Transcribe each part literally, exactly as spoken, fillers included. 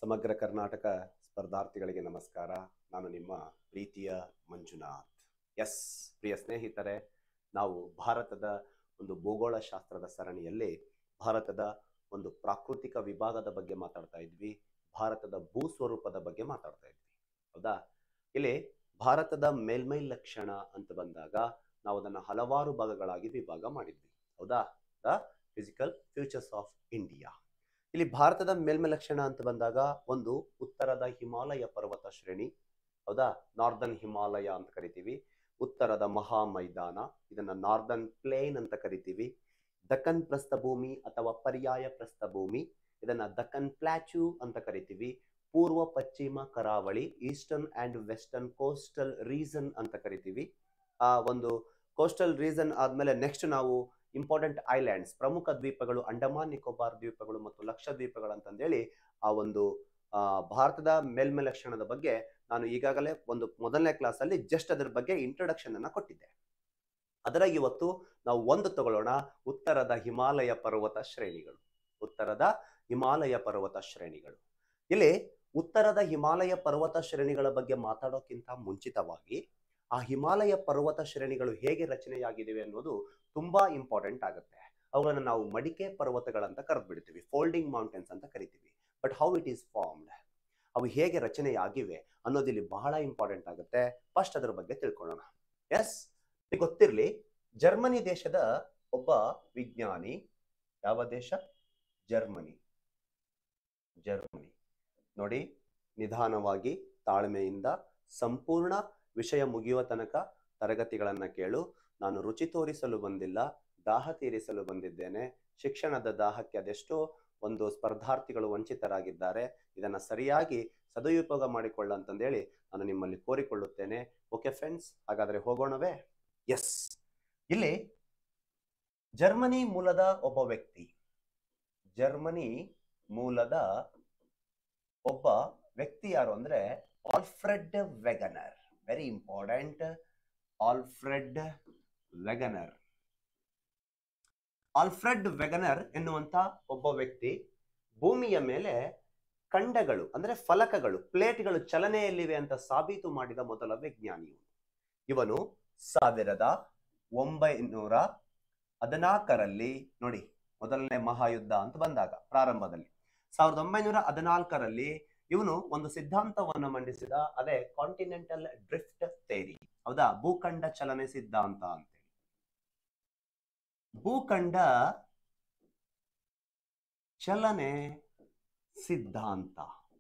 ಸಮಗ್ರ ಕರ್ನಾಟಕ ಸ್ಪರ್ಧಾರ್ಥಿಗಳಿಗೆ ನಮಸ್ಕಾರ. ನಾನು ನಿಮ್ಮ ಪ್ರೀತಿಯ ಮಂಜುನಾಥ್. ಎಸ್ ಪ್ರಿಯ ಸ್ನೇಹಿತರೆ, ನಾವು ಭಾರತದ ಒಂದು ಭೂಗೋಳ ಶಾಸ್ತ್ರದ ಸರಣಿಯಲ್ಲಿ ಭಾರತದ ಒಂದು ಪ್ರಾಕೃತಿಕ ವಿಭಾಗದ ಬಗ್ಗೆ ಮಾತಾಡ್ತಾ ಇದ್ವಿ, ಭಾರತದ ಭೂ ಸ್ವರೂಪದ ಬಗ್ಗೆ ಮಾತಾಡ್ತಾ ಇದ್ವಿ. ಹೌದಾ? ಇಲ್ಲಿ ಭಾರತದ ಮೇಲ್ಮೈ ಲಕ್ಷಣ ಅಂತ ಬಂದಾಗ ನಾವು ಅದನ್ನ ಹಲವಾರು ಭಾಗಗಳಾಗಿ ವಿಭಾಗ ಮಾಡಿದ್ವಿ. ಹೌದಾ? The physical features of India. ಇಲ್ಲಿ ಭಾರತದ ಮೇಲ್ಮೈ ಲಕ್ಷಣ ಅಂತ ಬಂದಾಗ ಒಂದು ಉತ್ತರದ ಹಿಮಾಲಯ ಪರ್ವತ ಶ್ರೇಣಿ, ಹೌದಾ, ನಾರ್ದರ್ನ್ ಹಿಮಾಲಯ ಅಂತ ಕರಿತೀವಿ. ಉತ್ತರದ ಮಹಾ ಮೈದಾನ, ಇದನ್ನ ನಾರ್ದರ್ನ್ ಪ್ಲೇನ್ ಅಂತ ಕರಿತೀವಿ. ದಕ್ಕನ್ ಪ್ರಸ್ಥಭೂಮಿ ಅಥವಾ ಪರ್ಯಾಯ ಪ್ರಸ್ಥಭೂಮಿ, ಇದನ್ನ ದಕ್ಕನ್ ಪ್ಲಾಚ್ಯೂ ಅಂತ ಕರಿತೀವಿ. ಪೂರ್ವ ಪಶ್ಚಿಮ ಕರಾವಳಿ, eastern and western coastal region ಅಂತ ಕರಿತೀವಿ. ಆ ಒಂದು ಕೋಸ್ಟಲ್ ರೀಸನ್ ಆದ್ಮೇಲೆ ನೆಕ್ಸ್ಟ್ ನಾವು ಇಂಪಾರ್ಟೆಂಟ್ ಐಲ್ಯಾಂಡ್ಸ್, ಪ್ರಮುಖ ದ್ವೀಪಗಳು, ಅಂಡಮಾನ್ ನಿಕೋಬಾರ್ ದ್ವೀಪಗಳು ಮತ್ತು ಲಕ್ಷದ್ವೀಪಗಳು ಅಂತಂದೇಳಿ ಆ ಒಂದು ಆ ಭಾರತದ ಮೇಲ್ಮೈ ಲಕ್ಷಣದ ಬಗ್ಗೆ ನಾನು ಈಗಾಗಲೇ ಒಂದು ಮೊದಲನೇ ಕ್ಲಾಸ್ ಅಲ್ಲಿ ಜಸ್ಟ್ ಅದರ ಬಗ್ಗೆ ಇಂಟ್ರೊಡಕ್ಷನ್ ಅನ್ನ ಕೊಟ್ಟಿದ್ದೆ. ಅದರ ಇವತ್ತು ನಾವು ಒಂದು ತಗೊಳ್ಳೋಣ, ಉತ್ತರದ ಹಿಮಾಲಯ ಪರ್ವತ ಶ್ರೇಣಿಗಳು. ಉತ್ತರದ ಹಿಮಾಲಯ ಪರ್ವತ ಶ್ರೇಣಿಗಳು. ಇಲ್ಲಿ ಉತ್ತರದ ಹಿಮಾಲಯ ಪರ್ವತ ಶ್ರೇಣಿಗಳ ಬಗ್ಗೆ ಮಾತಾಡೋಕ್ಕಿಂತ ಮುಂಚಿತವಾಗಿ ಆ ಹಿಮಾಲಯ ಪರ್ವತ ಶ್ರೇಣಿಗಳು ಹೇಗೆ ರಚನೆಯಾಗಿವೆ ಅನ್ನೋದು ತುಂಬಾ ಇಂಪಾರ್ಟೆಂಟ್ ಆಗುತ್ತೆ. ಅವುಗಳನ್ನು ನಾವು ಮಡಿಕೆ ಪರ್ವತಗಳಂತ ಕರೆದು ಬಿಡ್ತೀವಿ, ಫೋಲ್ಡಿಂಗ್ ಮೌಂಟೇನ್ಸ್ ಅಂತ ಕರಿತೀವಿ. But how it is formed, ಅವು ಹೇಗೆ ರಚನೆಯಾಗಿವೆ ಅನ್ನೋದಿಲ್ಲಿ ಬಹಳ ಇಂಪಾರ್ಟೆಂಟ್ ಆಗುತ್ತೆ. ಫಸ್ಟ್ ಅದರ ಬಗ್ಗೆ ತಿಳ್ಕೊಳ್ಳೋಣ. ಎಸ್, ಗೊತ್ತಿರಲಿ, ಜರ್ಮನಿ ದೇಶದ ಒಬ್ಬ ವಿಜ್ಞಾನಿ, ಯಾವ ದೇಶ? ಜರ್ಮನಿ. ಜರ್ಮನಿ ನೋಡಿ, ನಿಧಾನವಾಗಿ ತಾಳ್ಮೆಯಿಂದ ಸಂಪೂರ್ಣ ವಿಷಯ ಮುಗಿಯುವ ತನಕ ತರಗತಿಗಳನ್ನ ಕೇಳು. ನಾನು ರುಚಿ ತೋರಿಸಲು ಬಂದಿಲ್ಲ, ದಾಹ ತೀರಿಸಲು ಬಂದಿದ್ದೇನೆ. ಶಿಕ್ಷಣದ ದಾಹಕ್ಕೆ ಅದೆಷ್ಟೋ ಒಂದು ಸ್ಪರ್ಧಾರ್ಥಿಗಳು ವಂಚಿತರಾಗಿದ್ದಾರೆ. ಇದನ್ನ ಸರಿಯಾಗಿ ಸದುಪಯೋಗ ಮಾಡಿಕೊಳ್ಳಂತಂದೇಳಿ ನಾನು ನಿಮ್ಮಲ್ಲಿ ಕೋರಿಕೊಳ್ಳುತ್ತೇನೆ. ಓಕೆ ಫ್ರೆಂಡ್ಸ್, ಹಾಗಾದ್ರೆ ಹೋಗೋಣವೇ? ಎಸ್, ಇಲ್ಲಿ ಜರ್ಮನಿ ಮೂಲದ ಒಬ್ಬ ವ್ಯಕ್ತಿ, ಜರ್ಮನಿ ಮೂಲದ ಒಬ್ಬ ವ್ಯಕ್ತಿ ಯಾರು ಅಂದ್ರೆ Alfred Wegener. Very important, Alfred Wegener. Alfred Wegener ಎನ್ನುವಂತ ಒಬ್ಬ ವ್ಯಕ್ತಿ ಭೂಮಿಯ ಮೇಲೆ ಖಂಡಗಳು ಅಂದ್ರೆ ಫಲಕಗಳು, ಪ್ಲೇಟ್ಗಳು ಚಲನೆಯಲ್ಲಿವೆ ಅಂತ ಸಾಬೀತು ಮಾಡಿದ ಮೊದಲ ವಿಜ್ಞಾನಿ ಇವನು. ಸಾವಿರದ ಒಂಬೈನೂರ ಹದಿನಾಲ್ಕರಲ್ಲಿ ನೋಡಿ, ಮೊದಲನೇ ಮಹಾಯುದ್ಧ ಅಂತ ಬಂದಾಗ ಪ್ರಾರಂಭದಲ್ಲಿ ಸಾವಿರದ ಒಂಬೈನೂರ ಹದಿನಾಲ್ಕರಲ್ಲಿ ಇವನು ಒಂದು ಸಿದ್ಧಾಂತವನ್ನು ಮಂಡಿಸಿದ, ಅದೇ ಕಾಂಟಿನೆಂಟಲ್ ಡ್ರಿಫ್ಟ್ ಥಿಯರಿ. ಹೌದಾ? ಭೂಖಂಡ ಚಲನೆ ಸಿದ್ಧಾಂತ ಅಂತೇಳಿ. ಭೂಖಂಡ ಚಲನೆ ಸಿದ್ಧಾಂತ,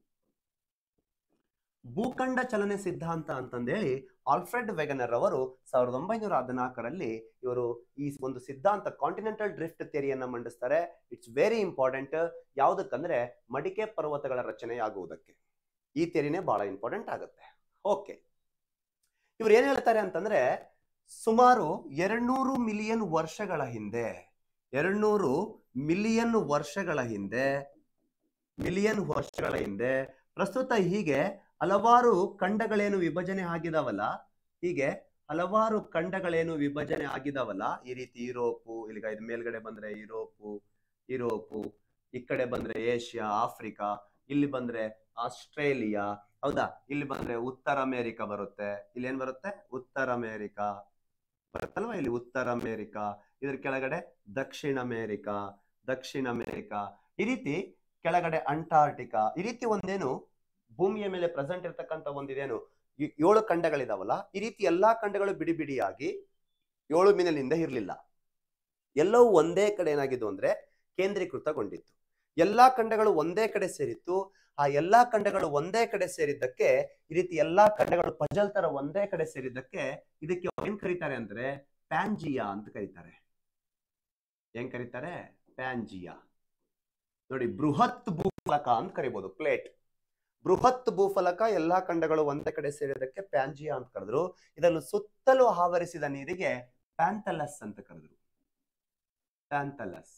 ಭೂಖಂಡ ಚಲನೆ ಸಿದ್ಧಾಂತ ಅಂತಂದೇಳಿ ಆಲ್ಫ್ರೆಡ್ ವೆಗನರ್ ಅವರು ಸಾವಿರದ ಒಂಬೈನೂರ ಹದಿನಾಲ್ಕರಲ್ಲಿ ಇವರು ಈ ಒಂದು ಸಿದ್ಧಾಂತ ಕಾಂಟಿನೆಂಟಲ್ ಡ್ರಿಫ್ಟ್ ಥಿಯರಿಯನ್ನ ಮಂಡಿಸ್ತಾರೆ. It's very important. ಯಾವುದಕ್ಕಂದ್ರೆ ಮಡಿಕೆ ಪರ್ವತಗಳ ರಚನೆಯಾಗುವುದಕ್ಕೆ ಈ ಥಿಯರಿನೇ ಬಹಳ ಇಂಪಾರ್ಟೆಂಟ್ ಆಗುತ್ತೆ. ಓಕೆ, ಇವ್ರು ಏನ್ ಹೇಳ್ತಾರೆ ಅಂತಂದ್ರೆ, ಸುಮಾರು ಎರಡ್ನೂರು ಮಿಲಿಯನ್ ವರ್ಷಗಳ ಹಿಂದೆ, ಎರಡ್ನೂರು ಮಿಲಿಯನ್ ವರ್ಷಗಳ ಹಿಂದೆ ಮಿಲಿಯನ್ ವರ್ಷಗಳ ಹಿಂದೆ ಪ್ರಸ್ತುತ ಹೀಗೆ ಹಲವಾರು ಖಂಡಗಳೇನು ವಿಭಜನೆ ಆಗಿದಾವಲ್ಲ, ಹೀಗೆ ಹಲವಾರು ಖಂಡಗಳೇನು ವಿಭಜನೆ ಆಗಿದಾವಲ್ಲ, ಈ ರೀತಿ ಯುರೋಪು, ಇಲ್ಲಿಗ ಇದು ಮೇಲ್ಗಡೆ ಬಂದ್ರೆ ಯುರೋಪು, ಯುರೋಪು, ಈ ಕಡೆ ಬಂದ್ರೆ ಏಷ್ಯಾ, ಆಫ್ರಿಕಾ, ಇಲ್ಲಿ ಬಂದ್ರೆ ಆಸ್ಟ್ರೇಲಿಯಾ, ಹೌದಾ, ಇಲ್ಲಿ ಬಂದ್ರೆ ಉತ್ತರ ಅಮೇರಿಕಾ ಬರುತ್ತೆ. ಇಲ್ಲಿ ಏನ್ ಬರುತ್ತೆ? ಉತ್ತರ ಅಮೇರಿಕಾ ಬರುತ್ತಲ್ವಾ, ಇಲ್ಲಿ ಉತ್ತರ ಅಮೇರಿಕಾ. ಇದ್ರ ಕೆಳಗಡೆ ದಕ್ಷಿಣ ಅಮೇರಿಕಾ, ದಕ್ಷಿಣ ಅಮೇರಿಕಾ, ಈ ರೀತಿ ಕೆಳಗಡೆ ಅಂಟಾರ್ಟಿಕಾ. ಈ ರೀತಿ ಒಂದೇನು ಭೂಮಿಯ ಮೇಲೆ ಪ್ರೆಸೆಂಟ್ ಇರ್ತಕ್ಕಂಥ ಒಂದಿದೇನು ಏಳು ಖಂಡಗಳಿದಾವಲ್ಲ, ಈ ರೀತಿ ಎಲ್ಲಾ ಖಂಡಗಳು ಬಿಡಿ ಬಿಡಿಯಾಗಿ ಏಳು ಮೀನಲಿಂದ ಇರ್ಲಿಲ್ಲ, ಎಲ್ಲವೂ ಒಂದೇ ಕಡೆ ಏನಾಗಿದ್ದು ಅಂದ್ರೆ ಕೇಂದ್ರೀಕೃತಗೊಂಡಿತ್ತು. ಎಲ್ಲಾ ಖಂಡಗಳು ಒಂದೇ ಕಡೆ ಸೇರಿತ್ತು. ಆ ಎಲ್ಲಾ ಖಂಡಗಳು ಒಂದೇ ಕಡೆ ಸೇರಿದ್ದಕ್ಕೆ, ಈ ರೀತಿ ಎಲ್ಲಾ ಖಂಡಗಳು ಪಜಲ್ ತರ ಒಂದೇ ಕಡೆ ಸೇರಿದ್ದಕ್ಕೆ ಇದಕ್ಕೆ ಏನ್ ಕರೀತಾರೆ ಅಂದ್ರೆ ಪ್ಯಾಂಜಿಯಾ ಅಂತ ಕರೀತಾರೆ. ಏನ್ ಕರೀತಾರೆ? ಪ್ಯಾಂಜಿಯಾ. ನೋಡಿ, ಬೃಹತ್ ಭೂಫಲಕ ಅಂತ ಕರಿಬಹುದು, ಪ್ಲೇಟ್. ಬೃಹತ್ ಭೂಫಲಕ, ಎಲ್ಲಾ ಖಂಡಗಳು ಒಂದೇ ಕಡೆ ಸೇರಿದಕ್ಕೆ ಪ್ಯಾಂಜಿಯಾ ಅಂತ ಕರೆದ್ರು. ಇದನ್ನು ಸುತ್ತಲೂ ಆವರಿಸಿದ ನೀರಿಗೆ ಪ್ಯಾಂಥಲಸ್ ಅಂತ ಕರೆದ್ರು. ಪ್ಯಾಂಥಲಸ್,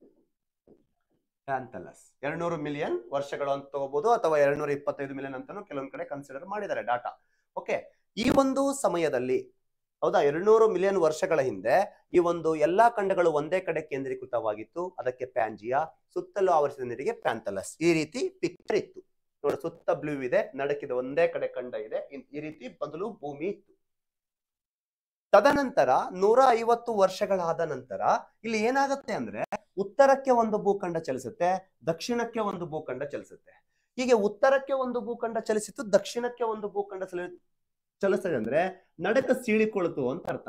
ಪ್ಯಾಂಥಲಸ್. ಎರಡ್ನೂರು ಮಿಲಿಯನ್ ವರ್ಷಗಳು ಅಂತ ತಗೋಬಹುದು, ಅಥವಾ ಎರಡ್ನೂರ ಇಪ್ಪತ್ತೈದು ಮಿಲಿಯನ್ ಅಂತಾನು ಕೆಲವೊಂದ್ ಕಡೆ ಕನ್ಸಿಡರ್ ಮಾಡಿದ್ದಾರೆ ಡಾಟಾ. ಓಕೆ, ಈ ಒಂದು ಸಮಯದಲ್ಲಿ, ಹೌದಾ, ಎರಡ್ನೂರು ಮಿಲಿಯನ್ ವರ್ಷಗಳ ಹಿಂದೆ ಈ ಒಂದು ಎಲ್ಲಾ ಖಂಡಗಳು ಒಂದೇ ಕಡೆ ಕೇಂದ್ರೀಕೃತವಾಗಿತ್ತು, ಅದಕ್ಕೆ ಪ್ಯಾಂಜಿಯಾ. ಸುತ್ತಲೂ ಆವರಿಸಿದ ನೀರಿಗೆ ಪ್ಯಾಂಥಲಸ್. ಈ ರೀತಿ ಪಿಕ್ಚರ್ ಇತ್ತು. ನೋಡಿ ಸುತ್ತ ಬ್ಲೂ ಇದೆ, ನಡಕಿದೆ, ಒಂದೇ ಕಡೆ ಖಂಡ ಇದೆ. ಈ ರೀತಿ ಬದಲು ಭೂಮಿ ಇತ್ತು. ತದನಂತರ ನೂರ ಐವತ್ತು ವರ್ಷಗಳಾದ ನಂತರ ಇಲ್ಲಿ ಏನಾಗುತ್ತೆ ಅಂದ್ರೆ ಉತ್ತರಕ್ಕೆ ಒಂದು ಭೂಖಂಡ ಚಲಿಸುತ್ತೆ, ದಕ್ಷಿಣಕ್ಕೆ ಒಂದು ಭೂಖಂಡ ಚಲಿಸುತ್ತೆ. ಹೀಗೆ ಉತ್ತರಕ್ಕೆ ಒಂದು ಭೂಖಂಡ ಚಲಿಸಿತ್ತು, ದಕ್ಷಿಣಕ್ಕೆ ಒಂದು ಭೂಖಂಡ ಚಲಿ ಚಲಿಸ್ತದೆ ಅಂದ್ರೆ ನಡಕ ಸೀಳಿಕೊಳ್ತು ಅಂತ ಅರ್ಥ.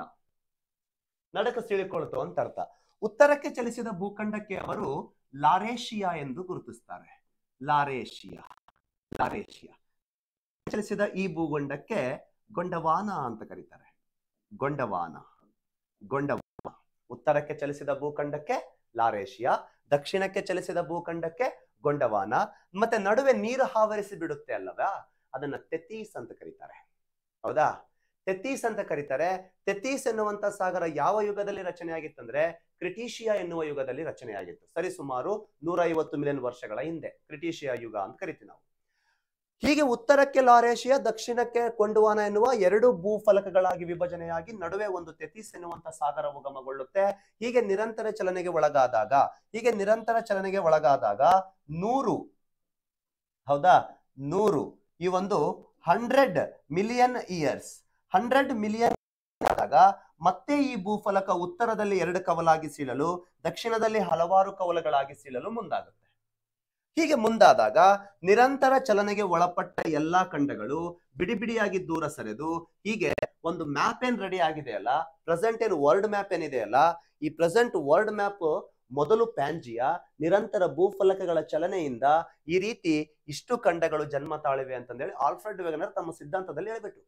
ನಡಕ ಸೀಳಿಕೊಳ್ತು ಅಂತ ಅರ್ಥ. ಉತ್ತರಕ್ಕೆ ಚಲಿಸಿದ ಭೂಖಂಡಕ್ಕೆ ಅವರು ಲಾರೇಶಿಯಾ ಎಂದು ಗುರುತಿಸ್ತಾರೆ. ಲಾರೇಶಿಯಾ ಲಾರೇಶಿಯಾ ಚಲಿಸಿದ ಈ ಭೂಖಂಡಕ್ಕೆ ಗೊಂಡವಾನ ಅಂತ ಕರೀತಾರೆ. ಗೊಂಡವಾನ ಗೊಂಡವಾನ ಉತ್ತರಕ್ಕೆ ಚಲಿಸಿದ ಭೂಖಂಡಕ್ಕೆ ಲಾರೇಶಿಯಾ, ದಕ್ಷಿಣಕ್ಕೆ ಚಲಿಸಿದ ಭೂಖಂಡಕ್ಕೆ ಗೊಂಡವಾನ. ಮತ್ತೆ ನಡುವೆ ನೀರು ಆವರಿಸಿ ಬಿಡುತ್ತೆ ಅಲ್ಲವಾ, ಅದನ್ನ ತೆತೀಸ್ ಅಂತ ಕರೀತಾರೆ. ಹೌದಾ, ತೆತೀಸ್ ಅಂತ ಕರೀತಾರೆ. ತೆತೀಸ್ ಎನ್ನುವಂತ ಸಾಗರ ಯಾವ ಯುಗದಲ್ಲಿ ರಚನೆ ಆಗಿತ್ತಂದ್ರೆ ಕ್ರಿಟೀಷಿಯಾ ಎನ್ನುವ ಯುಗದಲ್ಲಿ ರಚನೆ ಆಗಿತ್ತು. ಸರಿ ಸುಮಾರು ನೂರ ಐವತ್ತು ಮಿಲಿಯನ್ ವರ್ಷಗಳ ಹಿಂದೆ ಕ್ರಿಟೀಷಿಯಾ ಯುಗ ಅಂತ ಕರಿತೀವಿ ನಾವು. ಹೀಗೆ ಉತ್ತರಕ್ಕೆ ಲಾರೇಶಿಯಾ, ದಕ್ಷಿಣಕ್ಕೆ ಗೊಂಡವಾನ ಎನ್ನುವ ಎರಡು ಭೂಫಲಕಗಳಾಗಿ ವಿಭಜನೆಯಾಗಿ ನಡುವೆ ಒಂದು ತೆತೀಸ್ ಎನ್ನುವಂತ ಸಾಗರ ಉಗಮಗೊಳ್ಳುತ್ತೆ. ಹೀಗೆ ನಿರಂತರ ಚಲನೆಗೆ ಒಳಗಾದಾಗ ಹೀಗೆ ನಿರಂತರ ಚಲನೆಗೆ ಒಳಗಾದಾಗ ನೂರು ಹೌದಾ ನೂರು ಈ ಒಂದು hundred million years hundred million ಆದಾಗ ಮತ್ತೆ ಈ ಭೂಫಲಕ ಉತ್ತರದಲ್ಲಿ ಎರಡು ಕವಲಾಗಿ ಸೀಳಲು, ದಕ್ಷಿಣದಲ್ಲಿ ಹಲವಾರು ಕವಲುಗಳಾಗಿ ಸೀಳಲು ಮುಂದಾಗುತ್ತೆ. ಹೀಗೆ ಮುಂದಾದಾಗ ನಿರಂತರ ಚಲನೆಗೆ ಒಳಪಟ್ಟ ಎಲ್ಲಾ ಖಂಡಗಳು ಬಿಡಿ ಬಿಡಿಯಾಗಿ ದೂರ ಸರಿದು ಹೀಗೆ ಒಂದು ಮ್ಯಾಪ್ ಏನ್ ರೆಡಿ ಆಗಿದೆಯಲ್ಲ, ಪ್ರೆಸೆಂಟ್ ಏನ್ ವರ್ಲ್ಡ್ ಮ್ಯಾಪ್ ಏನಿದೆಯಲ್ಲ, ಈ ಪ್ರೆಸೆಂಟ್ ವರ್ಲ್ಡ್ ಮ್ಯಾಪ್ ಮೊದಲು ಪ್ಯಾಂಜಿಯಾ, ನಿರಂತರ ಭೂಫಲಕಗಳ ಚಲನೆಯಿಂದ ಈ ರೀತಿ ಇಷ್ಟು ಖಂಡಗಳು ಜನ್ಮ ತಾಳಿವೆ ಅಂತಂದೇಳಿ ಆಲ್ಫ್ರೆಡ್ ವೆಗನರ್ ತಮ್ಮ ಸಿದ್ಧಾಂತದಲ್ಲಿ ಹೇಳ್ಬಿಟ್ರು.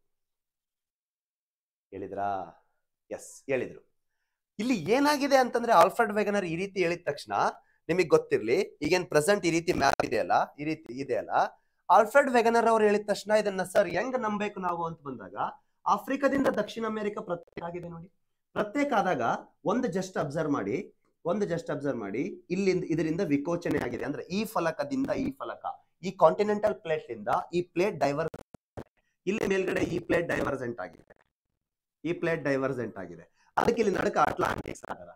ಹೇಳಿದ್ರಾ? ಎಸ್, ಹೇಳಿದ್ರು. ಇಲ್ಲಿ ಏನಾಗಿದೆ ಅಂತಂದ್ರೆ ಆಲ್ಫ್ರೆಡ್ ವೆಗನರ್ ಈ ರೀತಿ ಹೇಳಿದ ತಕ್ಷಣ ನಿಮಗೆ ಗೊತ್ತಿರ್ಲಿ, ಈಗೇನ್ ಪ್ರೆಸೆಂಟ್ ಈ ರೀತಿ ಮ್ಯಾಪ್ ಇದೆಯಲ್ಲ, ಈ ರೀತಿ ಇದೆಯಲ್ಲ, ಆಲ್ಫ್ರೆಡ್ ವೆಗನರ್ ಅವರು ಹೇಳಿದ ತಕ್ಷಣ ಇದನ್ನ ಸರ್ ಹೆಂಗ್ ನಂಬಬೇಕು ನಾವು ಅಂತ ಬಂದಾಗ, ಆಫ್ರಿಕಾದಿಂದ ದಕ್ಷಿಣ ಅಮೆರಿಕ ಪ್ರತ್ಯೇಕ ಆಗಿದೆ ನೋಡಿ. ಪ್ರತ್ಯೇಕ ಆದಾಗ ಒಂದು ಜಸ್ಟ್ ಅಬ್ಸರ್ವ್ ಮಾಡಿ ಒಂದು ಜಸ್ಟ್ ಅಬ್ಸರ್ವ್ ಮಾಡಿ ಇಲ್ಲಿಂದ ಇದರಿಂದ ವಿಕೋಚನೆ ಆಗಿದೆ ಅಂದ್ರೆ ಈ ಫಲಕದಿಂದ ಈ ಫಲಕ, ಈ ಕಾಂಟಿನೆಂಟಲ್ ಪ್ಲೇಟ್ ಇಂದ ಈ ಪ್ಲೇಟ್ ಡೈವರ್, ಇಲ್ಲಿ ಮೇಲ್ಗಡೆ ಈ ಪ್ಲೇಟ್ ಡೈವರ್ಜೆಂಟ್ ಆಗಿದೆ, ಈ ಪ್ಲೇಟ್ ಡೈವರ್ಜೆಂಟ್ ಆಗಿದೆ. ಅದಕ್ಕೆ ಇಲ್ಲಿ ನಡುಕ ಅಟ್ಲಾಂಟಿಕ್ ಸಾಗರ.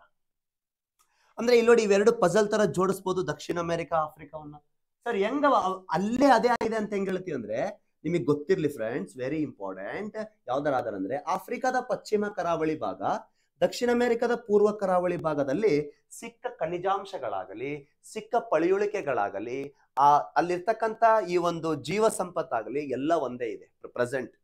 ಅಂದ್ರೆ ಇಲ್ಲಿ ನೋಡಿ ಇವೆರಡು ಪಜಲ್ ತರ ಜೋಡಿಸಬಹುದು ದಕ್ಷಿಣ ಅಮೆರಿಕ ಆಫ್ರಿಕಾವನ್ನ. ಸರ್ ಹೆಂಗ ಅಲ್ಲೇ ಅದೇ ಆಗಿದೆ ಅಂತ ಹೆಂಗ್ ಹೇಳ್ತೀವಿ ಅಂದ್ರೆ ನಿಮಗೆ ಗೊತ್ತಿರ್ಲಿ ಫ್ರೆಂಡ್ಸ್, ವೆರಿ ಇಂಪಾರ್ಟೆಂಟ್. ಯಾವ್ದಾರ ಆಧಾರ ಅಂದ್ರೆ ಆಫ್ರಿಕಾದ ಪಶ್ಚಿಮ ಕರಾವಳಿ ಭಾಗ, ದಕ್ಷಿಣ ಅಮೆರಿಕದ ಪೂರ್ವ ಕರಾವಳಿ ಭಾಗದಲ್ಲಿ ಸಿಕ್ಕ ಖನಿಜಾಂಶಗಳಾಗಲಿ, ಸಿಕ್ಕ ಪಳಿಯುಳಿಕೆಗಳಾಗಲಿ, ಆ ಅಲ್ಲಿರ್ತಕ್ಕಂಥ ಈ ಒಂದು ಜೀವ ಸಂಪತ್ತಾಗಲಿ ಎಲ್ಲ ಒಂದೇ ಇದೆ ಪ್ರೆಸೆಂಟ್.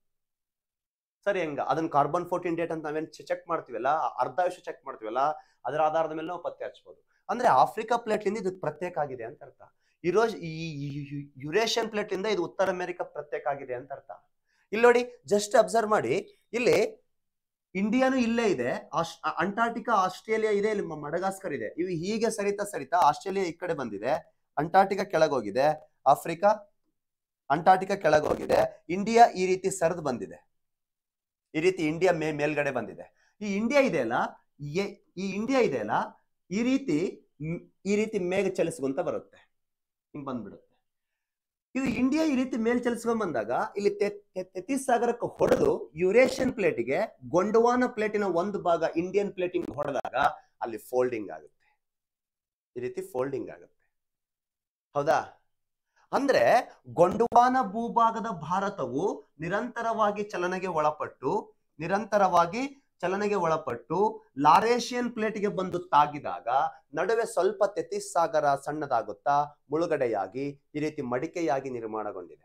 ಸರಿ, ಹೆಂಗ ಅದನ್ನ ಕಾರ್ಬನ್ ಫೋರ್ಟೀನ್ ಡೇಟ್ ಅಂತ ನಾವೇನ್ ಚೆಕ್ ಮಾಡ್ತೀವಲ್ಲ, ಅರ್ಧಾಯುಷ್ಯ ಚೆಕ್ ಮಾಡ್ತೀವಲ್ಲ, ಅದರ ಆಧಾರದ ಮೇಲೆ ನಾವು ಪತ್ತೆ ಹಚ್ಬೋದು. ಅಂದ್ರೆ ಆಫ್ರಿಕಾ ಪ್ಲೇಟ್ ಇಂದ ಇದು ಪ್ರತ್ಯೇಕ ಆಗಿದೆ ಅಂತ ಅರ್ಥ. ಇರೋ ಈ ಯುರೇಷಿಯನ್ ಪ್ಲೇಟ್ ಇಂದ ಇದು ಉತ್ತರ ಅಮೆರಿಕ ಪ್ರತ್ಯೇಕ ಆಗಿದೆ ಅಂತ ಅರ್ಥ. ಇಲ್ಲಿ ನೋಡಿ ಜಸ್ಟ್ ಅಬ್ಸರ್ವ್ ಮಾಡಿ, ಇಲ್ಲಿ ಇಂಡಿಯಾನು ಇಲ್ಲೇ ಇದೆ, ಅಂಟಾರ್ಟಿಕಾ ಆಸ್ಟ್ರೇಲಿಯಾ ಇದೆ, ಇಲ್ಲಿ ಮಡಗಾಸ್ಕರ್ ಇದೆ. ಇವು ಹೀಗೆ ಸರಿತಾ ಸರಿತಾ ಆಸ್ಟ್ರೇಲಿಯಾ ಈ ಕಡೆ ಬಂದಿದೆ, ಅಂಟಾರ್ಟಿಕಾ ಕೆಳಗೋಗಿದೆ, ಆಫ್ರಿಕಾ ಅಂಟಾರ್ಟಿಕಾ ಕೆಳಗೋಗಿದೆ, ಇಂಡಿಯಾ ಈ ರೀತಿ ಸರಿದು ಬಂದಿದೆ, ಈ ರೀತಿ ಇಂಡಿಯಾ ಮೇ ಮೇಲ್ಗಡೆ ಬಂದಿದೆ. ಈ ಇಂಡಿಯಾ ಇದೆಯಲ್ಲ ಈ ಇಂಡಿಯಾ ಇದೆಯಲ್ಲ ಈ ರೀತಿ ಈ ರೀತಿ ಮೇಘ ಚಲಿಸ್ಕೊಂತ ಬರುತ್ತೆ, ಹಿಂಗ್ ಬಂದ್ಬಿಡುತ್ತೆ. ಇದು ಇಂಡಿಯಾ ಈ ರೀತಿ ಮೇಲ್ ಚಲಿಸ್ಕೊಂಡ್ ಬಂದಾಗ ಇಲ್ಲಿ ತೆತೀಸ್ ಸಾಗರಕ್ಕೆ ಹೊಡೆದು ಯುರೇಷಿಯನ್ ಪ್ಲೇಟಿಗೆ ಗೊಂಡವಾನ ಪ್ಲೇಟಿನ ಒಂದು ಭಾಗ ಇಂಡಿಯನ್ ಪ್ಲೇಟಿಂಗ್ ಹೊಡೆದಾಗ ಅಲ್ಲಿ ಫೋಲ್ಡಿಂಗ್ ಆಗುತ್ತೆ, ಈ ರೀತಿ ಫೋಲ್ಡಿಂಗ್ ಆಗುತ್ತೆ. ಹೌದಾ? ಅಂದ್ರೆ ಗೊಂಡವಾನ ಭೂಭಾಗದ ಭಾರತವು ನಿರಂತರವಾಗಿ ಚಲನೆಗೆ ಒಳಪಟ್ಟು ನಿರಂತರವಾಗಿ ಚಲನೆಗೆ ಒಳಪಟ್ಟು ಲಾರೇಷಿಯನ್ ಪ್ಲೇಟ್ಗೆ ಬಂದು ತಾಗಿದಾಗ ನಡುವೆ ಸ್ವಲ್ಪ ತೆತೀಸ್ ಸಾಗರ ಸಣ್ಣದಾಗುತ್ತಾ ಮುಳುಗಡೆಯಾಗಿ ಈ ರೀತಿ ಮಡಿಕೆಯಾಗಿ ನಿರ್ಮಾಣಗೊಂಡಿದೆ.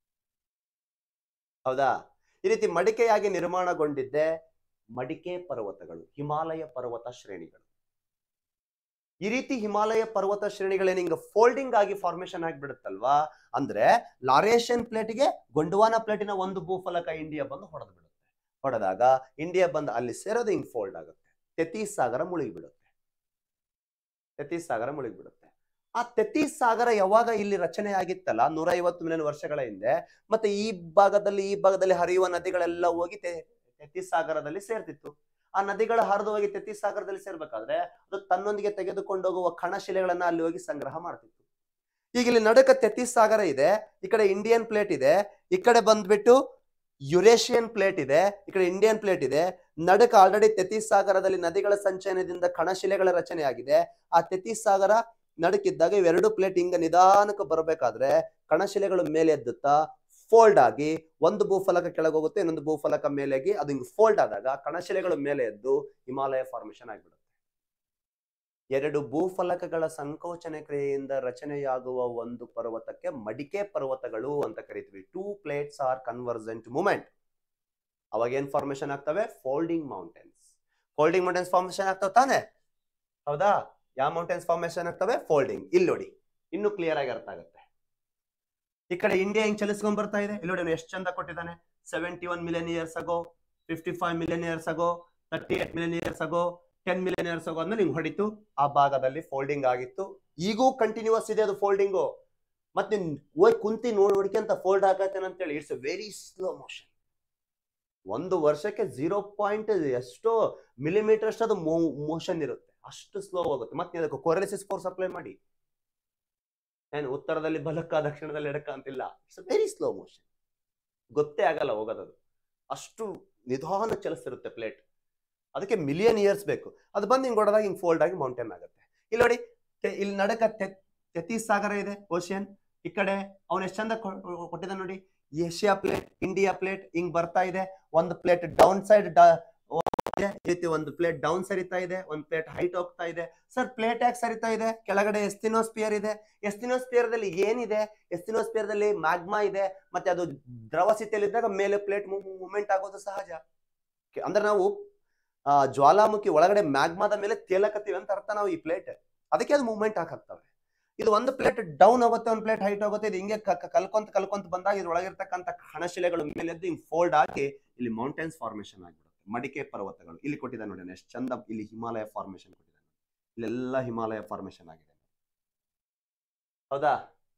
ಹೌದಾ? ಈ ರೀತಿ ಮಡಿಕೆಯಾಗಿ ನಿರ್ಮಾಣಗೊಂಡಿದ್ದೆ ಮಡಿಕೆ ಪರ್ವತಗಳು, ಹಿಮಾಲಯ ಪರ್ವತ ಶ್ರೇಣಿಗಳು. ಈ ರೀತಿ ಹಿಮಾಲಯ ಪರ್ವತ ಶ್ರೇಣಿಗಳೇನು ಹಿಂಗ ಫೋಲ್ಡಿಂಗ್ ಆಗಿ ಫಾರ್ಮೇಶನ್ ಆಗಿಬಿಡುತ್ತಲ್ವಾ, ಅಂದ್ರೆ ಲಾರೇಷಿಯನ್ ಪ್ಲೇಟಿಗೆ ಗೊಂಡವಾನ ಪ್ಲೇಟಿನ ಒಂದು ಭೂಫಲಕ ಇಂಡಿಯಾ ಬಂದು ಹೊಡೆದು ಬಿಡುತ್ತೆ. ಹೊಡೆದಾಗ ಇಂಡಿಯಾ ಬಂದು ಅಲ್ಲಿ ಸೇರೋದು ಹಿಂಗ್ ಫೋಲ್ಡ್ ಆಗುತ್ತೆ, ತೆತೀಸ್ ಸಾಗರ ಮುಳುಗಿಬಿಡುತ್ತೆ, ತೆತೀಸ್ ಸಾಗರ ಮುಳುಗಿಬಿಡುತ್ತೆ. ಆ ತೆತೀಸ್ ಸಾಗರ ಯಾವಾಗ ಇಲ್ಲಿ ರಚನೆ ಆಗಿತ್ತಲ್ಲ ನೂರ ಐವತ್ತು ಮಿಲಿಯನ್ ವರ್ಷಗಳ ಹಿಂದೆ, ಮತ್ತೆ ಈ ಭಾಗದಲ್ಲಿ ಈ ಭಾಗದಲ್ಲಿ ಹರಿಯುವ ನದಿಗಳೆಲ್ಲ ಹೋಗಿ ತೆತೀಸ್ ಸಾಗರದಲ್ಲಿ ಸೇರ್ತಿತ್ತು. ಆ ನದಿಗಳ ಹರಿದು ಹೋಗಿ ತೆತೀಸ್ ಸಾಗರದಲ್ಲಿ ಸೇರ್ಬೇಕಾದ್ರೆ ಅದು ತನ್ನೊಂದಿಗೆ ತೆಗೆದುಕೊಂಡು ಹೋಗುವ ಕಣಶಿಲೆಗಳನ್ನ ಅಲ್ಲಿ ಹೋಗಿ ಸಂಗ್ರಹ ಮಾಡ್ತಿತ್ತು. ಈಗ ಇಲ್ಲಿ ನಡುಕ ತೆತೀಸ್ ಸಾಗರ ಇದೆ, ಈ ಕಡೆ ಇಂಡಿಯನ್ ಪ್ಲೇಟ್ ಇದೆ, ಈ ಕಡೆ ಬಂದ್ಬಿಟ್ಟು ಯುರೇಷಿಯನ್ ಪ್ಲೇಟ್ ಇದೆ, ಈ ಕಡೆ ಇಂಡಿಯನ್ ಪ್ಲೇಟ್ ಇದೆ. ನಡುಕ ಆಲ್ರೆಡಿ ತೆತೀಸ್ ಸಾಗರದಲ್ಲಿ ನದಿಗಳ ಸಂಚಯನದಿಂದ ಕಣಶಿಲೆಗಳ ರಚನೆ ಆಗಿದೆ. ಆ ತೆತೀಸ್ ಸಾಗರ ನಡಕಿದ್ದಾಗ ಇವೆರಡು ಪ್ಲೇಟ್ ಹಿಂಗ ನಿಧಾನಕ್ಕೆ ಬರಬೇಕಾದ್ರೆ ಕಣಶಿಲೆಗಳು ಮೇಲೆ ಎದ್ದುತ್ತಾ ಫೋಲ್ಡ್ ಆಗಿ ಒಂದು ಭೂಫಲಕ ಕೆಳಗೆ ಹೋಗುತ್ತೆ, ಇನ್ನೊಂದು ಭೂಫಲಕ ಮೇಲೆಗಿ ಅದು ಹಿಂಗ್ ಫೋಲ್ಡ್ ಆದಾಗ ಕಣಶಿಲೆಗಳು ಮೇಲೆ ಎದ್ದು ಹಿಮಾಲಯ ಫಾರ್ಮೇಶನ್ ಆಗಿಬಿಡುತ್ತೆ. ಎರಡು ಭೂಫಲಕಗಳ ಸಂಕೋಚನ ಕ್ರಿಯೆಯಿಂದ ರಚನೆಯಾಗುವ ಒಂದು ಪರ್ವತಕ್ಕೆ ಮಡಿಕೆ ಪರ್ವತಗಳು ಅಂತ ಕರಿತೀವಿ. Two plates are convergent movement. ಅವಾಗ ಏನ್ ಫಾರ್ಮೇಶನ್ ಆಗ್ತವೆ? Folding mountains. Folding mountains formation ಆಗ್ತಾವ ತಾನೆ? ಹೌದಾ? ಯಾವ ಮೌಂಟೇನ್ಸ್ ಫಾರ್ಮೇಶನ್ ಆಗ್ತವೆ? ಫೋಲ್ಡಿಂಗ್. ಇಲ್ಲಿ ನೋಡಿ, ಇನ್ನು ಕ್ಲಿಯರ್ ಆಗಿ ಅರ್ಥ ಆಗುತ್ತೆ. ಈ ಕಡೆ ಇಂಡಿಯಾ ಹಿಂಗ್ ಚಲಿಸ್ಕೊಂಡ್ ಬರ್ತಾ ಇದೆ. ಇಲ್ಲಿ ನೋಡಿ ಎಷ್ಟು ಚಂದ ಕೊಟ್ಟಿದ್ದಾನೆ. Seventy one million years ago, fifty five million years ago, thirty eight million years ago, ten million years ago ಅಂದ್ರೆ ನಿಂಗೆ ಹೊಡಿತು. ಆ ಭಾಗದಲ್ಲಿ ಫೋಲ್ಡಿಂಗ್ ಆಗಿತ್ತು. ಈಗೂ ಕಂಟಿನ್ಯೂಸ್ ಇದೆ ಅದು ಫೋಲ್ಡಿಂಗು. ಮತ್ತೆ ಹೋಗಿ ಕುಂತಿ ನೋಡಿ ನೋಡ್ಕೊಂತ ಫೋಲ್ಡ್ ಆಗತ್ತೇನೆ ಅಂತೇಳಿ it's a very slow motion. ಒಂದು ವರ್ಷಕ್ಕೆ ಜೀರೋ ಪಾಯಿಂಟ್ ಎಷ್ಟೋ ಮಿಲಿಮೀಟರ್ ಅಷ್ಟು ಅದು ಮೋಷನ್ ಇರುತ್ತೆ. ಅಷ್ಟು ಸ್ಲೋ ಹೋಗುತ್ತೆ. ಮತ್ತೆ ಅದಕ್ಕೆ ಕೊರೆಲಿಸಿಸ್ ಫೋರ್ಸ್ ಅಪ್ಲೈ ಮಾಡಿ, ಏನು ಉತ್ತರದಲ್ಲಿ ಬಲಕ್ಕ ದಕ್ಷಿಣದಲ್ಲಿ ಎಡಕ್ಕ ಅಂತಿಲ್ಲ. It's very slow motion. ಗೊತ್ತೇ ಆಗಲ್ಲ ಹೋಗೋದದು. ಅಷ್ಟು ನಿಧಾನ ಚಲಿಸ್ತಿರುತ್ತೆ ಪ್ಲೇಟ್. ಅದಕ್ಕೆ ಮಿಲಿಯನ್ ಇಯರ್ಸ್ ಬೇಕು. ಅದು ಬಂದು ಹಿಂಗ್ ಹೊಡೆದಾಗ ಹಿಂಗ್ ಫೋಲ್ಡ್ ಆಗಿ ಮೌಂಟೇನ್ ಆಗುತ್ತೆ. ಇಲ್ಲಿ ನೋಡಿ, ಇಲ್ಲಿ ನಡಕ ತೆತೀಸ್ ಸಾಗರ ಇದೆ, ಓಷಿಯನ್. ಈ ಕಡೆ ಅವನ್ ಎಷ್ಟು ಚಂದ ಕೊಟ್ಟಿದ ನೋಡಿ. ಏಷ್ಯಾ ಪ್ಲೇಟ್, ಇಂಡಿಯಾ ಪ್ಲೇಟ್ ಹಿಂಗ್ ಬರ್ತಾ ಇದೆ. ಒಂದು ಪ್ಲೇಟ್ ಡೌನ್ ಸೈಡ್ ರೀತಿ ಒಂದು ಪ್ಲೇಟ್ ಡೌನ್ ಸರಿತಾ ಇದೆ, ಒಂದು ಪ್ಲೇಟ್ ಹೈಟ್ ಹೋಗ್ತಾ ಇದೆ. ಸರ್ ಪ್ಲೇಟ್ ಯಾಕೆ ಸರಿತಾ ಇದೆ? ಕೆಳಗಡೆ ಎಸ್ತಿನೋಸ್ಪಿಯರ್ ಇದೆ. ಎಸ್ತಿನೋಸ್ಪಿಯರ್ ದಲ್ಲಿ ಏನಿದೆ? ಎಸ್ತಿನೋಸ್ಪಿಯರ್ ದಲ್ಲಿ ಮ್ಯಾಗ್ಮಾ ಇದೆ. ಮತ್ತೆ ಅದು ದ್ರವ ಸ್ಥಿತಿಯಲ್ಲಿದ್ದಾಗ ಮೇಲೆ ಪ್ಲೇಟ್ ಮೂವ್ಮೆಂಟ್ ಆಗೋದು ಸಹಜ. ಅಂದ್ರೆ ನಾವು ಆ ಜ್ವಾಲಾಮುಖಿ ಒಳಗಡೆ ಮ್ಯಾಗ್ಮಾದ ಮೇಲೆ ತೇಲಕತ್ತೀವಿ ಅಂತ ಅರ್ಥ ನಾವು ಈ ಪ್ಲೇಟ್. ಅದಕ್ಕೆ ಅದು ಮೂವ್ಮೆಂಟ್ ಹಾಕಾಗ್ತವೆ. ಇದು ಒಂದು ಪ್ಲೇಟ್ ಡೌನ್ ಹೋಗುತ್ತೆ, ಒಂದು ಪ್ಲೇಟ್ ಹೈಟ್ ಹೋಗುತ್ತೆ. ಇದು ಹಿಂಗೆ ಕಲ್ಕೊಂತ ಕಲ್ಕೊಂತ ಬಂದಾಗ ಇದ್ರೊಳಗಿರ್ತಕ್ಕಂಥ ಕಣಶಿಲೆಗಳು ಮೇಲೆ ಎದ್ದು ಹಿಂಗ್ ಫೋಲ್ಡ್ ಆಗಿ ಇಲ್ಲಿ ಮೌಂಟೇನ್ಸ್ ಫಾರ್ಮೇಶನ್ ಆಗಿಬಿಡುತ್ತೆ. ಮಡಿಕೆ ಪರ್ವತಗಳು ಇಲ್ಲಿ ಕೊಟ್ಟಿದ್ದ ನೋಡಿ, ಎಷ್ಟು ಚಂದ. ಇಲ್ಲಿ ಹಿಮಾಲಯ ಫಾರ್ಮೇಶನ್ ಕೊಟ್ಟಿದ್ದಾನೆ. ಇಲ್ಲೆಲ್ಲ ಹಿಮಾಲಯ ಫಾರ್ಮೇಶನ್ ಆಗಿದೆ. ಹೌದಾ?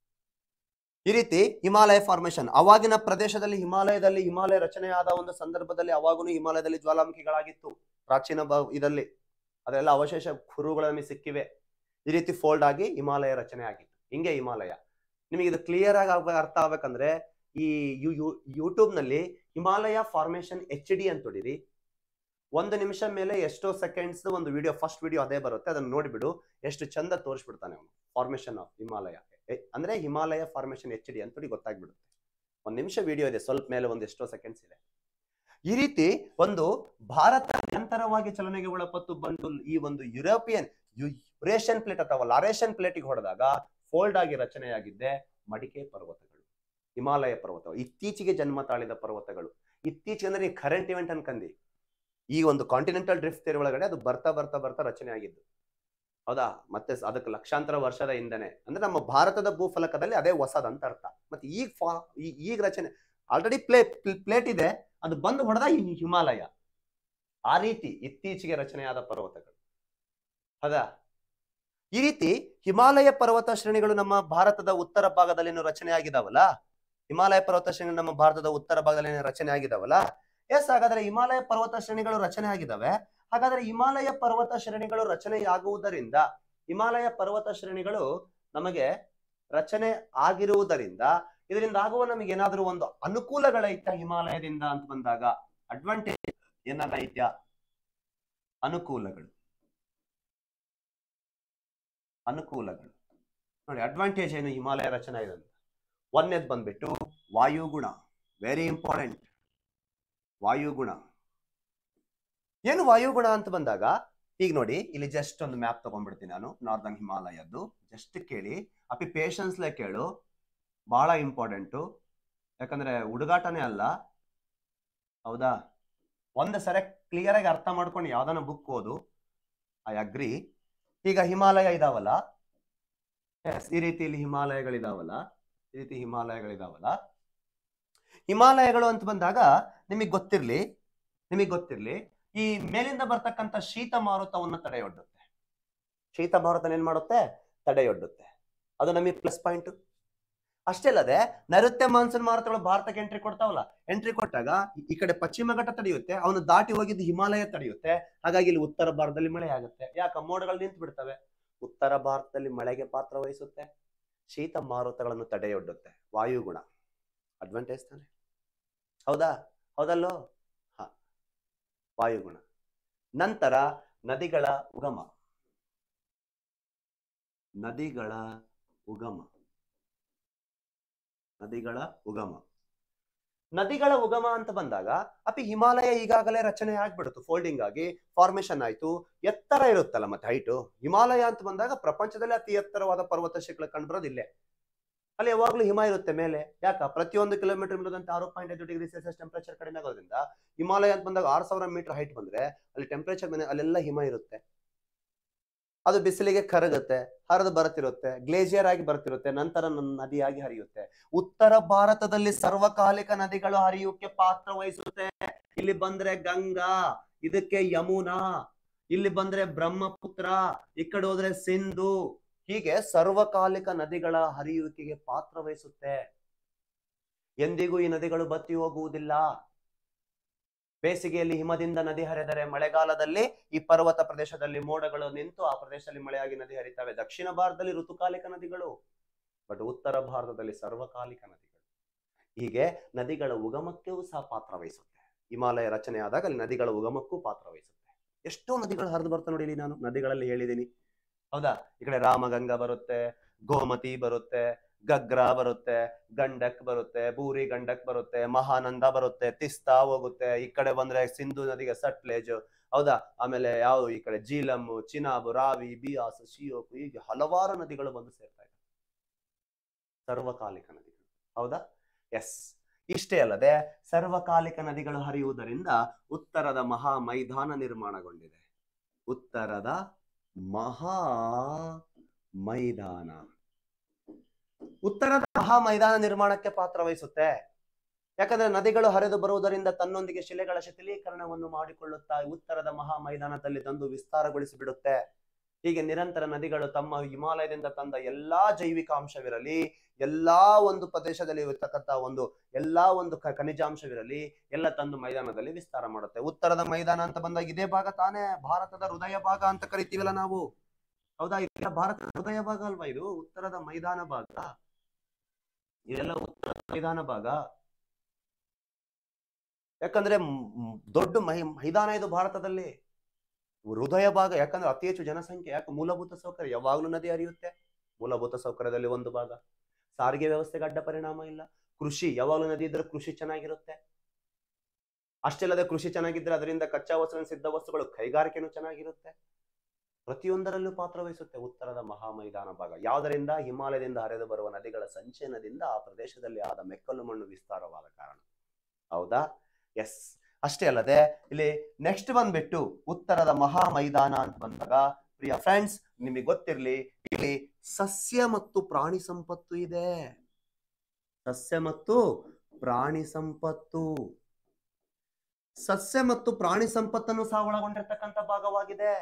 ಈ ರೀತಿ ಹಿಮಾಲಯ ಫಾರ್ಮೇಶನ್ ಅವಾಗಿನ ಪ್ರದೇಶದಲ್ಲಿ ಹಿಮಾಲಯದಲ್ಲಿ ಹಿಮಾಲಯ ರಚನೆಯಾದ ಒಂದು ಸಂದರ್ಭದಲ್ಲಿ ಅವಾಗೂ ಹಿಮಾಲಯದಲ್ಲಿ ಜ್ವಾಲಾಮುಖಿಗಳಾಗಿತ್ತು. ಪ್ರಾಚೀನ ಇದರಲ್ಲಿ ಅದೆಲ್ಲ ಅವಶೇಷ ಕುರುಗಳು ನಮಗೆ ಸಿಕ್ಕಿವೆ. ಈ ರೀತಿ ಫೋಲ್ಡ್ ಆಗಿ ಹಿಮಾಲಯ ರಚನೆ ಆಗಿತ್ತು. ಹಿಂಗೆ ಹಿಮಾಲಯ. ನಿಮಗೆ ಇದು ಕ್ಲಿಯರ್ ಆಗಿ ಅರ್ಥ ಆಗ್ಬೇಕಂದ್ರೆ ಈ ಯು ಯೂಟ್ಯೂಬ್ ನಲ್ಲಿ ಹಿಮಾಲಯ ಫಾರ್ಮೇಶನ್ ಎಚ್ ಡಿ ಅಂತ ಹೊಡಿರಿ. ಒಂದು ನಿಮಿಷ ಮೇಲೆ ಎಷ್ಟೋ ಸೆಕೆಂಡ್ಸ್ ಒಂದು ವಿಡಿಯೋ, ಫಸ್ಟ್ ವಿಡಿಯೋ ಅದೇ ಬರುತ್ತೆ. ಅದನ್ನ ನೋಡಿಬಿಡು, ಎಷ್ಟು ಚಂದ ತೋರಿಸ್ಬಿಡ್ತಾನೆ ಅವನು. ಫಾರ್ಮೇಶನ್ ಆಫ್ ಹಿಮಾಲಯ ಅಂದ್ರೆ ಹಿಮಾಲಯ ಫಾರ್ಮೇಶನ್ ಎಚ್ ಡಿ ಅಂತ ಗೊತ್ತಾಗ್ಬಿಡುತ್ತೆ. ಒಂದ್ ನಿಮಿಷ ವಿಡಿಯೋ ಇದೆ, ಸ್ವಲ್ಪ ಮೇಲೆ ಒಂದು ಎಷ್ಟೋ ಸೆಕೆಂಡ್ಸ್ ಇದೆ. ಈ ರೀತಿ ಒಂದು ಭಾರತ ನಿರಂತರವಾಗಿ ಚಲನೆಗೆ ಒಳಪಟ್ಟು ಬಂದು ಈ ಒಂದು ಯುರೋಪಿಯನ್ ಯುರೇಷಿಯನ್ ಪ್ಲೇಟ್ ಅಥವಾ ಲಾರೇಷಿಯನ್ ಪ್ಲೇಟಿಗೆ ಹೊಡೆದಾಗ ಫೋಲ್ಡ್ ಆಗಿ ರಚನೆಯಾಗಿದ್ದೆ ಮಡಿಕೆ ಪರ್ವತಗಳು, ಹಿಮಾಲಯ ಪರ್ವತ. ಇತ್ತೀಚೆಗೆ ಜನ್ಮ ತಾಳಿದ ಪರ್ವತಗಳು. ಇತ್ತೀಚೆಗೆ ಅಂದ್ರೆ ಈ ಕರೆಂಟ್ ಇವೆಂಟ್ ಅನ್ಕಂದಿ. ಈ ಒಂದು ಕಾಂಟಿನೆಂಟಲ್ ಡ್ರಿಫ್ಟ್ ಥಿಯರಿ ಒಳಗಡೆ ಅದು ಬರ್ತಾ ಬರ್ತಾ ಬರ್ತಾ ರಚನೆ ಆಗಿದ್ದು. ಹೌದಾ? ಮತ್ತೆ ಅದಕ್ಕೆ ಲಕ್ಷಾಂತರ ವರ್ಷದ ಹಿಂದನೆ. ಅಂದ್ರೆ ನಮ್ಮ ಭಾರತದ ಭೂಫಲಕದಲ್ಲಿ ಅದೇ ಹೊಸದಂತ ಅರ್ಥ. ಮತ್ತೆ ಈಗ ಫಾ ಈಗ ರಚನೆ ಆಲ್ರೆಡಿ ಪ್ಲೇ ಪ್ಲೇಟ್ ಇದೆ, ಅದು ಬಂದು ಹೊಡೆದ ಹಿಮಾಲಯ. ಆ ರೀತಿ ಇತ್ತೀಚೆಗೆ ರಚನೆಯಾದ ಪರ್ವತಗಳು. ಹೌದಾ? ಈ ರೀತಿ ಹಿಮಾಲಯ ಪರ್ವತ ಶ್ರೇಣಿಗಳು ನಮ್ಮ ಭಾರತದ ಉತ್ತರ ಭಾಗದಲ್ಲಿ ರಚನೆ ಆಗಿದಾವಲ್ಲ. ಹಿಮಾಲಯ ಪರ್ವತ ಶ್ರೇಣಿ ನಮ್ಮ ಭಾರತದ ಉತ್ತರ ಭಾಗದಲ್ಲಿ ರಚನೆ ಆಗಿದಾವಲ್ಲ. ಎಸ್, ಹಾಗಾದ್ರೆ ಹಿಮಾಲಯ ಪರ್ವತ ಶ್ರೇಣಿಗಳು ರಚನೆ ಆಗಿದಾವೆ. ಹಾಗಾದ್ರೆ ಹಿಮಾಲಯ ಪರ್ವತ ಶ್ರೇಣಿಗಳು ರಚನೆಯಾಗುವುದರಿಂದ ಹಿಮಾಲಯ ಪರ್ವತ ಶ್ರೇಣಿಗಳು ನಮಗೆ ರಚನೆ ಆಗಿರುವುದರಿಂದ ಇದರಿಂದ ಆಗುವ ನಮಗೆ ಏನಾದರೂ ಒಂದು ಅನುಕೂಲಗಳೈತ ಹಿಮಾಲಯದಿಂದ ಅಂತ ಬಂದಾಗ? ಅಡ್ವಾಂಟೇಜ್ ಏನಾರ ಐತ್ಯ? ಅನುಕೂಲಗಳು ಅನುಕೂಲಗಳು ನೋಡಿ. ಅಡ್ವಾಂಟೇಜ್ ಏನು ಹಿಮಾಲಯ ರಚನೆ ಇದೆ ಅಂತ? ಒಂದನೇದು ಬಂದ್ಬಿಟ್ಟು ವಾಯುಗುಣ. Very important. ವಾಯುಗುಣ ಏನು? ವಾಯುಗುಣ ಅಂತ ಬಂದಾಗ ಈಗ ನೋಡಿ, ಇಲ್ಲಿ ಜಸ್ಟ್ ಒಂದು ಮ್ಯಾಪ್ ತಗೊಂಡ್ಬಿಡ್ತೀನಿ ನಾನು, ನಾರ್ದರ್ನ್ ಹಿಮಾಲಯದ್ದು. ಜಸ್ಟ್ ಕೇಳಿ, ಅಪಿ ಪೇಷನ್ಸ್ಲೆ ಕೇಳು, ಬಹಳ ಇಂಪಾರ್ಟೆಂಟು. ಯಾಕಂದ್ರೆ ಹುಡುಗಾಟನೇ ಅಲ್ಲ. ಹೌದಾ? ಒಂದು ಸರಿ ಕ್ಲಿಯರ್ ಆಗಿ ಅರ್ಥ ಮಾಡ್ಕೊಂಡು ಯಾವ್ದಾನ ಬುಕ್ ಓದು. I agree. ಈಗ ಹಿಮಾಲಯ ಇದಾವಲ್ಲ, ಎಸ್, ಈ ರೀತಿ ಇಲ್ಲಿ ಹಿಮಾಲಯಗಳಿದಾವಲ್ಲ, ಈ ರೀತಿ ಹಿಮಾಲಯಗಳಿದಾವಲ್ಲ. ಹಿಮಾಲಯಗಳು ಅಂತ ಬಂದಾಗ ನಿಮಗೆ ಗೊತ್ತಿರ್ಲಿ ನಿಮಗೆ ಗೊತ್ತಿರ್ಲಿ ಈ ಮೇಲಿಂದ ಬರ್ತಕ್ಕಂಥ ಶೀತ ಮಾರುತವನ್ನ ತಡೆಯೊಡ್ಡುತ್ತೆ. ಶೀತ ಮಾರುತನ ಏನ್ ಮಾಡುತ್ತೆ? ತಡೆಯೊಡ್ಡುತ್ತೆ. ಅದು ನಮಗೆ ಪ್ಲಸ್ ಪಾಯಿಂಟ್. ಅಷ್ಟೇ ಅಲ್ಲದೆ ನೈಋತ್ಯ ಮಾನ್ಸೂನ್ ಮಾರುತಗಳು ಭಾರತಕ್ಕೆ ಎಂಟ್ರಿ ಕೊಡ್ತಾವಲ್ಲ, ಎಂಟ್ರಿ ಕೊಟ್ಟಾಗ ಈ ಕಡೆ ಪಶ್ಚಿಮ ಘಟ್ಟ ತಡೆಯುತ್ತೆ, ಅವನು ದಾಟಿ ಹೋಗಿದ್ದು ಹಿಮಾಲಯ ತಡೆಯುತ್ತೆ. ಹಾಗಾಗಿ ಇಲ್ಲಿ ಉತ್ತರ ಭಾರತದಲ್ಲಿ ಮಳೆ ಆಗುತ್ತೆ. ಯಾಕ? ಮೋಡಗಳು ನಿಂತು ಬಿಡ್ತವೆ. ಉತ್ತರ ಭಾರತದಲ್ಲಿ ಮಳೆಗೆ ಪಾತ್ರ ವಹಿಸುತ್ತೆ, ಶೀತ ಮಾರುತಗಳನ್ನು ತಡೆಯೊಡ್ಡುತ್ತೆ. ವಾಯುಗುಣ ಅಡ್ವಾಂಟೇಜ್ ತಾನೆ? ಹೌದಾ? ಹೌದಲ್ಲೋ? ಹ, ವಾಯುಗುಣ. ನಂತರ ನದಿಗಳ ಉಗಮ. ನದಿಗಳ ಉಗಮ. ನದಿಗಳ ಉಗಮ ನದಿಗಳ ಉಗಮ ಅಂತ ಬಂದಾಗ ಅಪಿ ಹಿಮಾಲಯ ಈಗಾಗಲೇ ರಚನೆ ಆಗ್ಬಿಡುತ್ತು, ಫೋಲ್ಡಿಂಗ್ ಆಗಿ ಫಾರ್ಮೇಶನ್ ಆಯ್ತು, ಎತ್ತರ ಇರುತ್ತಲ್ಲ ಮತ್ತೆ ಹೈಟು. ಹಿಮಾಲಯ ಅಂತ ಬಂದಾಗ ಪ್ರಪಂಚದಲ್ಲಿ ಅತಿ ಎತ್ತರವಾದ ಪರ್ವತ ಶಿಖರ ಕಂಡುಬರೋದು ಇಲ್ಲೇ. ಅಲ್ಲಿ ಯಾವಾಗ್ಲೂ ಹಿಮ ಇರುತ್ತೆ ಮೇಲೆ. ಯಾಕ? ಪ್ರತಿಯೊಂದು ಕಿಲೋಮೀಟರ್ ಇರೋದಂತ ಆರು ಪಾಯಿಂಟ್ ಐದು ಡಿಗ್ರಿ ಸೆಲ್ಸಿಯಸ್ ಟೆಂಪರೇಚರ್ ಕಡಿಮೆ ಆಗೋದ್ರಿಂದ ಹಿಮಾಲಯ ಅಂತ ಬಂದಾಗ ಆರು ಸಾವಿರ ಮೀಟರ್ ಹೈಟ್ ಬಂದ್ರೆ ಅಲ್ಲಿ ಟೆಂಪರೇಚರ್ ಮೇಲೆ ಅಲ್ಲೆಲ್ಲ ಹಿಮ ಇರುತ್ತೆ. ಅದು ಬಿಸಿಲಿಗೆ ಕರಗುತ್ತೆ, ಹರಿದು ಬರುತ್ತಿರುತ್ತೆ, ಗ್ಲೇಸಿಯರ್ ಆಗಿ ಬರ್ತಿರುತ್ತೆ, ನಂತರ ನದಿಯಾಗಿ ಹರಿಯುತ್ತೆ. ಉತ್ತರ ಭಾರತದಲ್ಲಿ ಸರ್ವಕಾಲಿಕ ನದಿಗಳು ಹರಿಯೋಕೆ ಪಾತ್ರ ವಹಿಸುತ್ತೆ. ಇಲ್ಲಿ ಬಂದ್ರೆ ಗಂಗಾ, ಇದಕ್ಕೆ ಯಮುನಾ, ಇಲ್ಲಿ ಬಂದ್ರೆ ಬ್ರಹ್ಮಪುತ್ರ, ಈ ಕಡೆ ಹೋದ್ರೆ ಸಿಂಧು. ಹೀಗೆ ಸರ್ವಕಾಲಿಕ ನದಿಗಳ ಹರಿಯುವಿಕೆಗೆ ಪಾತ್ರ ವಹಿಸುತ್ತೆ. ಎಂದಿಗೂ ಈ ನದಿಗಳು ಬತ್ತಿ ಹೋಗುವುದಿಲ್ಲ. ಬೇಸಿಗೆಯಲ್ಲಿ ಹಿಮದಿಂದ ನದಿ ಹರಿದರೆ ಮಳೆಗಾಲದಲ್ಲಿ ಈ ಪರ್ವತ ಪ್ರದೇಶದಲ್ಲಿ ಮೋಡಗಳು ನಿಂತು ಆ ಪ್ರದೇಶದಲ್ಲಿ ಮಳೆಯಾಗಿ ನದಿ ಹರಿತವೆ. ದಕ್ಷಿಣ ಭಾರತದಲ್ಲಿ ಋತುಕಾಲಿಕ ನದಿಗಳು, ಬಟ್ ಉತ್ತರ ಭಾರತದಲ್ಲಿ ಸರ್ವಕಾಲಿಕ ನದಿಗಳು. ಹೀಗೆ ನದಿಗಳ ಉಗಮಕ್ಕೂ ಸಹ ಪಾತ್ರ ವಹಿಸುತ್ತೆ. ಹಿಮಾಲಯ ರಚನೆ ಆದಾಗ ಅಲ್ಲಿ ನದಿಗಳ ಉಗಮಕ್ಕೂ ಪಾತ್ರ ವಹಿಸುತ್ತೆ. ಎಷ್ಟೋ ನದಿಗಳು ಹರಿದು ಬರ್ತಾ ನೋಡಿ, ನಾನು ನದಿಗಳಲ್ಲಿ ಹೇಳಿದ್ದೀನಿ ಹೌದಾ. ಈ ಕಡೆ ರಾಮಗಂಗಾ ಬರುತ್ತೆ, ಗೋಮತಿ ಬರುತ್ತೆ, ಗಗ್ರಾ ಬರುತ್ತೆ, ಗಂಡಕ್ ಬರುತ್ತೆ, ಬೂರಿ ಗಂಡಕ್ ಬರುತ್ತೆ, ಮಹಾನಂದ ಬರುತ್ತೆ, ತಿಸ್ತಾ ಹೋಗುತ್ತೆ. ಈ ಕಡೆ ಬಂದ್ರೆ ಸಿಂಧು ನದಿಗೆ ಸಟ್ಲೇಜ್ ಹೌದಾ. ಆಮೇಲೆ ಯಾವ ಈ ಕಡೆ ಜೀಲಂ, ಚಿನಾಬ್, ರಾವಿ, ಬಿಯಾಸ್, ಶಿಯೋಕ್, ಹೀಗೆ ಹಲವಾರು ನದಿಗಳು ಬಂದು ಸೇರ್ತಾ ಇದೆ. ಸರ್ವಕಾಲಿಕ ನದಿಗಳು ಹೌದಾ. ಎಸ್. ಇಷ್ಟೇ ಅಲ್ಲದೆ ಸರ್ವಕಾಲಿಕ ನದಿಗಳು ಹರಿಯುವುದರಿಂದ ಉತ್ತರದ ಮಹಾ ಮೈದಾನ ನಿರ್ಮಾಣಗೊಂಡಿದೆ. ಉತ್ತರದ ಮಹಾ ಮೈದಾನ ಉತ್ತರದ ಮಹಾ ಮೈದಾನ ನಿರ್ಮಾಣಕ್ಕೆ ಪಾತ್ರ ವಹಿಸುತ್ತೆ. ಯಾಕಂದ್ರೆ ನದಿಗಳು ಹರಿದು ಬರುವುದರಿಂದ ತನ್ನೊಂದಿಗೆ ಶಿಲೆಗಳ ಶಿಥಿಲೀಕರಣವನ್ನು ಮಾಡಿಕೊಳ್ಳುತ್ತಾ ಉತ್ತರದ ಮಹಾ ಮೈದಾನದಲ್ಲಿ ತಂದು ವಿಸ್ತಾರಗೊಳಿಸಿ ಬಿಡುತ್ತೆ. ಹೀಗೆ ನಿರಂತರ ನದಿಗಳು ತಮ್ಮ ಹಿಮಾಲಯದಿಂದ ತಂದ ಎಲ್ಲಾ ಜೈವಿಕ ಅಂಶವಿರಲಿ, ಎಲ್ಲಾ ಒಂದು ಪ್ರದೇಶದಲ್ಲಿ ಇರತಕ್ಕಂತ ಒಂದು ಎಲ್ಲಾ ಒಂದು ಖನಿಜಾಂಶವಿರಲಿ ಎಲ್ಲ ತಂದು ಮೈದಾನದಲ್ಲಿ ವಿಸ್ತಾರ ಮಾಡುತ್ತೆ. ಉತ್ತರದ ಮೈದಾನ ಅಂತ ಬಂದಾಗ ಇದೇ ಭಾಗ ತಾನೇ ಭಾರತದ ಹೃದಯ ಭಾಗ ಅಂತ ಕರಿತೀವಲ್ಲ ನಾವು, ಹೌದಾ. ಇದೆಲ್ಲ ಭಾರತದ ಹೃದಯ ಭಾಗ ಅಲ್ವಾ ಇದು, ಉತ್ತರದ ಮೈದಾನ ಭಾಗ. ಇದೆಲ್ಲ ಉತ್ತರ ಮೈದಾನ ಭಾಗ. ಯಾಕಂದ್ರೆ ದೊಡ್ಡ ಮೈ ಮೈದಾನ ಇದು ಭಾರತದಲ್ಲಿ, ಹೃದಯ ಭಾಗ. ಯಾಕಂದ್ರೆ ಅತಿ ಹೆಚ್ಚು ಜನಸಂಖ್ಯೆ. ಯಾಕೆ? ಮೂಲಭೂತ ಸೌಕರ್ಯ. ಯಾವಾಗ್ಲೂ ನದಿ ಹರಿಯುತ್ತೆ, ಮೂಲಭೂತ ಸೌಕರ್ಯದಲ್ಲಿ ಒಂದು ಭಾಗ. ಸಾರಿಗೆ ವ್ಯವಸ್ಥೆಗೆ ಅಡ್ಡ ಪರಿಣಾಮ ಇಲ್ಲ. ಕೃಷಿ, ಯಾವಾಗ್ಲೂ ನದಿ ಇದ್ರೆ ಕೃಷಿ ಚೆನ್ನಾಗಿರುತ್ತೆ. ಅಷ್ಟೇ ಅಲ್ಲದೆ ಕೃಷಿ ಚೆನ್ನಾಗಿದ್ರೆ ಅದರಿಂದ ಕಚ್ಚಾ ವಸ್ತು, ಸಿದ್ಧ ವಸ್ತುಗಳು, ಕೈಗಾರಿಕೆನೂ ಚೆನ್ನಾಗಿರುತ್ತೆ. ಪ್ರತಿಯೊಂದರಲ್ಲೂ ಪಾತ್ರ ವಹಿಸುತ್ತೆ ಉತ್ತರದ ಮಹಾ ಮೈದಾನ ಭಾಗ. ಯಾವುದರಿಂದ? ಹಿಮಾಲಯದಿಂದ ಹರಿದು ಬರುವ ನದಿಗಳ ಸಂಚಯನದಿಂದ ಆ ಪ್ರದೇಶದಲ್ಲಿ ಆದ ಮೆಕ್ಕಲು ಮಣ್ಣು ವಿಸ್ತಾರವಾದ ಕಾರಣ. ಹೌದಾ. ಎಸ್. ಅಷ್ಟೇ ಅಲ್ಲದೆ ಇಲ್ಲಿ ನೆಕ್ಸ್ಟ್ ಬಂದ್ಬಿಟ್ಟು ಉತ್ತರದ ಮಹಾ ಮೈದಾನ ಅಂತ ಬಂದಾಗ ಪ್ರಿಯ ಫ್ರೆಂಡ್ಸ್ ನಿಮಗೆ ಗೊತ್ತಿರ್ಲಿ, ಇಲ್ಲಿ ಸಸ್ಯ ಮತ್ತು ಪ್ರಾಣಿ ಸಂಪತ್ತು ಇದೆ. ಸಸ್ಯ ಮತ್ತು ಪ್ರಾಣಿ ಸಂಪತ್ತು ಸಸ್ಯ ಮತ್ತು ಪ್ರಾಣಿ ಸಂಪತ್ತನ್ನು ಸಹ ಒಳಗೊಂಡಿರ್ತಕ್ಕಂಥ ಭಾಗವಾಗಿದೆ.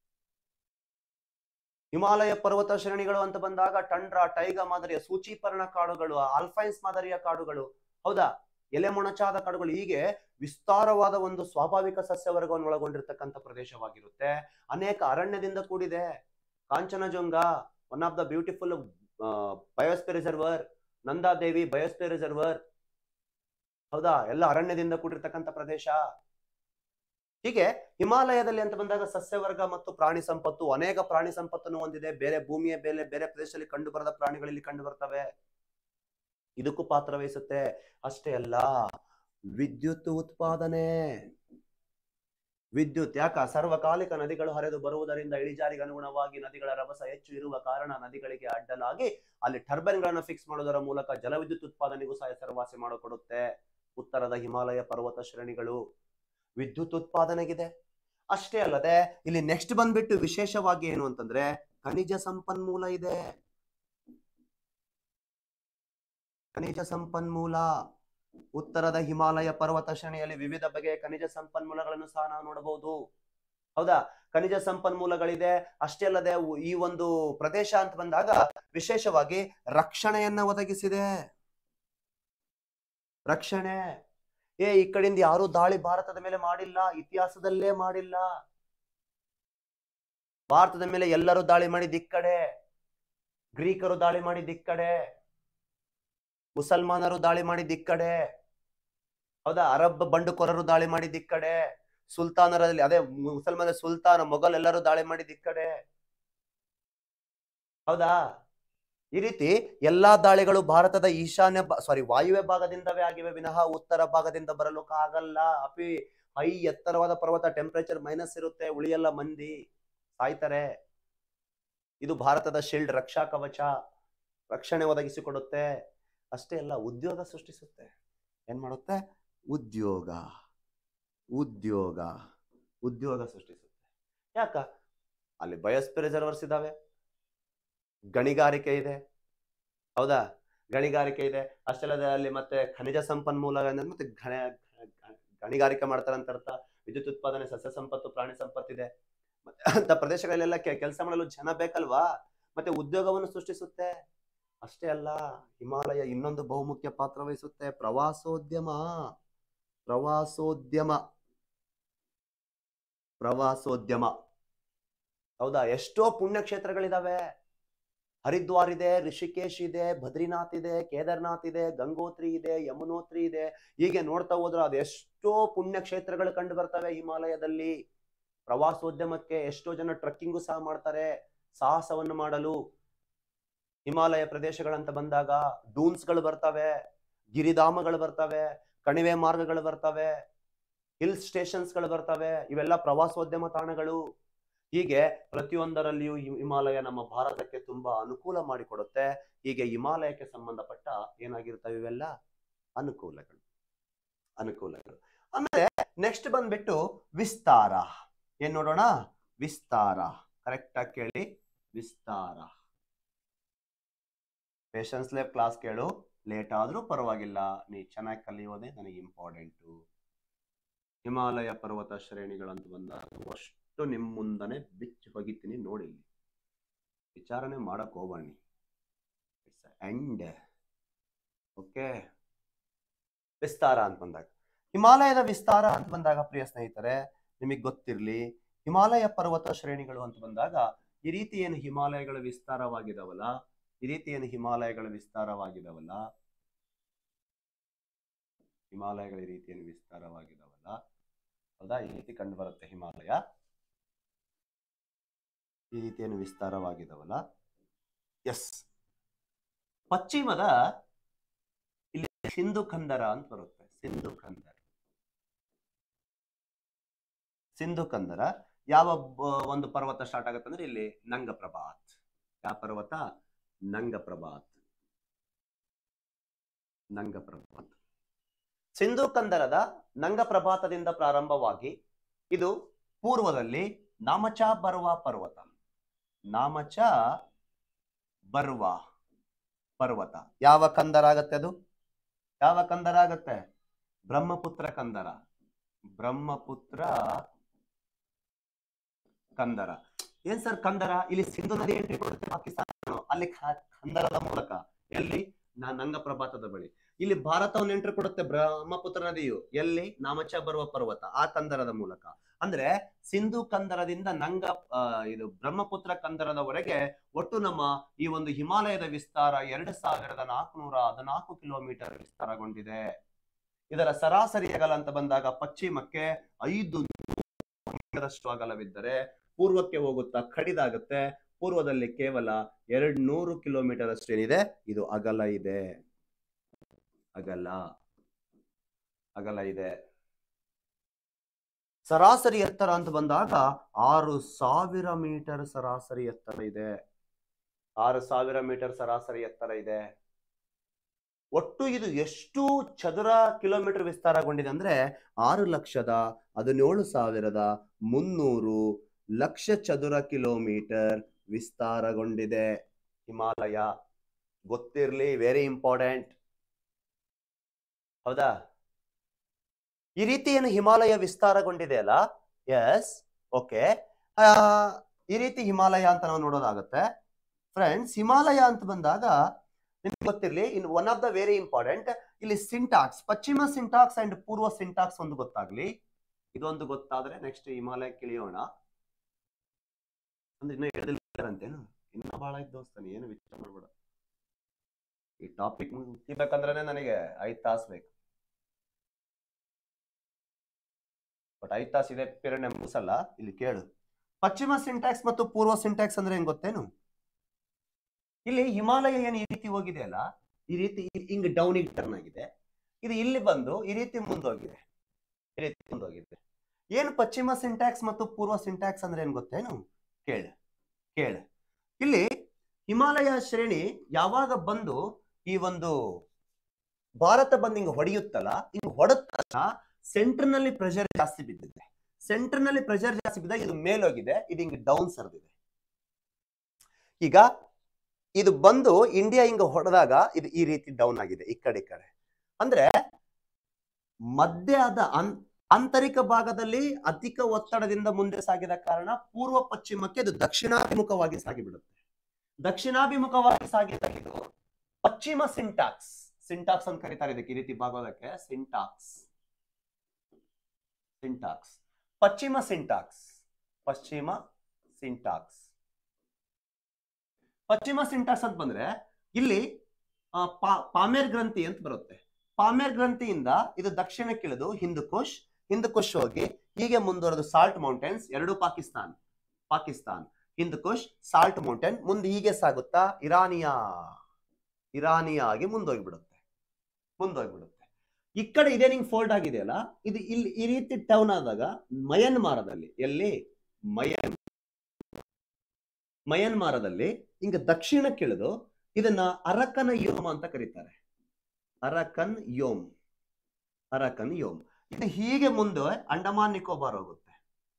ಹಿಮಾಲಯ ಪರ್ವತ ಶ್ರೇಣಿಗಳು ಅಂತ ಬಂದಾಗ ಟಂಡ್ರಾ, ಟೈಗಾ ಮಾದರಿಯ ಸೂಚೀಪರ್ಣ ಕಾಡುಗಳು, ಆಲ್ಫೈನ್ಸ್ ಮಾದರಿಯ ಕಾಡುಗಳು, ಹೌದಾ, ಎಲೆ ಮೊಣಚಾದ ಕಾಡುಗಳು, ಹೀಗೆ ವಿಸ್ತಾರವಾದ ಒಂದು ಸ್ವಾಭಾವಿಕ ಸಸ್ಯವರ್ಗವನ್ನು ಒಳಗೊಂಡಿರ್ತಕ್ಕಂಥ ಪ್ರದೇಶವಾಗಿರುತ್ತೆ. ಅನೇಕ ಅರಣ್ಯದಿಂದ ಕೂಡಿದೆ. Kanchenjunga one of the beautiful biosphere reserve, Nanda Devi biosphere reserve, ಹೌದಾ, ಎಲ್ಲ ಅರಣ್ಯದಿಂದ ಕೂಡಿರ್ತಕ್ಕಂಥ ಪ್ರದೇಶ. ಹೀಗೆ ಹಿಮಾಲಯದಲ್ಲಿ ಅಂತ ಬಂದಾಗ ಸಸ್ಯವರ್ಗ ಮತ್ತು ಪ್ರಾಣಿ ಸಂಪತ್ತು, ಅನೇಕ ಪ್ರಾಣಿ ಸಂಪತ್ತನ್ನು ಹೊಂದಿದೆ. ಬೇರೆ ಭೂಮಿಯ ಬೇರೆ ಬೇರೆ ಪ್ರದೇಶದಲ್ಲಿ ಕಂಡು ಬರದ ಪ್ರಾಣಿಗಳಲ್ಲಿ ಕಂಡು ಬರ್ತವೆ, ಇದಕ್ಕೂ ಪಾತ್ರ ವಹಿಸುತ್ತೆ. ಅಷ್ಟೇ ಅಲ್ಲ, ವಿದ್ಯುತ್ ಉತ್ಪಾದನೆ. ವಿದ್ಯುತ್ ಯಾಕ? ಸರ್ವಕಾಲಿಕ ನದಿಗಳು ಹರಿದು ಬರುವುದರಿಂದ ಇಳಿಜಾರಿಗೆ ಅನುಗುಣವಾಗಿ ನದಿಗಳ ರಭಸ ಹೆಚ್ಚು ಇರುವ ಕಾರಣ ನದಿಗಳಿಗೆ ಅಡ್ಡಲಾಗಿ ಅಲ್ಲಿ ಟರ್ಬೈನ್ ಗಳನ್ನು ಫಿಕ್ಸ್ ಮಾಡೋದರ ಮೂಲಕ ಜಲವಿದ್ಯುತ್ ಉತ್ಪಾದನೆಗೂ ಸಹ ಹೆಸರುವಾಸಿ ಮಾಡಿಕೊಡುತ್ತೆ ಉತ್ತರದ ಹಿಮಾಲಯ ಪರ್ವತ ಶ್ರೇಣಿಗಳು. ವಿದ್ಯುತ್ ಉತ್ಪಾದನೆಗಿದೆ. ಅಷ್ಟೇ ಅಲ್ಲದೆ ಇಲ್ಲಿ ನೆಕ್ಸ್ಟ್ ಬಂದ್ಬಿಟ್ಟು ವಿಶೇಷವಾಗಿ ಏನು ಅಂತಂದ್ರೆ ಖನಿಜ ಸಂಪನ್ಮೂಲ ಇದೆ. ಖನಿಜ ಸಂಪನ್ಮೂಲ ಉತ್ತರದ ಹಿಮಾಲಯ ಪರ್ವತ ಶ್ರೇಣಿಯಲ್ಲಿ ವಿವಿಧ ಬಗೆಯ ಖನಿಜ ಸಂಪನ್ಮೂಲಗಳನ್ನು ಸಹ ನಾವು ನೋಡಬಹುದು. ಹೌದಾ, ಖನಿಜ ಸಂಪನ್ಮೂಲಗಳಿದೆ. ಅಷ್ಟೇ ಅಲ್ಲದೆ ಈ ಒಂದು ಪ್ರದೇಶ ಅಂತ ಬಂದಾಗ ವಿಶೇಷವಾಗಿ ರಕ್ಷಣೆಯನ್ನ ಒದಗಿಸಿದೆ. ರಕ್ಷಣೆ ಏ ಈ ಕಡೆಯಿಂದ ಯಾರು ದಾಳಿ ಭಾರತದ ಮೇಲೆ ಮಾಡಿಲ್ಲ, ಇತಿಹಾಸದಲ್ಲೇ ಮಾಡಿಲ್ಲ. ಭಾರತದ ಮೇಲೆ ಎಲ್ಲರೂ ದಾಳಿ ಮಾಡಿದ ಈ ಕಡೆ, ಗ್ರೀಕರು ದಾಳಿ ಮಾಡಿದ ಈ ಕಡೆ, ಮುಸಲ್ಮಾನರು ದಾಳಿ ಮಾಡಿದ ಈ ಕಡೆ, ಹೌದಾ, ಅರಬ್ ಬಂಡುಕೋರರು ದಾಳಿ ಮಾಡಿದ ಈ ಕಡೆ, ಸುಲ್ತಾನರಲ್ಲಿ ಅದೇ ಮುಸಲ್ಮಾನ ಸುಲ್ತಾನ ಮೊಘಲ್ ಎಲ್ಲರೂ ದಾಳಿ ಮಾಡಿದ ಈ ಕಡೆ, ಹೌದಾ? ಈ ರೀತಿ ಎಲ್ಲಾ ದಾಳಿಗಳು ಭಾರತದ ಈಶಾನ್ಯ ಸಾರಿ ವಾಯುವ್ಯ ಭಾಗದಿಂದವೇ ಆಗಿವೆ ವಿನಃ ಉತ್ತರ ಭಾಗದಿಂದ ಬರಲು ಆಗಲ್ಲ. ಅಪಿ ಹೈ ಎತ್ತರವಾದ ಪರ್ವತ, ಟೆಂಪರೇಚರ್ ಮೈನಸ್ ಇರುತ್ತೆ, ಉಳಿಯಲ್ಲ, ಮಂದಿ ಸಾಯ್ತಾರೆ. ಇದು ಭಾರತದ ಶೀಲ್ಡ್, ರಕ್ಷಾ ಕವಚ, ರಕ್ಷಣೆ ಒದಗಿಸಿಕೊಡುತ್ತೆ. ಅಷ್ಟೇ ಅಲ್ಲ, ಉದ್ಯೋಗ ಸೃಷ್ಟಿಸುತ್ತೆ. ಏನ್ ಮಾಡುತ್ತೆ? ಉದ್ಯೋಗ ಉದ್ಯೋಗ ಉದ್ಯೋಗ ಸೃಷ್ಟಿಸುತ್ತೆ. ಯಾಕ? ಅಲ್ಲಿ ಬಯೋಸ್ಫಿಯರ್ ರಿಸರ್ವರ್ಸ್ ಇದಾವೆ, ಗಣಿಗಾರಿಕೆ ಇದೆ. ಹೌದಾ? ಗಣಿಗಾರಿಕೆ ಇದೆ. ಅಷ್ಟೆಲ್ಲದೆ ಅಲ್ಲಿ ಮತ್ತೆ ಖನಿಜ ಸಂಪನ್ಮೂಲ ಮತ್ತೆ ಗಣಿಗಾರಿಕೆ ಮಾಡ್ತಾರೆ ಅಂತ ಅರ್ಥ. ವಿದ್ಯುತ್ ಉತ್ಪಾದನೆ, ಸಸ್ಯ ಸಂಪತ್ತು, ಪ್ರಾಣಿ ಸಂಪತ್ತಿದೆ. ಮತ್ತೆ ಅಂತ ಪ್ರದೇಶಗಳಲ್ಲೆಲ್ಲ ಕೆಲಸ ಮಾಡಲು ಜನ ಬೇಕಲ್ವಾ? ಮತ್ತೆ ಉದ್ಯೋಗವನ್ನು ಸೃಷ್ಟಿಸುತ್ತೆ. ಅಷ್ಟೇ ಅಲ್ಲ, ಹಿಮಾಲಯ ಇನ್ನೊಂದು ಬಹುಮುಖ್ಯ ಪಾತ್ರ ವಹಿಸುತ್ತೆ, ಪ್ರವಾಸೋದ್ಯಮ. ಪ್ರವಾಸೋದ್ಯಮ ಪ್ರವಾಸೋದ್ಯಮ ಹೌದಾ? ಎಷ್ಟೋ ಪುಣ್ಯಕ್ಷೇತ್ರಗಳಿದಾವೆ. ಹರಿದ್ವಾರ್ ಇದೆ, ಋಷಿಕೇಶ್ ಇದೆ, ಬದ್ರಿನಾಥ್ ಇದೆ, ಕೇದಾರ್ನಾಥ್ ಇದೆ, ಗಂಗೋತ್ರಿ ಇದೆ, ಯಮುನೋತ್ರಿ ಇದೆ. ಹೀಗೆ ನೋಡ್ತಾ ಹೋದ್ರೆ ಅದೆಷ್ಟೋ ಪುಣ್ಯಕ್ಷೇತ್ರಗಳು ಕಂಡು ಬರ್ತವೆ ಹಿಮಾಲಯದಲ್ಲಿ. ಪ್ರವಾಸೋದ್ಯಮಕ್ಕೆ ಎಷ್ಟೋ ಜನ ಟ್ರಕ್ಕಿಂಗು ಸಹ ಮಾಡ್ತಾರೆ, ಸಾಹಸವನ್ನು ಮಾಡಲು. ಹಿಮಾಲಯ ಪ್ರದೇಶಗಳಂತ ಬಂದಾಗ ಡೂನ್ಸ್ಗಳು ಬರ್ತವೆ, ಗಿರಿಧಾಮಗಳು ಬರ್ತವೆ, ಕಣಿವೆ ಮಾರ್ಗಗಳು ಬರ್ತವೆ, ಹಿಲ್ ಸ್ಟೇಷನ್ಸ್ಗಳು ಬರ್ತವೆ. ಇವೆಲ್ಲ ಪ್ರವಾಸೋದ್ಯಮ ತಾಣಗಳು. ಹೀಗೆ ಪ್ರತಿಯೊಂದರಲ್ಲಿಯೂ ಹಿಮಾಲಯ ನಮ್ಮ ಭಾರತಕ್ಕೆ ತುಂಬಾ ಅನುಕೂಲ ಮಾಡಿಕೊಡುತ್ತೆ. ಹೀಗೆ ಹಿಮಾಲಯಕ್ಕೆ ಸಂಬಂಧಪಟ್ಟ ಏನಾಗಿರ್ತವೆ ಇವೆಲ್ಲ ಅನುಕೂಲಗಳು ಅನುಕೂಲಗಳು ಆಮೇಲೆ ನೆಕ್ಸ್ಟ್ ಬಂದ್ಬಿಟ್ಟು ವಿಸ್ತಾರ. ಏನ್ ನೋಡೋಣ? ವಿಸ್ತಾರ. ಕರೆಕ್ಟ್ ಆಗಿ ಕೇಳಿ, ವಿಸ್ತಾರ. ಪೇಷನ್ಸ್ ಲೇವ್ ಕ್ಲಾಸ್ ಕೇಳು, ಲೇಟ್ ಆದ್ರೂ ಪರವಾಗಿಲ್ಲ, ನೀ ಚೆನ್ನಾಗಿ ಕಲಿಯೋದೇ ನನಗೆ ಇಂಪಾರ್ಟೆಂಟು. ಹಿಮಾಲಯ ಪರ್ವತ ಶ್ರೇಣಿಗಳಂತ ಬಂದಾಗ ಅಷ್ಟು ನಿಮ್ ಮುಂದನೆ ಬಿಚ್ಚಿ ಹೋಗಿತೀನಿ ನೋಡಿ. ವಿಚಾರಣೆ ಮಾಡಕ್ ಹೋಗ್ಬಣ್ಣಿ. It's end. ಓಕೆ, ವಿಸ್ತಾರ ಅಂತ ಬಂದಾಗ, ಹಿಮಾಲಯದ ವಿಸ್ತಾರ ಅಂತ ಬಂದಾಗ ಪ್ರಿಯ ಸ್ನೇಹಿತರೆ ನಿಮಗೆ ಗೊತ್ತಿರ್ಲಿ, ಹಿಮಾಲಯ ಪರ್ವತ ಶ್ರೇಣಿಗಳು ಅಂತ ಬಂದಾಗ ಈ ರೀತಿ ಏನು ಹಿಮಾಲಯಗಳು ವಿಸ್ತಾರವಾಗಿದಾವಲ್ಲ ಈ ರೀತಿ ಏನು ಹಿಮಾಲಯಗಳು ವಿಸ್ತಾರವಾಗಿದಾವಲ್ಲ ಹಿಮಾಲಯಗಳ ಈ ರೀತಿ ಏನು ವಿಸ್ತಾರವಾಗಿದಾವಲ್ಲ ಹೌದಾ? ಈ ರೀತಿ ಕಂಡು ಬರುತ್ತೆ ಹಿಮಾಲಯ. ಈ ರೀತಿ ಏನು ವಿಸ್ತಾರವಾಗಿದಾವಲ್ಲ. ಎಸ್, ಪಶ್ಚಿಮದ ಇಲ್ಲಿ ಸಿಂಧು ಕಂದರ ಅಂತ ಬರುತ್ತೆ. ಸಿಂಧು ಕಂದರ ಸಿಂಧು ಕಂದರ ಯಾವ ಒಂದು ಪರ್ವತ ಸ್ಟಾರ್ಟ್ ಆಗುತ್ತೆ ಅಂದ್ರೆ ಇಲ್ಲಿ ನಂಗ ಪ್ರಭಾತ್. ಯಾವ ಪರ್ವತ? ನಂಗ ಪ್ರಭಾತ್. ನಂಗ ಪ್ರಭಾತ್. ಸಿಂಧು ಕಂದರದ ನಂಗ ಪ್ರಭಾತದಿಂದ ಪ್ರಾರಂಭವಾಗಿ ಇದು ಪೂರ್ವದಲ್ಲಿ ನಾಮಚ ಬರ್ವ ಪರ್ವತ. ನಾಮಚ ಬರ್ವ ಪರ್ವತ ಯಾವ ಕಂದರ ಆಗತ್ತೆ? ಅದು ಯಾವ ಕಂದರ ಆಗತ್ತೆ? ಬ್ರಹ್ಮಪುತ್ರ ಕಂದರ. ಬ್ರಹ್ಮಪುತ್ರ ಕಂದರ. ಏನ್ ಸರ್ ಕಂದರ? ಇಲ್ಲಿ ಸಿಂಧು ನದಿ ಎಂಟ್ರಿ ಕೊಡುತ್ತೆ ಪಾಕಿಸ್ತಾನ, ಅಲ್ಲಿ ಕಂದರದ ಮೂಲಕ. ಎಲ್ಲಿ? ನಾ ನಂಗ ಪ್ರಭಾತದ ಬಳಿ. ಇಲ್ಲಿ ಭಾರತವನ್ನು ಎಂಟ್ರಿ ಕೊಡುತ್ತೆ ಬ್ರಹ್ಮಪುತ್ರ ನದಿಯು. ಎಲ್ಲಿ? ನಾಮಚ ಬರುವ ಪರ್ವತ, ಆ ಕಂದರದ ಮೂಲಕ. ಅಂದ್ರೆ ಸಿಂಧು ಕಂದರದಿಂದ ನಂಗ ಇದು ಬ್ರಹ್ಮಪುತ್ರ ಕಂದರದವರೆಗೆ ಒಟ್ಟು ನಮ್ಮ ಈ ಒಂದು ಹಿಮಾಲಯದ ವಿಸ್ತಾರ ಎರಡು ಸಾವಿರದ ನಾಲ್ಕುನೂರ ಹದಿನಾಲ್ಕು ಕಿಲೋಮೀಟರ್ ವಿಸ್ತಾರಗೊಂಡಿದೆ. ಇದರ ಸರಾಸರಿ ಅಗಲ ಅಂತ ಬಂದಾಗ ಪಶ್ಚಿಮಕ್ಕೆ ಐದು ನೂರಷ್ಟು ಅಗಲವಿದ್ದರೆ ಪೂರ್ವಕ್ಕೆ ಹೋಗುತ್ತಾ ಕಡಿದಾಗುತ್ತೆ. ಪೂರ್ವದಲ್ಲಿ ಕೇವಲ ಎರಡ್ ನೂರು ಕಿಲೋಮೀಟರ್ ಅಷ್ಟೇನಿದೆ, ಇದು ಅಗಲ ಇದೆ. ಅಗಲ ಅಗಲ ಇದೆ. ಸರಾಸರಿ ಎತ್ತರ ಅಂತ ಬಂದಾಗ ಆರು ಸಾವಿರ ಮೀಟರ್ ಸರಾಸರಿ ಎತ್ತರ ಇದೆ. ಆರು ಸಾವಿರ ಮೀಟರ್ ಸರಾಸರಿ ಎತ್ತರ ಇದೆ. ಒಟ್ಟು ಇದು ಎಷ್ಟು ಚದುರ ಕಿಲೋಮೀಟರ್ ವಿಸ್ತಾರಗೊಂಡಿದೆ ಅಂದ್ರೆ ಆರು ಲಕ್ಷದ ಹದಿನೇಳು ಸಾವಿರದ ಮುನ್ನೂರು ಲಕ್ಷ ಚದುರ ಕಿಲೋಮೀಟರ್ ವಿಸ್ತಾರಗೊಂಡಿದೆ ಹಿಮಾಲಯ. ಗೊತ್ತಿರ್ಲಿ, ವೆರಿ ಇಂಪಾರ್ಟೆಂಟ್. ಹೌದಾ? ಈ ರೀತಿ ಏನು ಹಿಮಾಲಯ ವಿಸ್ತಾರಗೊಂಡಿದೆ ಅಲ್ಲ, ಎಸ್, ಓಕೆ. ಈ ರೀತಿ ಹಿಮಾಲಯ ಅಂತ ನಾವು ನೋಡೋದಾಗುತ್ತೆ ಫ್ರೆಂಡ್ಸ್. ಹಿಮಾಲಯ ಅಂತ ಬಂದಾಗ ನಿಮ್ಗೆ ಗೊತ್ತಿರ್ಲಿ, in one of the very important ಇಲ್ಲಿ ಸಿಂಟಾಕ್ಸ್, ಪಶ್ಚಿಮ ಸಿಂಟಾಕ್ಸ್ ಅಂಡ್ ಪೂರ್ವ ಸಿಂಟಾಕ್ಸ್ ಒಂದು ಗೊತ್ತಾಗ್ಲಿ. ಇದೊಂದು ಗೊತ್ತಾದ್ರೆ ನೆಕ್ಸ್ಟ್ ಹಿಮಾಲಯ ಕಿಳಿಯೋಣ. ಅಂದ್ರೆ ಇನ್ನು ಹೇಳಿಲ್ಲಂತೇನು, ಇನ್ನ ಬಹಳ ಇದ್ದು ದೋಸ್ತಾನೆ, ಏನು ವಿಚಾರ ಮಾಡ್ಬೇಡ. ಈ ಟಾಪಿಕ್ ಮುಗಿಬೇಕಂದ್ರೆ ನನಗೆ ಐದ್ ತಾಸು ಬೇಕು. ಬಟ್ ಐದ್ ತಾಸು ಇದೆ ಪೀರಿಯಡ್ ಮುಗಿಸಲ್ಲ. ಇಲ್ಲಿ ಕೇಳು, ಪಶ್ಚಿಮ ಸಿಂಟ್ಯಾಕ್ಸ್ ಮತ್ತು ಪೂರ್ವ ಸಿಂಟ್ಯಾಕ್ಸ್ ಅಂದ್ರೆ ಹೆಂಗ್ ಗೊತ್ತೇನು? ಇಲ್ಲಿ ಹಿಮಾಲಯ ಏನು ಈ ರೀತಿ ಹೋಗಿದೆ ಅಲ್ಲ, ಈ ರೀತಿ ಹಿಂಗ್ ಡೌನಿಗೆ ಟರ್ನ್ ಆಗಿದೆ. ಇದು ಇಲ್ಲಿ ಬಂದು ಈ ರೀತಿ ಮುಂದೋಗಿದೆ, ಈ ರೀತಿ ಮುಂದೋಗಿದೆ. ಏನು ಪಶ್ಚಿಮ ಸಿಂಟ್ಯಾಕ್ಸ್ ಮತ್ತು ಪೂರ್ವ ಸಿಂಟ್ಯಾಕ್ಸ್ ಅಂದ್ರೆ ಏನ್ ಗೊತ್ತೇನು? ಕೇಳ ಕೇಳ ಇಲ್ಲಿ ಹಿಮಾಲಯ ಶ್ರೇಣಿ ಯಾವಾಗ ಬಂದು ಈ ಒಂದು ಭಾರತ ಬಂದು ಹಿಂಗ ಹೊಡೆಯುತ್ತಲ್ಲ, ಹಿಂಗ್ ಹೊಡೆದ ಸೆಂಟರ್ ನಲ್ಲಿ ಪ್ರೆಷರ್ ಜಾಸ್ತಿ ಬಿದ್ದಿದೆ. ಸೆಂಟರ್ ನಲ್ಲಿ ಪ್ರೆಷರ್ ಜಾಸ್ತಿ ಬಿದ್ದಾಗ ಇದು ಮೇಲೋಗಿದೆ, ಇದು ಹಿಂಗ್ ಡೌನ್ ಸರ್ದಿದೆ. ಈಗ ಇದು ಬಂದು ಇಂಡಿಯಾ ಹಿಂಗ ಹೊಡೆದಾಗ ಇದು ಈ ರೀತಿ ಡೌನ್ ಆಗಿದೆ, ಈ ಕಡೆ ಈ ಕಡೆ. ಅಂದ್ರೆ ಮಧ್ಯದ ಅನ್ ಆಂತರಿಕ ಭಾಗದಲ್ಲಿ ಅಧಿಕ ಒತ್ತಡದಿಂದ ಮುಂದೆ ಸಾಗಿದ ಕಾರಣ ಪೂರ್ವ ಪಶ್ಚಿಮಕ್ಕೆ ಇದು ದಕ್ಷಿಣಾಭಿಮುಖವಾಗಿ ಸಾಗಿಬಿಡುತ್ತೆ. ದಕ್ಷಿಣಾಭಿಮುಖವಾಗಿ ಸಾಗಿದಾಗ ಇದು ಪಶ್ಚಿಮ ಸಿಂಟಾಕ್ಸ್, ಸಿಂಟಾಕ್ಸ್ ಅಂತ ಕರೀತಾರೆ ಇದಕ್ಕೆ, ಈ ರೀತಿ ಭಾಗೋದಕ್ಕೆ ಸಿಂಟಾಕ್ಸ್. ಸಿಂಟಾಕ್ಸ್ ಪಶ್ಚಿಮ ಸಿಂಟಾಕ್ಸ್, ಪಶ್ಚಿಮ ಸಿಂಟಾಕ್ಸ್. ಪಶ್ಚಿಮ ಸಿಂಟಾಕ್ಸ್ ಅಂತ ಬಂದ್ರೆ ಇಲ್ಲಿ ಪಾಮೇರ್ ಗ್ರಂಥಿ ಅಂತ ಬರುತ್ತೆ. ಪಾಮೇರ್ ಗ್ರಂಥಿಯಿಂದ ಇದು ದಕ್ಷಿಣಕ್ಕೆ ಇಳಿದು ಹಿಂದೂಕುಷ್, ಹಿಂದೂಕುಷ್ ಹೋಗಿ ಹೀಗೆ ಮುಂದುವರೆದು ಸಾಲ್ಟ್ ಮೌಂಟೇನ್ಸ್, ಎರಡು ಪಾಕಿಸ್ತಾನ್, ಪಾಕಿಸ್ತಾನ್, ಹಿಂದೂಕುಷ್, ಸಾಲ್ಟ್ ಮೌಂಟೇನ್, ಮುಂದೆ ಹೀಗೆ ಸಾಗುತ್ತಾ ಇರಾನಿಯಾ, ಇರಾನಿಯಾ ಆಗಿ ಮುಂದೋಗ್ಬಿಡುತ್ತೆ, ಮುಂದೋಗ್ಬಿಡುತ್ತೆ. ಈ ಕಡೆ ಇದೇ ನಿಂಗೆ ಫೋಲ್ಡ್ ಆಗಿದೆಯಲ್ಲ, ಇದು ಇಲ್ಲಿ ಈ ರೀತಿ ಟೌನ್ ಆದಾಗ ಮಯನ್ಮಾರದಲ್ಲಿ, ಎಲ್ಲಿ ಮಯನ್ ಮಯನ್ಮಾರದಲ್ಲಿ ಹಿಂಗ ದಕ್ಷಿಣಕ್ಕೆ ಇಳಿದು ಇದನ್ನ ಅರಕನ ಯೋಮ ಅಂತ ಕರೀತಾರೆ. ಅರಕನ್ ಯೋಮ್, ಅರಕನ್ ಯೋಮ್. ಇದು ಹೀಗೆ ಮುಂದೆ ಅಂಡಮಾನ್ ನಿಕೋಬಾರ್ ಹೋಗುತ್ತೆ,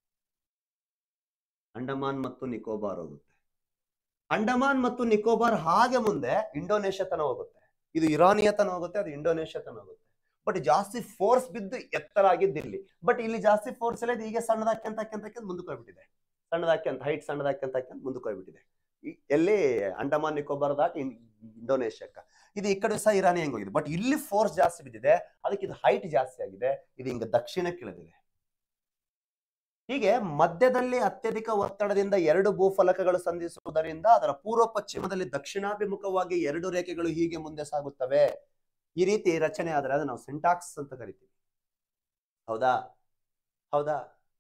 ಅಂಡಮಾನ್ ಮತ್ತು ನಿಕೋಬಾರ್ ಹೋಗುತ್ತೆ. ಅಂಡಮಾನ್ ಮತ್ತು ನಿಕೋಬಾರ್ ಹಾಗೆ ಮುಂದೆ ಇಂಡೋನೇಷ್ಯಾ ತನ ಹೋಗುತ್ತೆ. ಇದು ಇರಾನಿಯಾ ತನ ಹೋಗುತ್ತೆ, ಅದು ಇಂಡೋನೇಷ್ಯಾ ತನ ಹೋಗುತ್ತೆ. ಬಟ್ ಜಾಸ್ತಿ ಫೋರ್ಸ್ ಬಿದ್ದು ಎತ್ತರ ಆಗಿದ್ದು ಇಲ್ಲಿ. ಬಟ್ ಇಲ್ಲಿ ಜಾಸ್ತಿ ಫೋರ್ಸ್ ಎಲ್ಲ ಹೀಗೆ ಸಣ್ಣದಾಕ್ಯಂತ ಹಾಕ್ಯಂತ ಮುಂದಕ್ಕೆ ಹೋಗ್ಬಿಟ್ಟಿದೆ, ಸಣ್ಣದಾಕ್ಯಂತ ಹೈಟ್ ಸಣ್ಣದಾಕ್ಯಂತ ಹಾಕ್ಯಂತ ಮುಂದಕ್ಕೆ ಹೋಗ್ಬಿಟ್ಟಿದೆ. ಎಲ್ಲಿ ಅಂಡಮಾನ್ ನಿಕೋಬಾರ್ ದಾಟಿ ಇಂಡೋನೇಷ್ಯಾಕ್ಕ. ಇದು ಈ ಕಡೆ ಸಹ ಇರಾನಿ ಹೆಂಗ್ ಹೋಗಿದೆ. ಬಟ್ ಇಲ್ಲಿ ಫೋರ್ಸ್ ಜಾಸ್ತಿ ಬಿದ್ದಿದೆ, ಅದಕ್ಕೆ ಇದು ಹೈಟ್ ಜಾಸ್ತಿ ಆಗಿದೆ, ಇದು ಹಿಂಗ ದಕ್ಷಿಣಕ್ಕೆ ಇಳಿದಿದೆ. ಹೀಗೆ ಮಧ್ಯದಲ್ಲಿ ಅತ್ಯಧಿಕ ಒತ್ತಡದಿಂದ ಎರಡು ಭೂಫಲಕಗಳು ಸಂಧಿಸುವುದರಿಂದ ಅದರ ಪೂರ್ವ ಪಶ್ಚಿಮದಲ್ಲಿ ದಕ್ಷಿಣಾಭಿಮುಖವಾಗಿ ಎರಡು ರೇಖೆಗಳು ಹೀಗೆ ಮುಂದೆ ಸಾಗುತ್ತವೆ. ಈ ರೀತಿ ರಚನೆ ಆದ್ರೆ ಅದು ನಾವು ಸಿಂಟಾಕ್ಸ್ ಅಂತ ಕರಿತೀವಿ. ಹೌದಾ ಹೌದಾ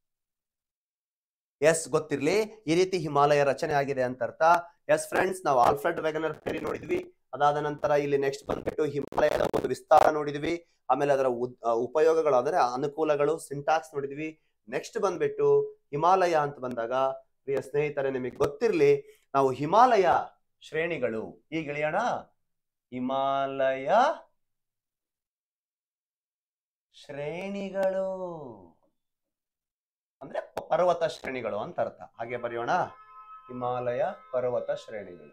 ಎಸ್, ಗೊತ್ತಿರ್ಲಿ. ಈ ರೀತಿ ಹಿಮಾಲಯ ರಚನೆ ಆಗಿದೆ ಅಂತ ಅರ್ಥ. ಎಸ್ ಫ್ರೆಂಡ್ಸ್, ನಾವು ಆಲ್ಫ್ರೆಡ್ ವೆಗನರ್ ಥಿಯರಿ ನೋಡಿದ್ವಿ. ಅದಾದ ನಂತರ ಇಲ್ಲಿ ನೆಕ್ಸ್ಟ್ ಬಂದ್ಬಿಟ್ಟು ಹಿಮಾಲಯದ ಒಂದು ವಿಸ್ತಾರ ನೋಡಿದ್ವಿ. ಆಮೇಲೆ ಅದರ ಉಪಯೋಗಗಳು ಅಂದ್ರೆ ಅನುಕೂಲಗಳು, ಸಿಂಟಾಕ್ಸ್ ನೋಡಿದ್ವಿ. ನೆಕ್ಸ್ಟ್ ಬಂದ್ಬಿಟ್ಟು ಹಿಮಾಲಯ ಅಂತ ಬಂದಾಗ ಪ್ರಿಯ ಸ್ನೇಹಿತರೆ, ನಿಮಗೆ ಗೊತ್ತಿರ್ಲಿ, ನಾವು ಹಿಮಾಲಯ ಶ್ರೇಣಿಗಳು ಈಗ ಇಳಿಯೋಣ. ಹಿಮಾಲಯ ಶ್ರೇಣಿಗಳು ಅಂದ್ರೆ ಪರ್ವತ ಶ್ರೇಣಿಗಳು ಅಂತ ಅರ್ಥ. ಹಾಗೆ ಬರೆಯೋಣ, ಹಿಮಾಲಯ ಪರ್ವತ ಶ್ರೇಣಿಗಳು,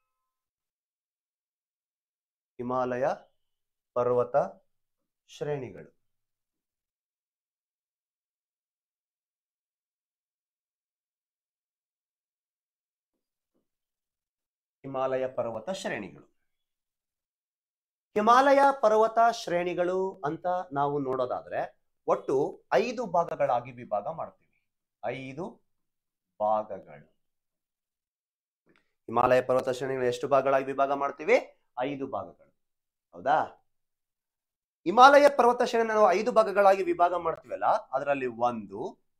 ಹಿಮಾಲಯ ಪರ್ವತ ಶ್ರೇಣಿಗಳು. ಹಿಮಾಲಯ ಪರ್ವತ ಶ್ರೇಣಿಗಳು ಹಿಮಾಲಯ ಪರ್ವತ ಶ್ರೇಣಿಗಳು ಅಂತ ನಾವು ನೋಡೋದಾದ್ರೆ ಒಟ್ಟು ಐದು ಭಾಗಗಳಾಗಿ ವಿಭಾಗ ಮಾಡ್ತೀವಿ. ಐದು ಭಾಗಗಳು. ಹಿಮಾಲಯ ಪರ್ವತ ಶ್ರೇಣಿಗಳು ಎಷ್ಟು ಭಾಗಗಳಾಗಿ ವಿಭಾಗ ಮಾಡ್ತೀವಿ? ಐದು ಭಾಗಗಳು. ಹೌದಾ? ಹಿಮಾಲಯ ಪರ್ವತ ಶ್ರೇಣಿ ನಾವು ಐದು ಭಾಗಗಳಾಗಿ ವಿಭಾಗ ಮಾಡ್ತೀವಲ್ಲ, ಅದರಲ್ಲಿ ಒಂದು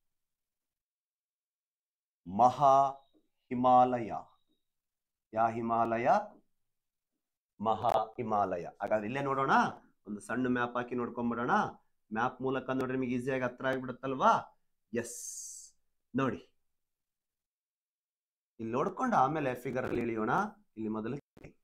ಮಹಾ ಹಿಮಾಲಯ. ಯಾ ಹಿಮಾಲಯ? ಮಹಾ ಹಿಮಾಲಯ. ಹಾಗಾದ್ರೆ ಇಲ್ಲೇ ನೋಡೋಣ, ಒಂದು ಸಣ್ಣ ಮ್ಯಾಪ್ ಹಾಕಿ ನೋಡ್ಕೊಂಡ್ಬಿಡೋಣ. ಮ್ಯಾಪ್ ಮೂಲಕ ನೋಡ್ರಿ ನಿಮಗೆ ಈಸಿಯಾಗಿ ಹತ್ರ ಆಗ್ಬಿಡುತ್ತಲ್ವಾ? ಎಸ್, ನೋಡಿ ಇಲ್ಲಿ ನೋಡ್ಕೊಂಡು ಆಮೇಲೆ ಫಿಗರ್ ಅಲ್ಲಿ ಇಳಿಯೋಣ. ಇಲ್ಲಿ ಮೊದಲು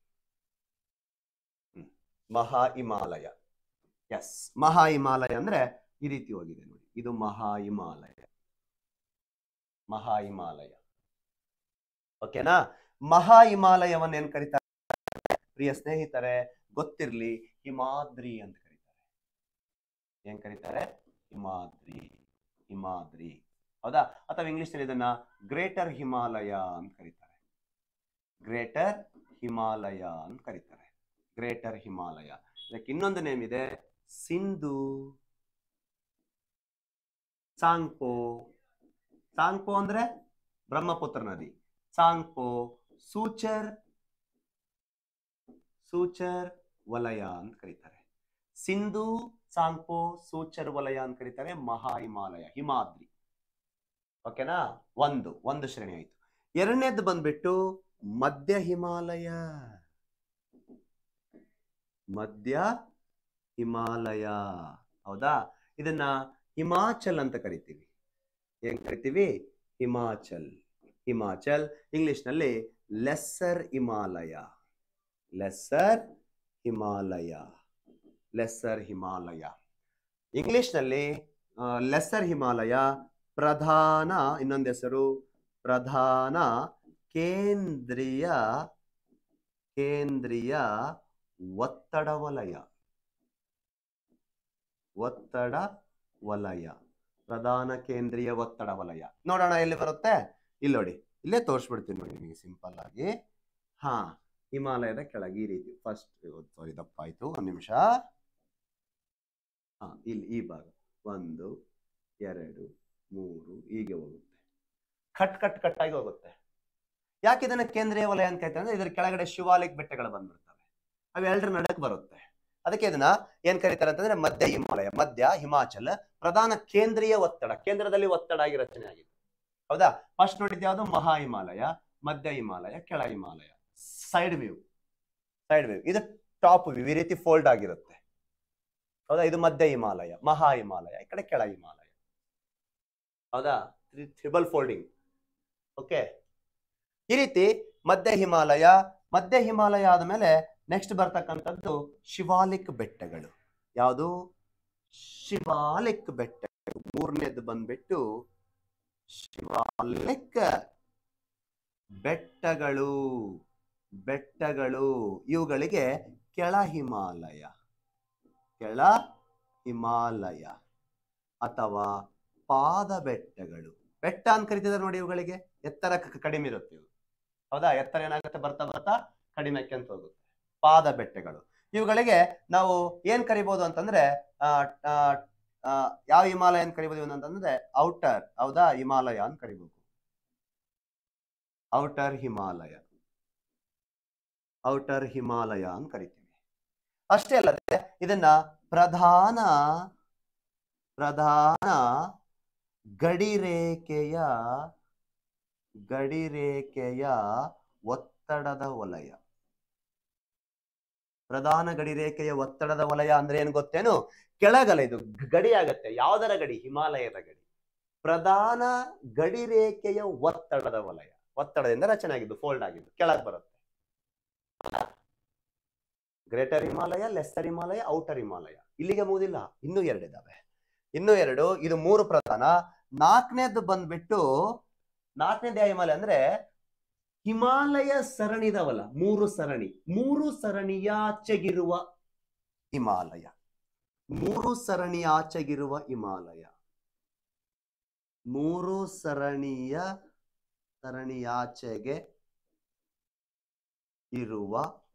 ಮಹಾ ಹಿಮಾಲಯ. ಎಸ್, ಮಹಾ ಹಿಮಾಲಯ ಅಂದ್ರೆ ಈ ರೀತಿ ಹೋಗಿದೆ ನೋಡಿ, ಇದು ಮಹಾ ಹಿಮಾಲಯ. ಮಹಾ ಹಿಮಾಲಯ ಓಕೆನಾ? ಮಹಾ ಹಿಮಾಲಯವನ್ನ ಏನ್ ಕರೀತಾರೆ ಪ್ರಿಯ ಸ್ನೇಹಿತರೆ? ಗೊತ್ತಿರ್ಲಿ, ಹಿಮಾದ್ರಿ ಅಂತ ಕರೀತಾರೆ. ಏನ್ ಕರೀತಾರೆ? ಹಿಮಾದ್ರಿ. ಹಿಮಾದ್ರಿ. ಹೌದಾ? ಅಥವಾ ಇಂಗ್ಲಿಷ್ ನಲ್ಲಿ ಇದನ್ನ ಗ್ರೇಟರ್ ಹಿಮಾಲಯ ಅಂತ ಕರೀತಾರೆ. ಗ್ರೇಟರ್ ಹಿಮಾಲಯ ಅಂತ ಕರೀತಾರೆ. ಗ್ರೇಟರ್ ಹಿಮಾಲಯ. ಇದಕ್ಕೆ ಇನ್ನೊಂದು ನೇಮ್ ಇದೆ, ಸಿಂಧು, ಸಾಂಗ್ಪೋ. ಸಾಂಗ್ಪೋ ಅಂದ್ರೆ ಬ್ರಹ್ಮಪುತ್ರ ನದಿ. ಸಾಂಗ್ಪೋ, ಸೂಚರ್, ಸೂಚರ್ ವಲಯ ಅಂತ ಕರೀತಾರೆ. ಸಿಂಧು, ಸಾಂಗ್ಪೋ, ಸೂಚರ್ ವಲಯ ಅಂತ ಕರೀತಾರೆ. ಮಹಾ ಹಿಮಾಲಯ, ಹಿಮಾದ್ರಿ. ಓಕೆನಾ? ಒಂದು ಒಂದು ಶ್ರೇಣಿ ಆಯ್ತು. ಎರಡನೇದು ಬಂದ್ಬಿಟ್ಟು ಮಧ್ಯ ಹಿಮಾಲಯ, ಮಧ್ಯ ಹಿಮಾಲಯ. ಹೌದಾ? ಇದನ್ನ ಹಿಮಾಚಲ್ ಅಂತ ಕರಿತೀವಿ. ಏನ್ ಕರಿತೀವಿ? ಹಿಮಾಚಲ್. ಹಿಮಾಚಲ್ ಇಂಗ್ಲಿಷ್ ನಲ್ಲಿ lesser Himalaya, lesser Himalaya, lesser Himalaya. English ನಲ್ಲಿ ಲೆಸ್ಸರ್ ಹಿಮಾಲಯ ಪ್ರಧಾನ, ಇನ್ನೊಂದು ಹೆಸರು ಪ್ರಧಾನ ಕೇಂದ್ರೀಯ ಕೇಂದ್ರೀಯ ಒತ್ತಡ ವಲಯ, ಒತ್ತಡ ವಲಯ, ಪ್ರಧಾನ ಕೇಂದ್ರೀಯ ಒತ್ತಡ ವಲಯ. ನೋಡೋಣ ಎಲ್ಲಿ ಬರುತ್ತೆ. ಇಲ್ಲಿ ನೋಡಿ, ಇಲ್ಲೇ ತೋರಿಸ್ಬಿಡ್ತೀನಿ ನೋಡಿ ನಿಮಗೆ ಸಿಂಪಲ್ ಆಗಿ. ಹಾ, ಹಿಮಾಲಯದ ಕೆಳಗೆ ಈ ರೀತಿ ಫಸ್ಟ್ ಸಾರಿ ದಪ್ಪ ಆಯ್ತು, ಒಂದು ನಿಮಿಷ. ಹಾ, ಇಲ್ಲಿ ಈ ಭಾಗ ಒಂದು ಎರಡು ಮೂರು ಹೀಗೆ ಹೋಗುತ್ತೆ, ಕಟ್ ಕಟ್ ಕಟ್ ಆಗಿ ಹೋಗುತ್ತೆ. ಯಾಕೆ ಇದನ್ನ ಕೇಂದ್ರೀಯ ವಲಯ ಅಂತ ಕರಿತಾರೆ ಅಂದ್ರೆ ಇದರ ಕೆಳಗಡೆ ಶಿವಾಲಿಕ್ ಬೆಟ್ಟಗಳು ಬಂದ್ಬಿಡ್ತವೆ, ಅವೆರಡರ ನಡಕ್ ಬರುತ್ತೆ. ಅದಕ್ಕೆ ಇದನ್ನ ಏನ್ ಕರೀತಾರೆ ಅಂತಂದ್ರೆ ಮಧ್ಯ ಹಿಮಾಲಯ, ಮಧ್ಯ ಹಿಮಾಚಲ ಪ್ರಧಾನ ಕೇಂದ್ರೀಯ ಒತ್ತಡ, ಕೇಂದ್ರದಲ್ಲಿ ಒತ್ತಡ ಆಗಿ ರಚನೆ ಆಗಿದೆ. ಹೌದಾ? ಫಸ್ಟ್ ನೋಡಿದ್ದು ಯಾವುದು? ಮಹಾ ಹಿಮಾಲಯ, ಮಧ್ಯ ಹಿಮಾಲಯ, ಕೆಳ Himalaya. Side view, side view. ಇದು ಟಾಪ್ ವ್ಯೂ, ಈ ರೀತಿ ಫೋಲ್ಡ್ ಆಗಿರುತ್ತೆ. ಹೌದಾ? ಇದು ಮಧ್ಯ ಹಿಮಾಲಯ, ಮಹಾ ಹಿಮಾಲಯ, ಈ ಕಡೆ ಕೆಳ ಹಿಮಾಲಯ. ಹೌದಾ? Triple folding. ಓಕೆ, ಈ ರೀತಿ ಮಧ್ಯ ಹಿಮಾಲಯ. ಮಧ್ಯ ಹಿಮಾಲಯ ಆದ್ಮೇಲೆ ನೆಕ್ಸ್ಟ್ ಬರ್ತಕ್ಕಂಥದ್ದು ಶಿವಾಲಿಕ್ ಬೆಟ್ಟಗಳು. ಯಾವುದು? ಶಿವಾಲಿಕ್ ಬೆಟ್ಟಗಳು. ಮೂರನೇದು ಬಂದ್ಬಿಟ್ಟು ಶಿವಾಲಿಕ್ ಬೆಟ್ಟಗಳು. ಬೆಟ್ಟಗಳು ಇವುಗಳಿಗೆ ಕೆಳ ಹಿಮಾಲಯ, ಕೆಳ ಹಿಮಾಲಯ ಅಥವಾ ಪಾದ ಬೆಟ್ಟಗಳು. ಬೆಟ್ಟ ಅಂತ ಕರಿತಿದ್ದಾರೆ ನೋಡಿ ಇವುಗಳಿಗೆ. ಎತ್ತರ ಕಡಿಮೆ ಇರುತ್ತೆ ಇವು. ಹೌದಾ? ಎತ್ತರ ಏನಾಗುತ್ತೆ? ಬರ್ತಾ ಬರ್ತಾ ಕಡಿಮೆ ಆಕ್ಕಿಂತ ಹೋಗುತ್ತೆ. ಪಾದ ಬೆಟ್ಟಗಳು. ಇವುಗಳಿಗೆ ನಾವು ಏನ್ ಕರಿಬಹುದು ಅಂತಂದ್ರೆ ಯಾವ ಹಿಮಾಲಯ ಅಂತ ಕರಿಬಹುದು ಅಂತಂದ್ರೆ ಔಟರ್, ಹೌದಾ, ಹಿಮಾಲಯ ಅಂತ ಕರಿಬಹುದು. ಔಟರ್ ಹಿಮಾಲಯ, ಔಟರ್ ಹಿಮಾಲಯ ಅಂತ ಕರಿತೀವಿ. ಅಷ್ಟೇ ಅಲ್ಲದೆ ಇದನ್ನ ಪ್ರಧಾನ ಪ್ರಧಾನ ಗಡಿರೇಖೆಯ ಗಡಿರೇಖೆಯ ಒತ್ತಡದ ವಲಯ. ಪ್ರಧಾನ ಗಡಿರೇಖೆಯ ಒತ್ತಡದ ವಲಯ ಅಂದ್ರೆ ಏನು ಗೊತ್ತೇನು? ಕೆಳಗಲ ಇದು ಗಡಿ ಆಗತ್ತೆ. ಯಾವುದರ ಗಡಿ? ಹಿಮಾಲಯದ ಗಡಿ. ಪ್ರಧಾನ ಗಡಿರೇಖೆಯ ಒತ್ತಡದ ವಲಯ, ಒತ್ತಡದಿಂದ ರಚನೆ ಆಗಿದ್ದು, ಫೋಲ್ಡ್ ಆಗಿದ್ದು, ಕೆಳಗೆ ಬರುತ್ತೆ. Greater Himalaya, lesser Himalaya, outer Himalaya. ಇಲ್ಲಿಗೆ ಮುಗಿದಿಲ್ಲ, ಇನ್ನೂ ಎರಡಿದಾವೆ. ಇನ್ನೂ ಎರಡು, ಇದು ಮೂರು ಪ್ರಧಾನ. ನಾಲ್ಕನೇದು ಬಂದ್ಬಿಟ್ಟು ನಾಲ್ಕನೇದು ಹಿಮಾಲಯ ಅಂದ್ರೆ ಹಿಮಾಲಯ ಸರಣಿದವಲ್ಲ, ಮೂರು ಸರಣಿ, ಮೂರು ಸರಣಿಯಾಚೆಗಿರುವ ಹಿಮಾಲಯ, ಮೂರು ಸರಣಿಯಾಚೆಗಿರುವ ಹಿಮಾಲಯ, ಮೂರು ಸರಣಿಯ ಸರಣಿಯಾಚೆಗೆ ಇರುವ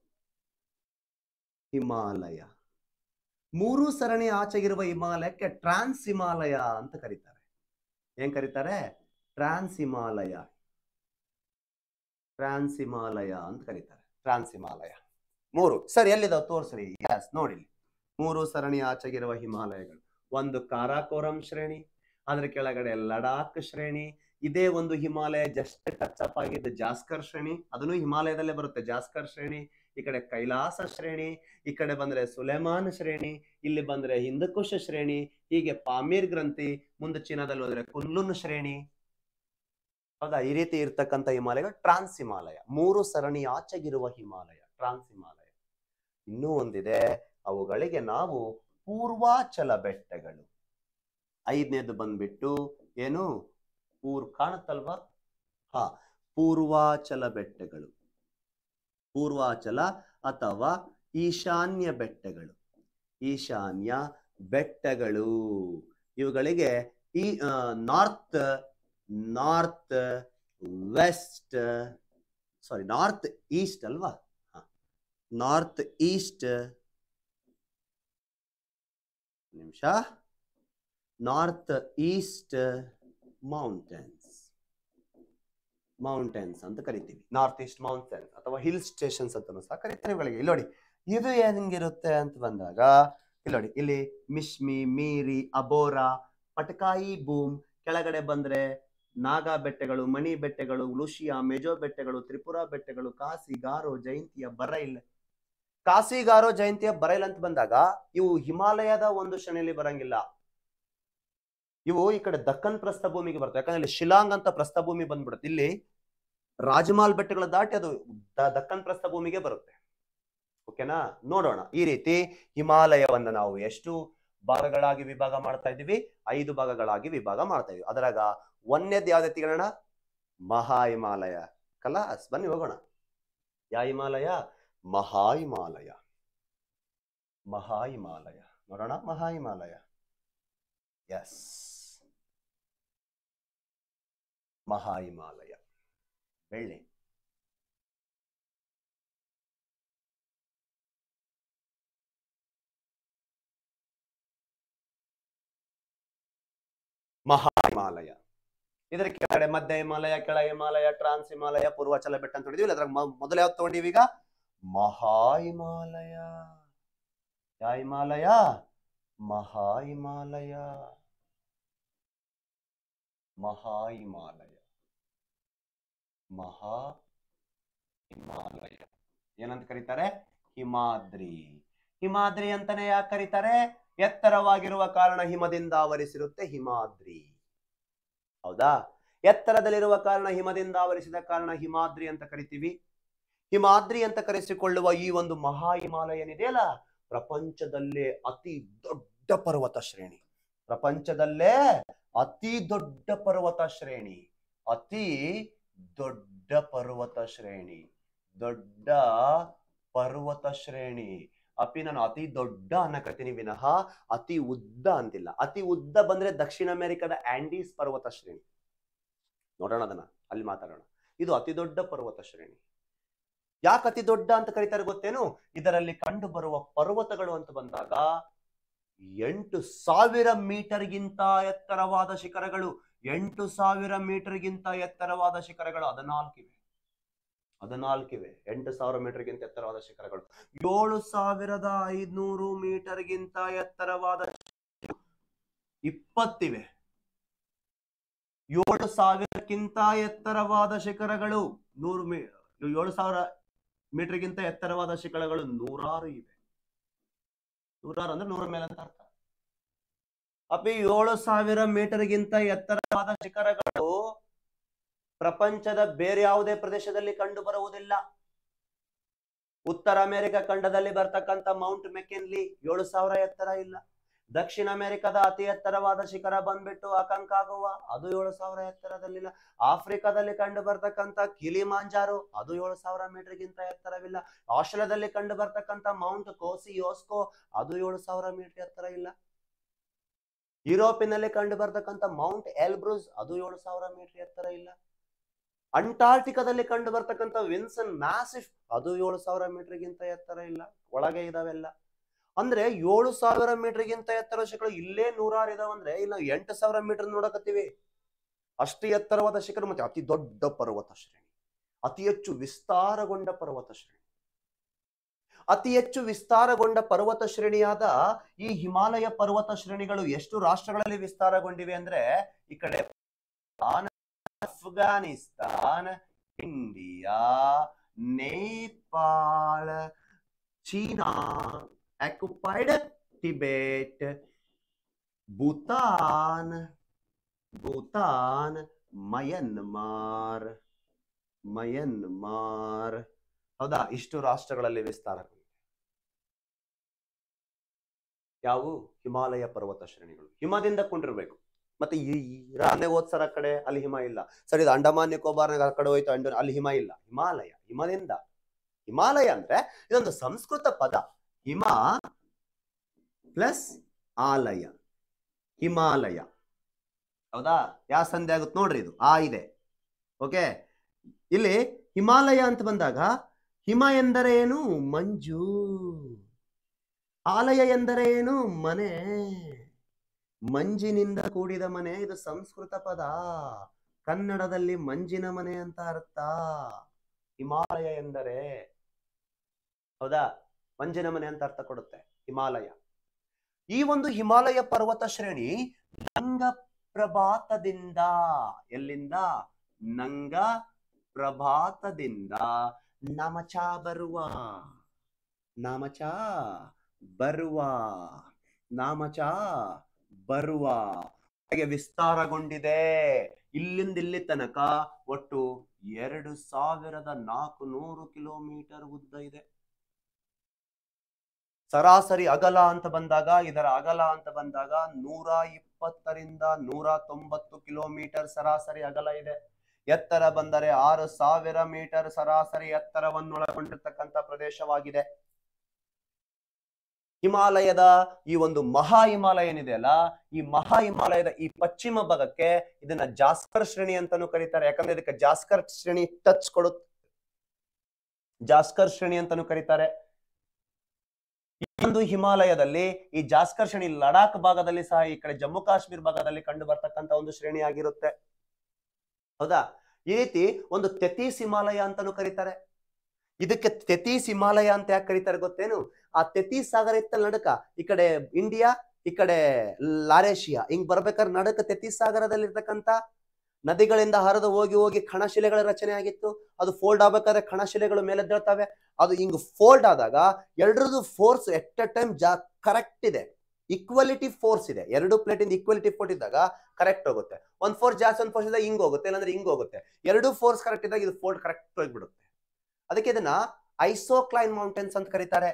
ಹಿಮಾಲಯ. ಮೂರು ಸರಣಿ ಆಚೆಗಿರುವ ಹಿಮಾಲಯಕ್ಕೆ ಟ್ರಾನ್ಸ್ ಹಿಮಾಲಯ ಅಂತ ಕರೀತಾರೆ. ಏನ್ ಕರೀತಾರೆ? ಟ್ರಾನ್ಸ್ ಹಿಮಾಲಯ, ಟ್ರಾನ್ಸ್ ಹಿಮಾಲಯ ಅಂತ ಕರೀತಾರೆ. ಟ್ರಾನ್ಸ್ ಹಿಮಾಲಯ ಮೂರು. ಸರಿ, ಎಲ್ಲಿದಾವ ತೋರ್ಸ್ರಿ. ಎಸ್, ನೋಡಿ, ಮೂರು ಸರಣಿ ಆಚೆಗಿರುವ ಹಿಮಾಲಯಗಳು. ಒಂದು ಕಾರಾಕೋರಂ ಶ್ರೇಣಿ, ಅದ್ರ ಕೆಳಗಡೆ ಲಡಾಖ್ ಶ್ರೇಣಿ. ಇದೇ ಒಂದು ಹಿಮಾಲಯ ಜಸ್ಟ್ ಟಚ್ ಅಪ್ ಆಗಿದ್ದು ಜಾಸ್ಕರ್ ಶ್ರೇಣಿ, ಅದನ್ನು ಹಿಮಾಲಯದಲ್ಲೇ ಬರುತ್ತೆ. ಜಾಸ್ಕರ್ ಶ್ರೇಣಿ, ಈ ಕಡೆ ಕೈಲಾಸ ಶ್ರೇಣಿ, ಈ ಕಡೆ ಬಂದ್ರೆ ಸುಲೇಮಾನ್ ಶ್ರೇಣಿ, ಇಲ್ಲಿ ಬಂದ್ರೆ ಹಿಂದಕುಶ ಶ್ರೇಣಿ, ಹೀಗೆ ಪಾಮೀರ್ ಗ್ರಂಥಿ, ಮುಂದೆ ಚೀನಾದಲ್ಲಿ ಹೋದ್ರೆ ಕುನ್ಲುನ್ ಶ್ರೇಣಿ. ಹೌದಾ? ಈ ರೀತಿ ಇರ್ತಕ್ಕಂಥ ಹಿಮಾಲಯಗಳು ಟ್ರಾನ್ಸ್ ಹಿಮಾಲಯ, ಮೂರು ಸರಣಿ ಆಚೆಗಿರುವ ಹಿಮಾಲಯ, ಟ್ರಾನ್ಸ್ ಹಿಮಾಲಯ. ಇನ್ನೂ ಒಂದಿದೆ, ಅವುಗಳಿಗೆ ನಾವು ಪೂರ್ವಾಚಲ ಬೆಟ್ಟಗಳು. ಐದನೇದು ಬಂದ್ಬಿಟ್ಟು ಏನು? ಪೂರ್ ಕಾಣುತ್ತಲ್ವಾ? ಹಾ, ಪೂರ್ವಾಚಲ ಬೆಟ್ಟಗಳು, ಪೂರ್ವಾಚಲ ಅಥವಾ ಈಶಾನ್ಯ ಬೆಟ್ಟಗಳು, ಈಶಾನ್ಯ ಬೆಟ್ಟಗಳು. ಇವುಗಳಿಗೆ ಈ north north west sorry north east ಅಲ್ವಾ? ನಾರ್ತ್ ಈಸ್ಟ್ ನಿಮಿಷ ನಾರ್ತ್ ಈಸ್ಟ್ ಮೌಂಟೇನ್ಸ್, ಮೌಂಟೇನ್ಸ್ ಅಂತ ಕರಿತೀವಿ. ನಾರ್ತ್ ಈಸ್ಟ್ ಮೌಂಟೇನ್ಸ್ ಅಥವಾ ಹಿಲ್ ಸ್ಟೇಷನ್ಸ್ ಅಂತ ಸಹ ಕರೀತಾರೆ ಇವುಗಳಿಗೆ. ಇಲ್ಲಿ ನೋಡಿ, ಇದು ಹೆಂಗಿರುತ್ತೆ ಅಂತ ಬಂದಾಗ ಇಲ್ಲಿ ನೋಡಿ, ಇಲ್ಲಿ ಮಿಶ್ಮಿ, ಮೀರಿ, ಅಬೋರಾ, ಪಟಕಾಯಿ ಬೂಮ್, ಕೆಳಗಡೆ ಬಂದ್ರೆ ನಾಗಾ ಬೆಟ್ಟಗಳು, ಮಣಿ ಬೆಟ್ಟಗಳು, ಲುಷಿಯಾ, ಮೆಜೋ ಬೆಟ್ಟಗಳು, ತ್ರಿಪುರಾ ಬೆಟ್ಟಗಳು, ಕಾಸಿ, ಗಾರೋ, ಜಯಂತಿಯ, ಬರೈಲ್. ಕಾಸಿ, ಗಾರೋ, ಜಯಂತಿಯ, ಬರೈಲ್ ಅಂತ ಬಂದಾಗ ಇವು ಹಿಮಾಲಯದ ಒಂದು ಶ್ರೇಣಿಯಲ್ಲಿ ಬರಂಗಿಲ್ಲ. ಇವು ಈ ಕಡೆ ದಕ್ಕನ್ ಪ್ರಸ್ಥಭೂಮಿಗೆ ಬರ್ತವೆ. ಯಾಕಂದ್ರೆ ಇಲ್ಲಿ ಶಿಲಾಂಗ್ ಅಂತ ಪ್ರಸ್ಥಭೂಮಿ ಬಂದ್ಬಿಡುತ್ತೆ. ಇಲ್ಲಿ ರಾಜಮಾಲ್ ಬೆಟ್ಟಗಳ ದಾಟಿ ಅದು ದಕ್ಕನ್ ಪ್ರಸ್ಥಭೂಮಿಗೆ ಬರುತ್ತೆ. ಓಕೆನಾ? ನೋಡೋಣ. ಈ ರೀತಿ ಹಿಮಾಲಯವನ್ನ ನಾವು ಎಷ್ಟು ಭಾಗಗಳಾಗಿ ವಿಭಾಗ ಮಾಡ್ತಾ ಇದೀವಿ? ಐದು ಭಾಗಗಳಾಗಿ ವಿಭಾಗ ಮಾಡ್ತಾ ಇದೀವಿ. ಅದರಾಗ ಒಂದೇದ್ ಯಾವ್ದು ಎತ್ತಿಕೊಳ್ಳೋಣ? ಮಹಾ ಹಿಮಾಲಯ. ಕಲಾಸ್, ಬನ್ನಿ ಹೋಗೋಣ. ಯಾ ಹಿಮಾಲಯ? ಮಹಾ ಹಿಮಾಲಯ. ಮಹಾ ಹಿಮಾಲಯ ನೋಡೋಣ. ಮಹಾ ಹಿಮಾಲಯ, ಎಸ್, ಮಹಾ ಹಿಮಾಲಯ ಬೆಳ್ಳಿ. ಮಹಾ ಹಿಮಾಲಯ. ಇದರ ಕೆಳಗಡೆ ಮಧ್ಯ ಹಿಮಾಲಯ, ಕೆಳ ಹಿಮಾಲಯ, ಟ್ರಾನ್ಸ್ ಹಿಮಾಲಯ, ಪೂರ್ವಾಚಲ ಬೆಟ್ಟ ಅಂತ ನೋಡಿದೀವಿ. ಅದ್ರ ಮೊದಲು ಯಾವ್ದು ತಗೊಂಡಿವಿ ಈಗ? ಮಹಾ ಹಿಮಾಲಯ. ಯಾ ಹಿಮಾಲಯ? ಮಹಾ ಹಿಮಾಲಯ. ಮಹಾ ಹಿಮಾಲಯ. ಮಹಾ ಹಿಮಾಲಯ ಏನಂತ ಕರೀತಾರೆ? ಹಿಮಾದ್ರಿ. ಹಿಮಾದ್ರಿ ಅಂತಾನೆ ಯಾಕೆ ಕರೀತಾರೆ? ಎತ್ತರವಾಗಿರುವ ಕಾರಣ ಹಿಮದಿಂದ ಆವರಿಸಿರುತ್ತೆ ಹಿಮಾದ್ರಿ. ಹೌದಾ? ಎತ್ತರದಲ್ಲಿರುವ ಕಾರಣ, ಹಿಮದಿಂದ ಆವರಿಸಿದ ಕಾರಣ ಹಿಮಾದ್ರಿ ಅಂತ ಕರಿತೀವಿ. ಹಿಮಾದ್ರಿ ಅಂತ ಕರೆಸಿಕೊಳ್ಳುವ ಈ ಒಂದು ಮಹಾ ಹಿಮಾಲಯ ಏನಿದೆಯಲ್ಲ, ಪ್ರಪಂಚದಲ್ಲೇ ಅತಿ ದೊಡ್ಡ ಪರ್ವತ ಶ್ರೇಣಿ. ಪ್ರಪಂಚದಲ್ಲೇ ಅತಿ ದೊಡ್ಡ ಪರ್ವತ ಶ್ರೇಣಿ. ಅತಿ ದೊಡ್ಡ ಪರ್ವತ ಶ್ರೇಣಿ. ದೊಡ್ಡ ಪರ್ವತ ಶ್ರೇಣಿ. ಅಪ್ಪಿ ನಾನು ಅತಿ ದೊಡ್ಡ ಅನ್ನಕತ್ತೀನಿ ವಿನಃ ಅತಿ ಉದ್ದ ಅಂತಿಲ್ಲ. ಅತಿ ಉದ್ದ ಬಂದ್ರೆ ದಕ್ಷಿಣ ಅಮೆರಿಕದ ಆಂಡೀಸ್ ಪರ್ವತ ಶ್ರೇಣಿ. ನೋಡೋಣ, ಅದನ್ನ ಅಲ್ಲಿ ಮಾತಾಡೋಣ. ಇದು ಅತಿ ದೊಡ್ಡ ಪರ್ವತ ಶ್ರೇಣಿ. ಯಾಕೆ ಅತಿ ದೊಡ್ಡ ಅಂತ ಕರೀತಾರೆ ಗೊತ್ತೇನು? ಇದರಲ್ಲಿ ಕಂಡು ಬರುವ ಪರ್ವತಗಳು ಅಂತ ಬಂದಾಗ ಎಂಟು ಸಾವಿರ ಮೀಟರ್ಗಿಂತ ಎತ್ತರವಾದ ಶಿಖರಗಳು. ಎಂಟು ಸಾವಿರ ಮೀಟರ್ಗಿಂತ ಎತ್ತರವಾದ ಶಿಖರಗಳು ಹದಿನಾಲ್ಕಿವೆ. ಹದಿನಾಲ್ಕಿವೆ ಎಂಟು ಸಾವಿರ ಮೀಟರ್ಗಿಂತ ಎತ್ತರವಾದ ಶಿಖರಗಳು. ಏಳು ಸಾವಿರದ ಐದ್ನೂರು ಮೀಟರ್ಗಿಂತ ಎತ್ತರವಾದ ಇಪ್ಪತ್ತಿವೆ. ಏಳು ಸಾವಿರಕ್ಕಿಂತ ಎತ್ತರವಾದ ಶಿಖರಗಳು ನೂರು ಮೀ ಏಳು ಸಾವಿರ ಮೀಟರ್ಗಿಂತ ಎತ್ತರವಾದ ಶಿಖರಗಳು ನೂರಾರು ಇವೆ. ನೂರಾರು ಅಂದ್ರೆ ನೂರ ಮೇಲೆ ಅಂತ ಅರ್ಥ. ಅಪ್ಪಿ ಏಳು ಸಾವಿರ ಮೀಟರ್ಗಿಂತ ಎತ್ತರವಾದ ಶಿಖರಗಳು ಪ್ರಪಂಚದ ಬೇರೆ ಯಾವುದೇ ಪ್ರದೇಶದಲ್ಲಿ ಕಂಡು ಬರುವುದಿಲ್ಲ. ಉತ್ತರ ಅಮೆರಿಕ ಖಂಡದಲ್ಲಿ ಬರ್ತಕ್ಕಂಥ ಮೌಂಟ್ ಮೆಕೆನ್ಲಿ ಏಳು ಸಾವಿರ ಎತ್ತರ ಇಲ್ಲ. ದಕ್ಷಿಣ ಅಮೆರಿಕದ ಅತಿ ಎತ್ತರವಾದ ಶಿಖರ ಬಂದ್ಬಿಟ್ಟು ಅಕಂಕಾಗುವಾ, ಅದು ಏಳು ಸಾವಿರ ಎತ್ತರದಲ್ಲಿಲ್ಲ. ಆಫ್ರಿಕಾದಲ್ಲಿ ಕಂಡು ಬರ್ತಕ್ಕಂಥ ಕಿಲಿಮಾಂಜಾರೋ ಅದು ಏಳು ಸಾವಿರ ಮೀಟರ್ಗಿಂತ ಎತ್ತರವಿಲ್ಲ. ಆಸ್ಟ್ರೇಲಿಯಾದಲ್ಲಿ ಕಂಡು ಬರ್ತಕ್ಕಂಥ ಮೌಂಟ್ ಕೋಸಿಯೋಸ್ಕೋ ಅದು ಏಳು ಸಾವಿರ ಮೀಟರ್ ಎತ್ತರ ಇಲ್ಲ. ಯುರೋಪಿನಲ್ಲಿ ಕಂಡು ಬರ್ತಕ್ಕಂಥ ಮೌಂಟ್ ಎಲ್ಬ್ರೂಸ್ ಅದು ಏಳು ಸಾವಿರ ಮೀಟರ್ ಎತ್ತರ ಇಲ್ಲ. ಅಂಟಾರ್ಟಿಕಾದಲ್ಲಿ ಕಂಡು ಬರ್ತಕ್ಕಂಥ ವಿನ್ಸನ್ ಮ್ಯಾಸಿಫ್ ಅದು ಏಳು ಸಾವಿರ ಮೀಟರ್ಗಿಂತ ಎತ್ತರ ಇಲ್ಲ. ಒಳಗೆ ಇದಾವೆಲ್ಲ. ಅಂದ್ರೆ ಏಳು ಸಾವಿರ ಮೀಟರ್ಗಿಂತ ಎತ್ತರ ಶಿಖರ ಇಲ್ಲೇ ನೂರಾರು ಇದಾವಂದ್ರೆ ಇಲ್ಲಿ ನಾವು ಎಂಟು ಸಾವಿರ ಮೀಟರ್ ನೋಡಕತ್ತೀವಿ. ಅಷ್ಟು ಎತ್ತರವಾದ ಶಿಖರ, ಮತ್ತೆ ಅತಿ ದೊಡ್ಡ ಪರ್ವತ ಶ್ರೇಣಿ, ಅತಿ ಹೆಚ್ಚು ವಿಸ್ತಾರಗೊಂಡ ಪರ್ವತ ಶ್ರೇಣಿ. ಅತಿ ಹೆಚ್ಚು ವಿಸ್ತಾರಗೊಂಡ ಪರ್ವತ ಶ್ರೇಣಿಯಾದ ಈ ಹಿಮಾಲಯ ಪರ್ವತ ಶ್ರೇಣಿಗಳು ಎಷ್ಟು ರಾಷ್ಟ್ರಗಳಲ್ಲಿ ವಿಸ್ತಾರಗೊಂಡಿವೆ ಅಂದ್ರೆ, ಈ ಕಡೆ Afghanistan, India, Nepal, China, occupied Tibet, Bhutan, Bhutan, Myanmar, Myanmar. ಹೌದಾ? ಇಷ್ಟು ರಾಷ್ಟ್ರಗಳಲ್ಲಿ ವಿಸ್ತಾರಗೊಂಡಿವೆ. ಯಾವುವು? ಹಿಮಾಲಯ ಪರ್ವತ ಶ್ರೇಣಿಗಳು. ಹಿಮದಿಂದ ಕೊಂಡಿರ್ಬೇಕು. ಮತ್ತೆ ಈ ರಾನೆ ಓದ್ಸರ ಕಡೆ ಅಲ್ಲಿ ಹಿಮ ಇಲ್ಲ. ಸರಿ, ಇದು ಅಂಡಮಾನ್ ನಿಕೋಬಾರ್ನಾಗ ಆ ಕಡೆ ಹೋಯ್ತು ಅಂಡ ಅಲ್ಲಿ ಹಿಮ ಇಲ್ಲ. ಹಿಮಾಲಯ, ಹಿಮದಿಂದ. ಹಿಮಾಲಯ ಅಂದ್ರೆ ಇದೊಂದು ಸಂಸ್ಕೃತ ಪದ. ಹಿಮ ಪ್ಲಸ್ ಆಲಯ, ಹಿಮಾಲಯ. ಹೌದಾ? ಯಾವ ಸಂಧಿ ಆಗುತ್ತೆ ನೋಡ್ರಿ, ಇದು ಆ ಇದೆ. ಓಕೆ, ಇಲ್ಲಿ ಹಿಮಾಲಯ ಅಂತ ಬಂದಾಗ ಹಿಮ ಎಂದರೆ ಏನು? ಮಂಜು. ಆಲಯ ಎಂದರೆ ಏನು? ಮನೆ. ಮಂಜಿನಿಂದ ಕೂಡಿದ ಮನೆ. ಇದು ಸಂಸ್ಕೃತ ಪದ. ಕನ್ನಡದಲ್ಲಿ ಮಂಜಿನ ಮನೆ ಅಂತ ಅರ್ಥ ಹಿಮಾಲಯ ಎಂದರೆ. ಹೌದಾ? ಮಂಜಿನ ಮನೆ ಅಂತ ಅರ್ಥ ಕೊಡುತ್ತೆ ಹಿಮಾಲಯ. ಈ ಒಂದು ಹಿಮಾಲಯ ಪರ್ವತ ಶ್ರೇಣಿ ಲಿಂಗ ಪ್ರಭಾತದಿಂದ, ಎಲ್ಲಿಂದ? ನಂಗ ಪ್ರಭಾತದಿಂದ ನಾಮಚ ಬರುವ, ನಾಮಚ ಬರುವ, ನಾಮಚ ಬರುವ ಹಾಗೆ ವಿಸ್ತಾರಗೊಂಡಿದೆ. ಇಲ್ಲಿಂದ ಇಲ್ಲಿ ತನಕ ಒಟ್ಟು ಎರಡು ಸಾವಿರದ ನಾಲ್ಕು ನೂರು ಕಿಲೋಮೀಟರ್ ಉದ್ದ ಇದೆ. ಸರಾಸರಿ ಅಗಲ ಅಂತ ಬಂದಾಗ, ಇದರ ಅಗಲ ಅಂತ ಬಂದಾಗ ನೂರ ಇಪ್ಪತ್ತರಿಂದ ನೂರ ತೊಂಬತ್ತು ಕಿಲೋಮೀಟರ್ ಸರಾಸರಿ ಅಗಲ ಇದೆ. ಎತ್ತರ ಬಂದರೆ ಆರು ಸಾವಿರ ಮೀಟರ್ ಸರಾಸರಿ ಎತ್ತರವನ್ನೊಳಗೊಂಡಿರ್ತಕ್ಕಂಥ ಪ್ರದೇಶವಾಗಿದೆ. ಹಿಮಾಲಯದ ಈ ಒಂದು ಮಹಾ ಹಿಮಾಲಯ ಏನಿದೆ ಅಲ್ಲ, ಈ ಮಹಾ ಹಿಮಾಲಯದ ಈ ಪಶ್ಚಿಮ ಭಾಗಕ್ಕೆ ಇದನ್ನ ಜಾಸ್ಕರ್ ಶ್ರೇಣಿ ಅಂತಾನೂ ಕರೀತಾರೆ. ಯಾಕಂದ್ರೆ ಇದಕ್ಕೆ ಜಾಸ್ಕರ್ ಶ್ರೇಣಿ ಟಚ್ ಕೊಡುತ್ತೆ, ಜಾಸ್ಕರ್ ಶ್ರೇಣಿ ಅಂತಾನೂ ಕರೀತಾರೆ. ಈ ಒಂದು ಹಿಮಾಲಯದಲ್ಲಿ ಈ ಜಾಸ್ಕರ್ ಶ್ರೇಣಿ ಲಡಾಖ್ ಭಾಗದಲ್ಲಿ ಸಹ, ಈ ಕಡೆ ಜಮ್ಮು ಕಾಶ್ಮೀರ ಭಾಗದಲ್ಲಿ ಕಂಡು ಬರ್ತಕ್ಕಂಥ ಒಂದು ಶ್ರೇಣಿ ಆಗಿರುತ್ತೆ. ಹೌದಾ? ಈ ರೀತಿ ಒಂದು ತೆತೀಸ್ ಹಿಮಾಲಯ ಅಂತಾನೂ ಕರೀತಾರೆ. ಇದಕ್ಕೆ ತೆತೀಸ್ ಹಿಮಾಲಯ ಅಂತ ಯಾಕೆ ಕರೀತಾರೆ ಗೊತ್ತೇನು? ಆ ತೆತೀಸ್ ಸಾಗರ ಇತ್ತಲ್ಲ ನಡಕ, ಈ ಕಡೆ ಇಂಡಿಯಾ, ಈ ಕಡೆ ಲಾರೇಶಿಯಾ, ಹಿಂಗ್ ಬರ್ಬೇಕಾದ್ರೆ ನಡಕ ತೆತೀಸ್ ಸಾಗರದಲ್ಲಿ ಇರ್ತಕ್ಕಂಥ ನದಿಗಳಿಂದ ಹರಿದು ಹೋಗಿ ಹೋಗಿ ಕಣಶಿಲೆಗಳ ರಚನೆ ಆಗಿತ್ತು. ಅದು ಫೋಲ್ಡ್ ಆಗ್ಬೇಕಾದ್ರೆ ಕಣಶಿಲೆಗಳು ಮೇಲೆದ್ದೇಳ್ತವೆ. ಅದು ಹಿಂಗ್ ಫೋಲ್ಡ್ ಆದಾಗ ಎರಡರದ್ದು ಫೋರ್ಸ್ ಎಟ್ ಎ ಟೈಮ್ ಜಾ ಕರೆಕ್ಟ್ ಇದೆ, ಈಕ್ವಾಲಿಟಿ ಫೋರ್ಸ್ ಇದೆ. ಎರಡು ಪ್ಲೇಟ್ ಇಂದ ಈಕ್ವಾಲಿಟಿ ಫೋರ್ಸ್ ಇದ್ದಾಗ ಕರೆಕ್ಟ್ ಹೋಗುತ್ತೆ. ಒಂದ್ ಫೋರ್ಸ್ ಜಾಸ್ತಿ, ಒಂದ್ ಫೋರ್ಸ್ ಇದ್ದಾಗ ಹಿಂಗ್ ಹೋಗುತ್ತೆ, ಇಲ್ಲಾಂದ್ರೆ ಹಿಂಗ್ ಹೋಗುತ್ತೆ. ಎರಡು ಫೋರ್ಸ್ ಕರೆಕ್ಟ್ ಇದ್ದಾಗ ಇದು ಫೋಲ್ಡ್ ಕರೆಕ್ಟ್ ಹೋಗ್ಬಿಡುತ್ತೆ. ಅದಕ್ಕೆ ಇದನ್ನ ಐಸೋಕ್ಲೈನ್ ಮೌಂಟೇನ್ಸ್ ಅಂತ ಕರೀತಾರೆ.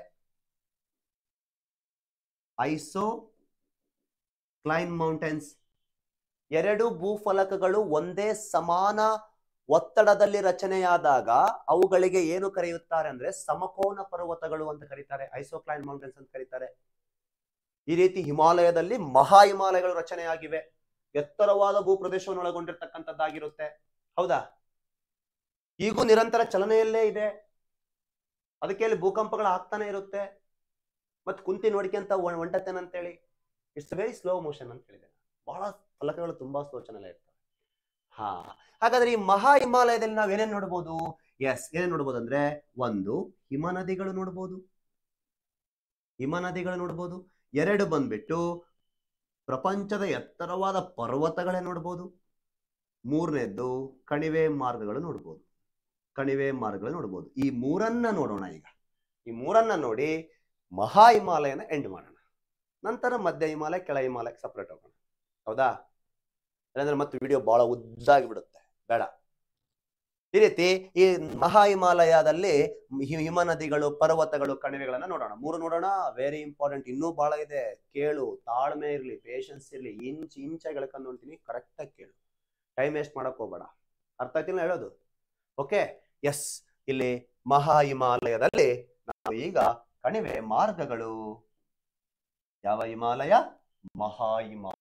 Isocline mountains. ಎರಡು ಭೂಫಲಕಗಳು ಒಂದೇ ಸಮಾನ ಒತ್ತಡದಲ್ಲಿ ರಚನೆಯಾದಾಗ ಅವುಗಳಿಗೆ ಏನು ಕರೆಯುತ್ತಾರೆ ಅಂದ್ರೆ ಸಮಕೋನ ಪರ್ವತಗಳು ಅಂತ ಕರೀತಾರೆ, ಐಸೋಕ್ಲೈನ್ ಮೌಂಟೇನ್ಸ್ ಅಂತ ಕರೀತಾರೆ. ಈ ರೀತಿ ಹಿಮಾಲಯದಲ್ಲಿ ಮಹಾ ಹಿಮಾಲಯಗಳು ರಚನೆಯಾಗಿವೆ. ಎತ್ತರವಾದ ಭೂಪ್ರದೇಶವನ್ನು ಒಳಗೊಂಡಿರ್ತಕ್ಕಂಥದ್ದಾಗಿರುತ್ತೆ. ಹೌದಾ? ಈಗೂ ನಿರಂತರ ಚಲನೆಯಲ್ಲೇ ಇದೆ. ಅದಕ್ಕೆ ಅಲ್ಲಿ ಭೂಕಂಪಗಳು ಆಗ್ತಾನೆ ಇರುತ್ತೆ. ಮತ್ ಕುಂತಿ ನೋಡ್ಕೊಂತ ಹೊಂಟತ್ತೇನಂತೇಳಿ ಇಟ್ಸ್ ವೆರಿ ಸ್ಲೋ ಮೋಷನ್ ಅಂತ ಹೇಳಿದೆ. ಬಹಳ ಫಲಕಗಳು ತುಂಬಾ ಸ್ಲೋ ಚಲನೆ ಇರ್ತವೆ. ಹಾ, ಹಾಗಾದ್ರೆ ಈ ಮಹಾ ಹಿಮಾಲಯದಲ್ಲಿ ನಾವ್ ಏನೇನ್ ನೋಡ್ಬೋದು? ಎಸ್, ಏನೇನ್ ನೋಡ್ಬೋದು ಅಂದ್ರೆ, ಒಂದು ಹಿಮ ನದಿಗಳು ನೋಡ್ಬೋದು, ಹಿಮ ನದಿಗಳು ನೋಡ್ಬೋದು. ಎರಡು ಬಂದ್ಬಿಟ್ಟು ಪ್ರಪಂಚದ ಎತ್ತರವಾದ ಪರ್ವತಗಳೇ ನೋಡ್ಬೋದು. ಮೂರನೇದ್ದು ಕಣಿವೆ ಮಾರ್ಗಗಳು ನೋಡ್ಬೋದು, ಕಣಿವೆ ಮಾರ್ಗಗಳು ನೋಡ್ಬೋದು. ಈ ಮೂರನ್ನ ನೋಡೋಣ ಈಗ. ಈ ಮೂರನ್ನ ನೋಡಿ ಮಹಾ ಹಿಮಾಲಯನ ಎಂಡ್ ಮಾಡೋಣ. ನಂತರ ಮಧ್ಯ ಹಿಮಾಲಯ, ಕೆಳ ಹಿಮಾಲಯಕ್ಕೆ ಸಪ್ರೇಟ್ ಹೋಗೋಣ. ಹೌದಾ? ಇಲ್ಲಾಂದ್ರೆ ಮತ್ತೆ ವಿಡಿಯೋ ಬಹಳ ಉದ್ದಾಗಿ ಬಿಡುತ್ತೆ, ಬೇಡ. ಈ ರೀತಿ ಈ ಮಹಾ ಹಿಮಾಲಯದಲ್ಲಿ ಹಿಮ ನದಿಗಳು, ಪರ್ವತಗಳು, ಕಣಿವೆಗಳನ್ನ ನೋಡೋಣ. ಮೂರು ನೋಡೋಣ. ವೆರಿ ಇಂಪಾರ್ಟೆಂಟ್, ಇನ್ನೂ ಬಹಳ ಇದೆ. ಕೇಳು, ತಾಳ್ಮೆ ಇರ್ಲಿ, ಪೇಷನ್ಸ್ ಇರ್ಲಿ. ಇಂಚ್ ಇಂಚಾಗಿ ಹೇಳ್ಕೊಂಡು ನೋಡ್ತೀನಿ, ಕರೆಕ್ಟ್ ಆಗಿ ಕೇಳು, ಟೈಮ್ ವೇಸ್ಟ್ ಮಾಡಕ್ ಹೋಗ್ಬೇಡ. ಅರ್ಥ ಆಯ್ತಿಲ್ಲ ಹೇಳೋದು? Okay, yes. ಇಲ್ಲಿ ಮಹಾ ಹಿಮಾಲಯದಲ್ಲಿ ನಾವು ಈಗ ಕಣಿವೆ ಮಾರ್ಗಗಳು. ಯಾವ ಹಿಮಾಲಯ? ಮಹಾ ಹಿಮಾಲಯ.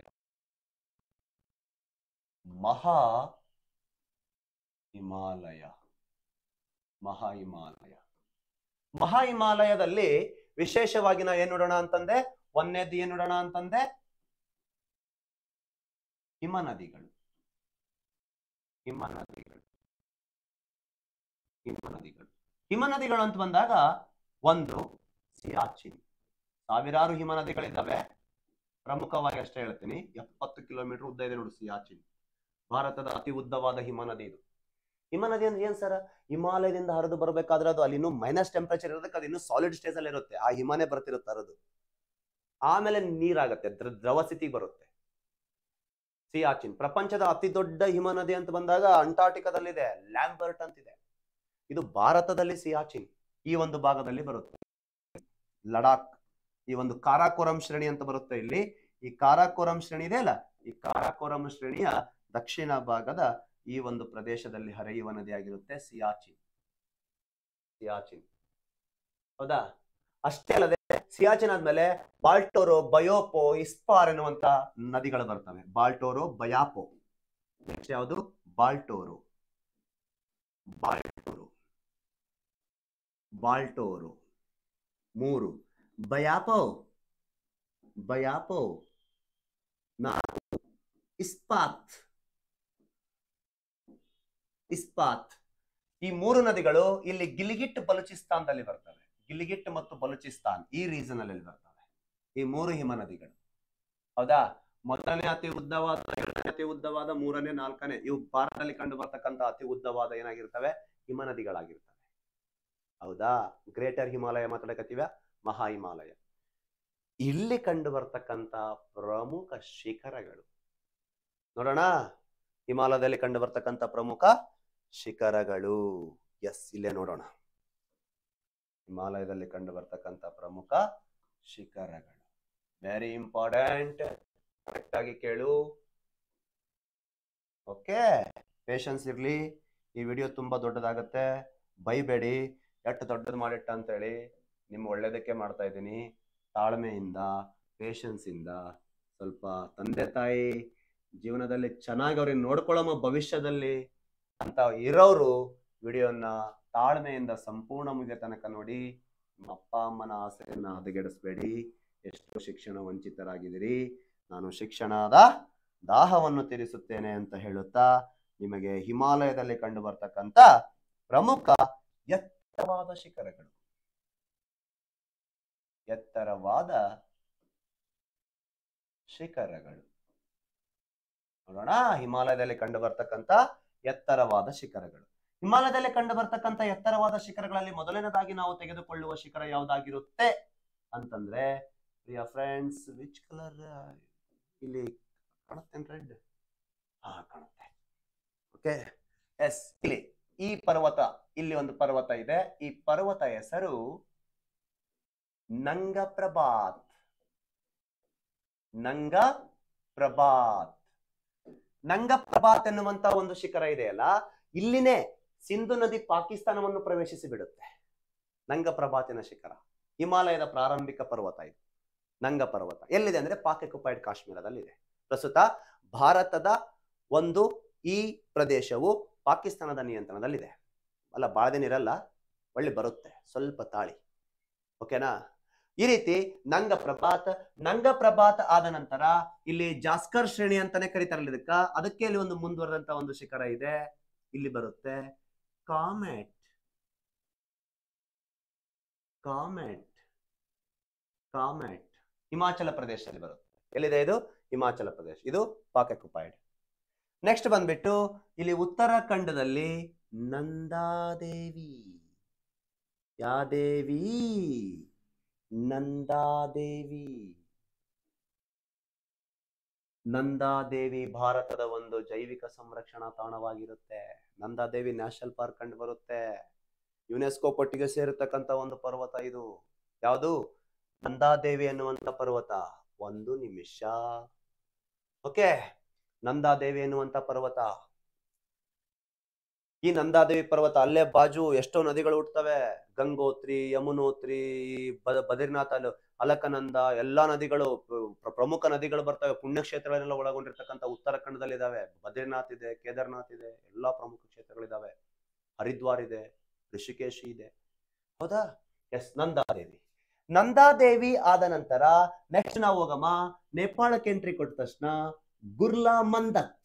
ಮಹಾ ಹಿಮಾಲಯ, ಮಹಾ ಹಿಮಾಲಯ. ಮಹಾ ಹಿಮಾಲಯದಲ್ಲಿ ವಿಶೇಷವಾಗಿ ನಾವು ಏನ್ ನೋಡೋಣ ಅಂತಂದೆ? ಒಂದನೇದ್ದು ಏನ್ ನೋಡೋಣ ಅಂತಂದೆ? ಹಿಮ ನದಿಗಳು, ಹಿಮ ನದಿಗಳು, ಹಿಮ ನದಿಗಳು. ಹಿಮ ನದಿಗಳು ಅಂತ ಬಂದಾಗ ಒಂದು ಸಿಯಾಚಿನ್. ಸಾವಿರಾರು ಹಿಮ ನದಿಗಳಿದ್ದಾವೆ. ಪ್ರಮುಖವಾಗಿ ಅಷ್ಟೇ ಹೇಳ್ತೀನಿ, ಎಪ್ಪತ್ತು ಕಿಲೋಮೀಟರ್ ಉದ್ದ ಇದೆ ನೋಡಿ ಸಿಯಾಚಿನ್. ಭಾರತದ ಅತಿ ಉದ್ದವಾದ ಹಿಮ ನದಿ ಇದು. ಹಿಮ ನದಿ ಅಂದ್ರೆ ಏನ್ ಸರ್? ಹಿಮಾಲಯದಿಂದ ಹರಿದು ಬರ್ಬೇಕಾದ್ರೆ ಅದು ಅಲ್ಲಿ ಇನ್ನೂ ಮೈನಸ್ ಟೆಂಪರೇಚರ್ ಇರೋದಕ್ಕೆ ಅದು ಇನ್ನೂ ಸಾಲಿಡ್ ಸ್ಟೇಜ್ ಅಲ್ಲಿ ಇರುತ್ತೆ. ಆ ಹಿಮನೇ ಬರ್ತಿರುತ್ತೆ ಹರಿದು, ಆಮೇಲೆ ನೀರಾಗತ್ತೆ, ದ್ರವ ಸ್ಥಿತಿಗೆ ಬರುತ್ತೆ. ಸಿಯಾಚಿನ್ ಪ್ರಪಂಚದ ಅತಿ ದೊಡ್ಡ ಹಿಮ ನದಿ ಅಂತ ಬಂದಾಗ ಅಂಟಾರ್ಟಿಕಾದಲ್ಲಿದೆ, ಲ್ಯಾಂಬರ್ಟ್ ಅಂತಿದೆ. ಇದು ಭಾರತದಲ್ಲಿ ಸಿಯಾಚಿನ್ ಈ ಒಂದು ಭಾಗದಲ್ಲಿ ಬರುತ್ತೆ. ಲಡಾಖ್, ಈ ಒಂದು ಕಾರಾಕೋರಂ ಶ್ರೇಣಿ ಅಂತ ಬರುತ್ತೆ ಇಲ್ಲಿ. ಈ ಕಾರಾಕೋರಂ ಶ್ರೇಣಿ ಇದೆ ಅಲ್ಲ, ಈ ಕಾರಾಕೋರಂ ಶ್ರೇಣಿಯ ದಕ್ಷಿಣ ಭಾಗದ ಈ ಒಂದು ಪ್ರದೇಶದಲ್ಲಿ ಹರಿಯುವ ನದಿಯಾಗಿರುತ್ತೆ ಸಿಯಾಚಿನ್. ಸಿಯಾಚಿನ್, ಹೌದಾ? ಅಷ್ಟೇ ಅಲ್ಲದೆ ಸಿಯಾಚಿನ್ ಆದ್ಮೇಲೆ ಬಾಲ್ಟೋರೋ, ಬಯೋಪೋ, ಇಸ್ಪಾರ್ ಎನ್ನುವಂತ ನದಿಗಳು ಬರ್ತವೆ. ಬಾಲ್ಟೋರೋ, ಬಯಾಪೋ. ನೆಕ್ಸ್ಟ್ ಯಾವುದು? ಬಾಲ್ಟೋರೋ, ಬಾಲ್ಟೋರೋ, ಬಾಲ್ಟೋರೋ. ಮೂರು ಬಯಾಪೋ, ಬಯಾಪೋ. ನಾಲ್ಕು ಇಸ್ಪಾತ್, ಇಸ್ಪಾತ್. ಈ ಮೂರು ನದಿಗಳು ಇಲ್ಲಿ ಗಿಲಿಗಿಟ್ ಬಲೂಚಿಸ್ತಾನದಲ್ಲಿ ಬರ್ತವೆ. ಗಿಲಿಗಿಟ್ ಮತ್ತು ಬಲೂಚಿಸ್ತಾನ್ ಈ ರೀಸನ್ ಅಲ್ಲಿ ಬರ್ತವೆ ಈ ಮೂರು ಹಿಮ ನದಿಗಳು. ಹೌದಾ? ಮೊದಲನೇ ಅತಿ ಉದ್ದವಾದ, ಎರಡನೇ ಅತಿ ಉದ್ದವಾದ, ಮೂರನೇ, ನಾಲ್ಕನೇ, ಇವು ಭಾರತದಲ್ಲಿ ಕಂಡು ಬರ್ತಕ್ಕಂಥ ಅತಿ ಉದ್ದವಾದ ಏನಾಗಿರ್ತವೆ? ಹಿಮ ನದಿಗಳಾಗಿರ್ತವೆ. ಹೌದಾ? ಗ್ರೇಟರ್ ಹಿಮಾಲಯ ಮಾತಾಡಕತ್ತೀವ, ಮಹಾ ಹಿಮಾಲಯ. ಇಲ್ಲಿ ಕಂಡು ಬರ್ತಕ್ಕಂಥ ಪ್ರಮುಖ ಶಿಖರಗಳು ನೋಡೋಣ. ಹಿಮಾಲಯದಲ್ಲಿ ಕಂಡು ಬರ್ತಕ್ಕಂಥ ಪ್ರಮುಖ ಶಿಖರಗಳು, ಎಸ್ ಇಲ್ಲೇ ನೋಡೋಣ. ಹಿಮಾಲಯದಲ್ಲಿ ಕಂಡು ಬರ್ತಕ್ಕಂಥ ಪ್ರಮುಖ ಶಿಖರಗಳು ವೆರಿ ಇಂಪಾರ್ಟೆಂಟ್. ಕರೆಕ್ಟ್ ಆಗಿ ಕೇಳು. ಓಕೆ, ಪೇಷನ್ಸ್ ಇರ್ಲಿ. ಈ ವಿಡಿಯೋ ತುಂಬಾ ದೊಡ್ಡದಾಗತ್ತೆ, ಬೈಬೇಡಿ. ಎಷ್ಟು ದೊಡ್ಡದು ಮಾಡಿಟ್ಟ ಅಂತೇಳಿ, ನಿಮ್ಮ ಒಳ್ಳೇದಕ್ಕೆ ಮಾಡ್ತಾ ಇದ್ದೀನಿ. ತಾಳ್ಮೆಯಿಂದ, ಪೇಷನ್ಸ್ ಇಂದ, ಸ್ವಲ್ಪ ತಂದೆ ತಾಯಿ ಜೀವನದಲ್ಲಿ ಚೆನ್ನಾಗಿ ಅವ್ರಿಗೆ ನೋಡ್ಕೊಳ್ಳೋ ಭವಿಷ್ಯದಲ್ಲಿ ಅಂತ ಇರೋರು ವಿಡಿಯೋನ ತಾಳ್ಮೆಯಿಂದ ಸಂಪೂರ್ಣ ಮುಗಿಯ ತನಕ ನೋಡಿ. ನಿಮ್ಮ ಅಪ್ಪ ಅಮ್ಮನ ಆಸೆಯನ್ನ ಹದಗೆಡಿಸ್ಬೇಡಿ. ಎಷ್ಟು ಶಿಕ್ಷಣ ವಂಚಿತರಾಗಿದ್ದೀರಿ. ನಾನು ಶಿಕ್ಷಣದ ದಾಹವನ್ನು ತೀರಿಸುತ್ತೇನೆ ಅಂತ ಹೇಳುತ್ತಾ ನಿಮಗೆ ಹಿಮಾಲಯದಲ್ಲಿ ಕಂಡು ಬರ್ತಕ್ಕಂಥ ಪ್ರಮುಖ ಎತ್ತರವಾದ ಶಿಖರಗಳು, ಎತ್ತರವಾದ ಶಿಖರಗಳು ನೋಡೋಣ. ಹಿಮಾಲಯದಲ್ಲಿ ಕಂಡು ಬರ್ತಕ್ಕಂಥ ಎತ್ತರವಾದ ಶಿಖರಗಳು. ಹಿಮಾಲಯದಲ್ಲಿ ಕಂಡು ಬರ್ತಕ್ಕಂಥ ಎತ್ತರವಾದ ಶಿಖರಗಳಲ್ಲಿ ಮೊದಲನೇದಾಗಿ ನಾವು ತೆಗೆದುಕೊಳ್ಳುವ ಶಿಖರ ಯಾವ್ದಾಗಿರುತ್ತೆ ಅಂತಂದ್ರೆ, ಪ್ರಿಯ ಫ್ರೆಂಡ್ಸ್, ವಿಚ್ ಕಲರ್ ಇಲ್ಲಿ ಕಾಣುತ್ತೇನೆ? ರೆಡ್. ಹಾ, ಕಾಣುತ್ತೆ. Okay, yes. ಇಲ್ಲಿ ಈ ಪರ್ವತ, ಇಲ್ಲಿ ಒಂದು ಪರ್ವತ ಇದೆ. ಈ ಪರ್ವತ ಹೆಸರು ನಂಗ ಪ್ರಭಾತ್. ನಂಗ ಪ್ರಭಾತ್ ನಂಗ ಪ್ರಭಾತ್ ಎನ್ನುವಂತ ಒಂದು ಶಿಖರ ಇದೆಯಲ್ಲ, ಇಲ್ಲಿನೇ ಸಿಂಧು ನದಿ ಪಾಕಿಸ್ತಾನವನ್ನು ಪ್ರವೇಶಿಸಿ ಬಿಡುತ್ತೆ. ನಂಗ ಪ್ರಭಾತಿನ ಶಿಖರ ಹಿಮಾಲಯದ ಪ್ರಾರಂಭಿಕ ಪರ್ವತ. ಇದು ನಂಗ ಪರ್ವತ ಎಲ್ಲಿದೆ ಅಂದ್ರೆ ಪಾಕ್ ಆಕ್ಯುಪೈಡ್ ಕಾಶ್ಮೀರದಲ್ಲಿದೆ. ಪ್ರಸ್ತುತ ಭಾರತದ ಒಂದು ಈ ಪ್ರದೇಶವು ಪಾಕಿಸ್ತಾನದ ನಿಯಂತ್ರಣದಲ್ಲಿದೆ. ಅಲ್ಲ, ಬಾಳ ದಿನ ಇರಲ್ಲ, ಒಳ್ಳೆ ಬರುತ್ತೆ, ಸ್ವಲ್ಪ ತಾಳಿ. ಓಕೆನಾ? ಈ ರೀತಿ ನಂಗ ಪ್ರಭಾತ್ ನಂಗ ಪ್ರಭಾತ್ ಆದ ನಂತರ ಇಲ್ಲಿ ಜಾಸ್ಕರ್ ಶ್ರೇಣಿ ಅಂತಾನೆ ಕರೀತಾರಲ್ಲ ಇದಕ್ಕ. ಅದಕ್ಕೆ ಇಲ್ಲಿ ಒಂದು ಮುಂದುವರೆದಂತ ಒಂದು ಶಿಖರ ಇದೆ, ಇಲ್ಲಿ ಬರುತ್ತೆ ಕಾಮೆಟ್. ಕಾಮೆಟ್ ಕಾಮೆಟ್ ಹಿಮಾಚಲ ಪ್ರದೇಶದಲ್ಲಿ ಬರುತ್ತೆ. ಎಲ್ಲಿದೆ ಇದು? ಹಿಮಾಚಲ ಪ್ರದೇಶ. ಇದು ಪಾಕ್ ಆಕ್ಯುಪೈಡ್. ನೆಕ್ಸ್ಟ್ ಬಂದ್ಬಿಟ್ಟು ಇಲ್ಲಿ ಉತ್ತರಾಖಂಡದಲ್ಲಿ ನಂದಾದೇವಿ. ಯಾದೇವಿ? ನಂದಾದೇವಿ. ನಂದಾದೇವಿ ಭಾರತದ ಒಂದು ಜೈವಿಕ ಸಂರಕ್ಷಣಾ ತಾಣವಾಗಿರುತ್ತೆ. ನಂದಾದೇವಿ ನ್ಯಾಷನಲ್ ಪಾರ್ಕ್ ಕಂಡು ಬರುತ್ತೆ. ಯುನೆಸ್ಕೋ ಪಟ್ಟಿಗೆ ಸೇರಿರ್ತಕ್ಕಂಥ ಒಂದು ಪರ್ವತ ಇದು. ಯಾವುದು? ನಂದಾದೇವಿ ಎನ್ನುವಂತ ಪರ್ವತ. ಒಂದು ನಿಮಿಷ. ಓಕೆ, ನಂದಾದೇವಿ ಎನ್ನುವಂತ ಪರ್ವತ. ಈ ನಂದಾದೇವಿ ಪರ್ವತ ಅಲ್ಲೇ ಬಾಜು ಎಷ್ಟೋ ನದಿಗಳು ಹುಟ್ಟುತ್ತವೆ. ಗಂಗೋತ್ರಿ, ಯಮುನೋತ್ರಿ, ಬದ್ರಿನಾಥ, ಅಲಕನಂದ, ಎಲ್ಲಾ ನದಿಗಳು, ಪ್ರಮುಖ ನದಿಗಳು ಬರ್ತವೆ. ಪುಣ್ಯಕ್ಷೇತ್ರಗಳೆಲ್ಲ ಒಳಗೊಂಡಿರ್ತಕ್ಕಂಥ ಉತ್ತರಾಖಂಡದಲ್ಲಿ ಇದಾವೆ. ಬದ್ರಿನಾಥ್ ಇದೆ, ಕೇದಾರ್ನಾಥ್ ಇದೆ, ಎಲ್ಲಾ ಪ್ರಮುಖ ಕ್ಷೇತ್ರಗಳಿದಾವೆ. ಹರಿದ್ವಾರ್ ಇದೆ, ಋಷಿಕೇಶ್ ಇದೆ. ಹೌದಾ? ಎಸ್, ನಂದಾದೇವಿ. ನಂದಾದೇವಿ ಆದ ನಂತರ ನೆಕ್ಸ್ಟ್ ನಾವು ಹೋಗಮ್ಮ ನೇಪಾಳಕ್ಕೆ ಎಂಟ್ರಿ ಕೊಟ್ಟ ತಕ್ಷಣ ಗುರ್ಲಾ ಮಂದತ್.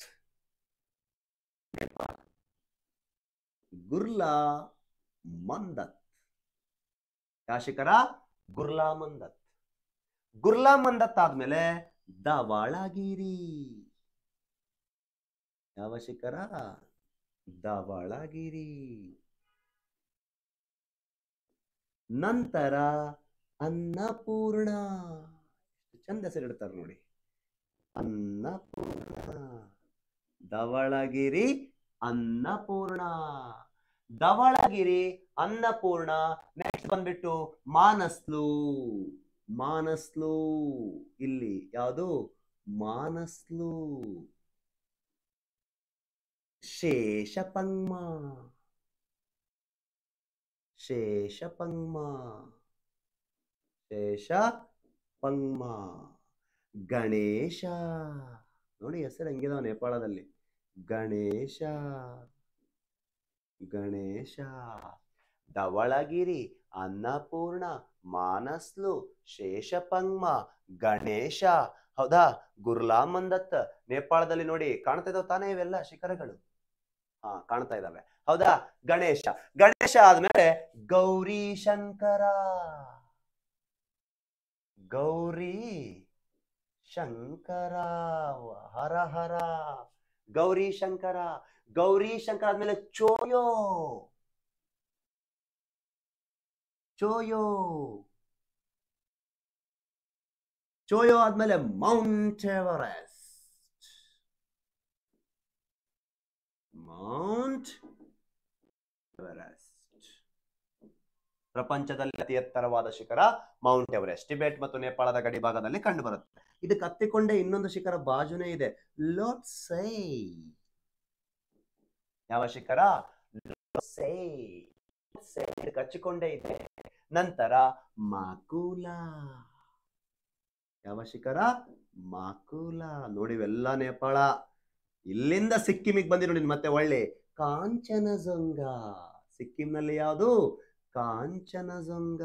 ಗುರ್ಲಾ ಮಂದತ್ ಯಾವ ಶಿಖರ? ಗುರ್ಲಾ ಮಂದತ್. ಗುರ್ಲಾ ಮಂದತ್ ಆದ್ಮೇಲೆ ಧವಳಗಿರಿ. ಯಾವ ಶಿಖರ? ಧವಳಗಿರಿ. ನಂತರ ಅನ್ನಪೂರ್ಣ. ಚಂದ ಹೆಸರಿಡ್ತಾರೆ ನೋಡಿ, ಅನ್ನಪೂರ್ಣ. ಧವಳಗಿರಿ, ಅನ್ನಪೂರ್ಣ. ಧವಳಗಿರಿ, ಅನ್ನಪೂರ್ಣ. ನೆಕ್ಸ್ಟ್ ಬಂದ್ಬಿಟ್ಟು ಮಾನಸ್ಲು. ಮಾನಸ್ಲು ಇಲ್ಲಿ ಯಾವುದು? ಮಾನಸ್ಲು. ಶೇಷಪಂಗ್ಮ. ಶೇಷಪಂಗ್ಮ. ಶೇಷಪಂಗ್ಮ. ಗಣೇಶ. ನೋಡಿ ಹೆಸರು ಹೆಂಗಿದಾವ ನೇಪಾಳದಲ್ಲಿ. ಗಣೇಶ. ಗಣೇಶ. ಧವಳಗಿರಿ, ಅನ್ನಪೂರ್ಣ, ಮಾನಸ್ಲು, ಶೇಷಪಂಗ್ಮ, ಗಣೇಶ. ಹೌದಾ? ಗುರ್ಲಾ ಮಂದತ್ ನೇಪಾಳದಲ್ಲಿ ನೋಡಿ ಕಾಣ್ತಾ ಇದಾವ ತಾನೇ ಇವೆಲ್ಲ ಶಿಖರಗಳು. ಹಾ, ಕಾಣ್ತಾ ಇದಾವೆ. ಹೌದಾ? ಗಣೇಶ. ಗಣೇಶ ಆದ್ಮೇಲೆ ಗೌರಿ ಶಂಕರ. ಗೌರಿ ಶಂಕರ, ಹರ ಹರ, ಗೌರಿ ಶಂಕರ. ಗೌರಿ ಶಂಕರ ಆದ್ಮೇಲೆ ಚೋಯೋ, ಚೋಯೋ, ಚೋಯೋ ಆದ್ಮೇಲೆ ಮೌಂಟ್ ಎವರೆಸ್ಟ್, ಮೌಂಟ್ ಎವರೆಸ್ಟ್. ಪ್ರಪಂಚದಲ್ಲಿ ಅತಿ ಎತ್ತರವಾದ ಶಿಖರ ಮೌಂಟ್ ಎವರೆಸ್ಟ್, ಟಿಬೆಟ್ ಮತ್ತು ನೇಪಾಳದ ಗಡಿ ಭಾಗದಲ್ಲಿ ಕಂಡು ಬರುತ್ತೆ. ಇದಕ್ಕೆ ಹತ್ತಿಕೊಂಡೇ ಇನ್ನೊಂದು ಶಿಖರ ಬಾಜುನೇ ಇದೆ, ಲೋಟ್ಸೆ. ಯಾವ ಶಿಖರ? ಲೋಟ್ಸೆ. ಇದಕ್ಕೆ ಹಚ್ಚಿಕೊಂಡೇ ಇದೆ. ನಂತರ ಮಾಕುಲಾ. ಯಾವ ಶಿಖರ? ಮಾಕುಲಾ. ನೋಡಿ ಇವೆಲ್ಲ ನೇಪಾಳ. ಇಲ್ಲಿಂದ ಸಿಕ್ಕಿಮಿಗೆ ಬಂದಿ ನೋಡಿ ಮತ್ತೆ ಒಳ್ಳೆ ಕಾಂಚನಜಂಗ. ಸಿಕ್ಕಿಂನಲ್ಲಿ ಯಾವುದು? ಕಾಂಚನಜಂಗ.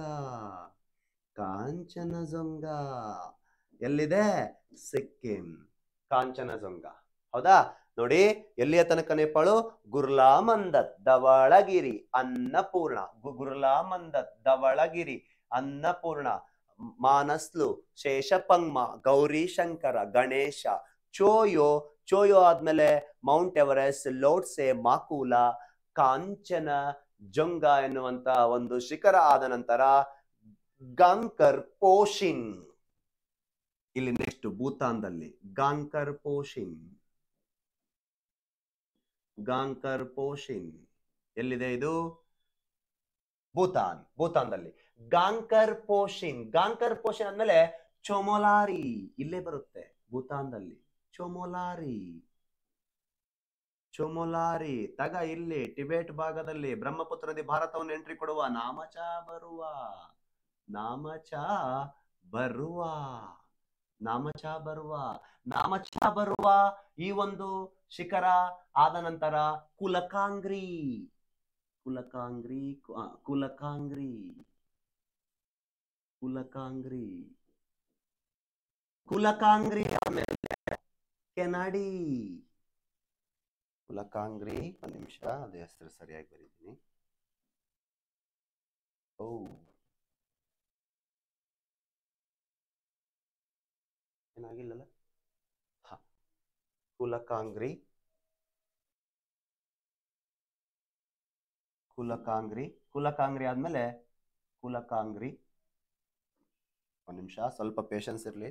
ಕಾಂಚನಜಂಗ ಎಲ್ಲಿದೆ? ಸಿಕ್ಕಿಂ. ಕಾಂಚನಜಂಗ ಹೌದಾ? ನೋಡಿ ಎಲ್ಲಿಯ ತನಕ ನೇಪಾಳು? ಗುರ್ಲಾ ಮಂದತ್, ಧವಳಗಿರಿ, ಅನ್ನಪೂರ್ಣ. ಗುರ್ಲಾ ಮಂದತ್, ಧವಳಗಿರಿ, ಅನ್ನಪೂರ್ಣ, ಮಾನಸ್ಲು, ಶೇಷಪಂಗ್ಮ, ಗೌರಿ ಶಂಕರ, ಗಣೇಶ, ಚೋಯೋ. ಚೋಯೋ ಆದ್ಮೇಲೆ ಮೌಂಟ್ ಎವರೆಸ್ಟ್, ಲೋಟ್ಸೆ, ಮಾಕುಲಾ, ಕಾಂಚನ ಜಂಗ ಎನ್ನುವಂತ ಒಂದು ಶಿಖರ ಆದ ನಂತರ ಗಾಂಕರ್ ಪೋಶಿನ್. ಇಲ್ಲಿ ನೆಕ್ಸ್ಟ್ ಭೂತಾನ್ದಲ್ಲಿ ಗಾಂಕರ್ ಪೋಶಿನ್. ಗಾಂಕರ್ ಪೋಶಿನ್ ಎಲ್ಲಿದೆ ಇದು? ಭೂತಾನ್. ಭೂತಾನ್ದಲ್ಲಿ ಗಾಂಕರ್ ಪೋಶಿನ್. ಗಾಂಕರ್ ಪೋಶಿನ್ ಆದ್ಮೇಲೆ ಚೊಮೊಲಾರಿ ಇಲ್ಲೇ ಬರುತ್ತೆ ಭೂತಾನ್ದಲ್ಲಿ. ಚೊಮೊಲಾರಿ, ಚೊಮೊಲಾರಿ ತಗ ಇಲ್ಲಿ ಟಿಬೆಟ್ ಭಾಗದಲ್ಲಿ ಬ್ರಹ್ಮಪುತ್ರ ನದಿ ಭಾರತವನ್ನು ಎಂಟ್ರಿ ಕೊಡುವ ನಾಮಚ ಬರುವ, ನಾಮಚ ಬರುವ, ನಾಮಚ ಬರುವ, ನಾಮಚ ಬರುವ ಈ ಒಂದು ಶಿಖರ ಆದ ನಂತರ ಕುಲಕಾಂಗ್ರಿ. ಕುಲಕಾಂಗ್ರಿ, ಕುಲಕಾಂಗ್ರಿ, ಕುಲಕಾಂಗ್ರಿ, ಕುಲಕಾಂಗ್ರಿ ಆಮೇಲೆ ಕೆನಡಿ. ಕುಲಕಾಂಗ್ರಿ, ಒಂದು ನಿಮಿಷ ಅದೇ ಹೆಸರು ಸರಿಯಾಗಿ ಬರೀತೀನಿ. ಓ ಏನಾಗಿಲ್ಲಲ್ಲ. ಹ ಕುಲಕಾಂಗ್ರಿ, ಕುಲಕಾಂಗ್ರಿ, ಕುಲಕಾಂಗ್ರಿ ಆದ್ಮೇಲೆ ಕುಲಕಾಂಗ್ರಿ. ಒಂದು ನಿಮಿಷ ಸ್ವಲ್ಪ ಪೇಷನ್ಸ್ ಇರಲಿ.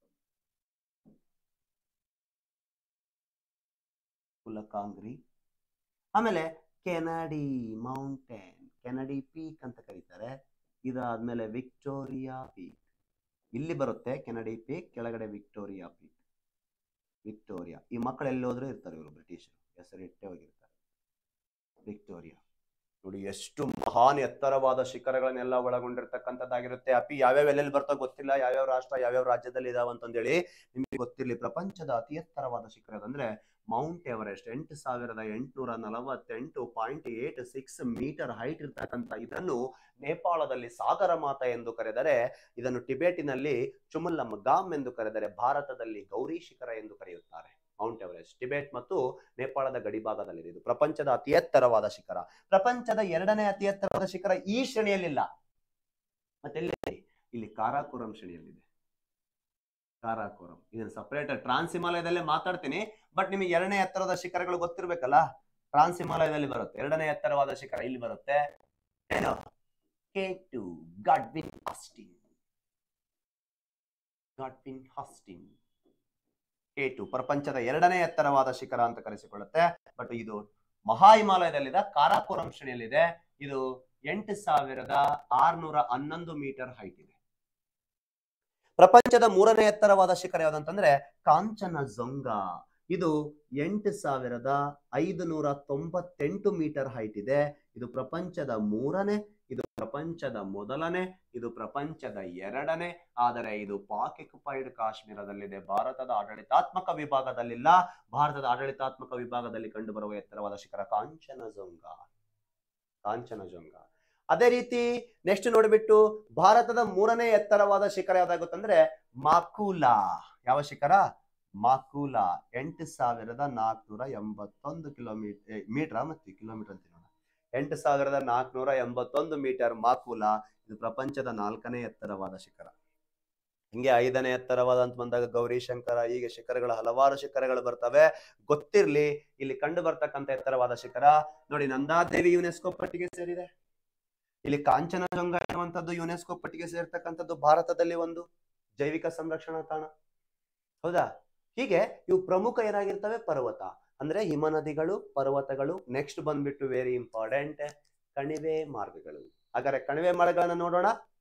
ಕುಲಕಾಂಗ್ರಿ ಆಮೇಲೆ ಕೆನಡಿ ಮೌಂಟೇನ್, ಕೆನಡಿ ಪೀಕ್ ಅಂತ ಕರೀತಾರೆ. ಇದಾದ್ಮೇಲೆ ವಿಕ್ಟೋರಿಯಾ ಪೀಕ್ ಇಲ್ಲಿ ಬರುತ್ತೆ. ಕೆನಡಿ ಪೀಕ್ ಕೆಳಗಡೆ ವಿಕ್ಟೋರಿಯಾ ಪೀಕ್. ವಿಕ್ಟೋರಿಯಾ ಈ ಮಕ್ಕಳು ಎಲ್ಲಿ ಹೋದ್ರೂ ಇರ್ತಾರೆ, ಇವರು ಬ್ರಿಟಿಷರು ಹೆಸರು ಇಟ್ಟೇ ಹೋಗಿರ್ತಾರೆ. ವಿಕ್ಟೋರಿಯಾ ನೋಡಿ ಎಷ್ಟು ಮಹಾನ್ ಎತ್ತರವಾದ ಶಿಖರಗಳನ್ನೆಲ್ಲ ಒಳಗೊಂಡಿರ್ತಕ್ಕಂಥದ್ದಾಗಿರುತ್ತೆ. ಅಪಿ ಯಾವ್ಯಾವ ಎಲ್ಲೆಲ್ಲಿ ಬರ್ತಾ ಗೊತ್ತಿಲ್ಲ, ಯಾವ್ಯಾವ ರಾಷ್ಟ್ರ ಯಾವ್ಯಾವ ರಾಜ್ಯದಲ್ಲಿ ಇದಾವ ಅಂತಂದೇಳಿ ನಿಮ್ಗೆ ಗೊತ್ತಿರಲಿ. ಪ್ರಪಂಚದ ಅತಿ ಎತ್ತರವಾದ ಶಿಖರ ಅಂದ್ರೆ ಮೌಂಟ್ ಎವರೆಸ್ಟ್. ಎಂಟು ಸಾವಿರದ ಎಂಟುನೂರ ನಲವತ್ತೆಂಟು point eight six metre height ಇರ್ತಕ್ಕಂಥ ಇದನ್ನು ನೇಪಾಳದಲ್ಲಿ ಸಾಗರ ಮಾತ ಎಂದು ಕರೆದರೆ, ಇದನ್ನು ಟಿಬೆಟಿನಲ್ಲಿ ಚುಮುಲ್ಲಮ್ ಗಾಮ್ ಎಂದು ಕರೆದರೆ, ಭಾರತದಲ್ಲಿ ಗೌರಿ ಶಿಖರ ಎಂದು ಕರೆಯುತ್ತಾರೆ. ಮೌಂಟ್ ಎವರೆಸ್ಟ್ ಟಿಬೆಟ್ ಮತ್ತು ನೇಪಾಳದ ಗಡಿಭಾಗದಲ್ಲಿದೆ. ಇದು ಪ್ರಪಂಚದ ಅತಿ ಎತ್ತರವಾದ ಶಿಖರ. ಪ್ರಪಂಚದ ಎರಡನೇ ಅತಿ ಎತ್ತರವಾದ ಶಿಖರ ಈ ಶ್ರೇಣಿಯಲ್ಲಿಲ್ಲ. ಮತ್ತೆ ಇಲ್ಲಿ ಕಾರಾಕೋರಂ ಶ್ರೇಣಿಯಲ್ಲಿದೆ. ಕಾರಾಕೋರಂ ಇದನ್ನು ಸಪರೇಟ್ ಟ್ರಾನ್ಸ್ ಹಿಮಾಲಯದಲ್ಲೇ ಮಾತಾಡ್ತೀನಿ, ಬಟ್ ನಿಮಗೆ ಎರಡನೇ ಎತ್ತರದ ಶಿಖರಗಳು ಗೊತ್ತಿರ್ಬೇಕಲ್ಲ. ಟ್ರಾನ್ಸ್ ಹಿಮಾಲಯದಲ್ಲಿ ಬರುತ್ತೆ ಎರಡನೇ ಎತ್ತರವಾದ ಶಿಖರ, ಇಲ್ಲಿ ಬರುತ್ತೆ ಏನು? K two Godwin Hastings. Godwin Hastings K two ಪ್ರಪಂಚದ ಎರಡನೇ ಎತ್ತರವಾದ ಶಿಖರ ಅಂತ ಕರೆಸಿಕೊಳ್ಳುತ್ತೆ. ಬಟ್ ಇದು ಮಹಾ ಹಿಮಾಲಯದಲ್ಲಿದೆ, ಕಾರಾಕೋರಂ ಶ್ರೇಣಿಯಲ್ಲಿದೆ. ಇದು ಎಂಟು ಸಾವಿರದ ಆರ್ನೂರ ಹನ್ನೊಂದು ಮೀಟರ್ ಹೈಟ್ ಇದೆ. ಪ್ರಪಂಚದ ಮೂರನೇ ಎತ್ತರವಾದ ಶಿಖರ ಯಾವ್ದಂತಂದ್ರೆ ಕಾಂಚನಜಂಗ. ಇದು ಎಂಟು ಸಾವಿರದ ಐದು ನೂರ ತೊಂಬತ್ತೆಂಟು ಮೀಟರ್ ಹೈಟ್ ಇದೆ. ಇದು ಪ್ರಪಂಚದ ಮೂರನೇ, ಇದು ಪ್ರಪಂಚದ ಮೊದಲನೇ, ಇದು ಪ್ರಪಂಚದ ಎರಡನೇ. ಆದರೆ ಇದು ಪಾಕ್ ಆಕ್ಯುಪೈಡ್ ಕಾಶ್ಮೀರದಲ್ಲಿದೆ, ಭಾರತದ ಆಡಳಿತಾತ್ಮಕ ವಿಭಾಗದಲ್ಲಿಲ್ಲ. ಭಾರತದ ಆಡಳಿತಾತ್ಮಕ ವಿಭಾಗದಲ್ಲಿ ಕಂಡು ಬರುವ ಎತ್ತರವಾದ ಶಿಖರ ಕಾಂಚನಜಂಗ. ಕಾಂಚನಜಂಗ ಅದೇ ರೀತಿ ನೆಕ್ಸ್ಟ್ ನೋಡ್ಬಿಟ್ಟು ಭಾರತದ ಮೂರನೇ ಎತ್ತರವಾದ ಶಿಖರ ಯಾವ್ದಾಗುತ್ತಂದ್ರೆ ಮಾಕುಲಾ. ಯಾವ ಶಿಖರ? ಮಾಕುಲಾ. ಎಂಟು ಸಾವಿರದ ನಾಲ್ಕುನೂರ ಎಂಬತ್ತೊಂದು ಕಿಲೋಮೀಟರ್ ಮೀಟರ್ ಮತ್ತೆ ಕಿಲೋಮೀಟರ್ ಅಂತ ನೋಡ ಎಂಟು ಸಾವಿರದ ನಾಲ್ಕುನೂರ ಎಂಬತ್ತೊಂದು ಮೀಟರ್ ಮಾಕುಲಾ. ಇದು ಪ್ರಪಂಚದ ನಾಲ್ಕನೇ ಎತ್ತರವಾದ ಶಿಖರ. ಹಿಂಗೆ ಐದನೇ ಎತ್ತರವಾದಂತ ಬಂದಾಗ ಗೌರಿಶಂಕರ, ಹೀಗೆ ಶಿಖರಗಳ ಹಲವಾರು ಶಿಖರಗಳು ಬರ್ತವೆ. ಗೊತ್ತಿರ್ಲಿ, ಇಲ್ಲಿ ಕಂಡು ಬರ್ತಕ್ಕಂಥ ಎತ್ತರವಾದ ಶಿಖರ ನೋಡಿ ನಂದಾದೇವಿ ಯುನೆಸ್ಕೋ ಪಟ್ಟಿಗೆ ಸೇರಿದೆ. ಇಲ್ಲಿ ಕಾಂಚನಜಂಗ ಎನ್ನುವಂಥದ್ದು ಯುನೆಸ್ಕೋ ಪಟ್ಟಿಗೆ ಸೇರ್ತಕ್ಕಂಥದ್ದು ಭಾರತದಲ್ಲಿ ಒಂದು ಜೈವಿಕ ಸಂರಕ್ಷಣಾ ತಾಣ. ಹೌದಾ? ಹೀಗೆ ಇವು ಪ್ರಮುಖ ಏನಾಗಿರ್ತವೆ, ಪರ್ವತ ಅಂದ್ರೆ ಹಿಮ ನದಿಗಳು, ಪರ್ವತಗಳು. ನೆಕ್ಸ್ಟ್ ಬಂದ್ಬಿಟ್ಟು ವೆರಿ ಇಂಪಾರ್ಟೆಂಟ್, ಕಣಿವೆ ಮಾರ್ಗಗಳು. ಹಾಗಾದ್ರೆ ಕಣಿವೆ ಮಾರ್ಗಗಳನ್ನ ನೋಡೋಣ.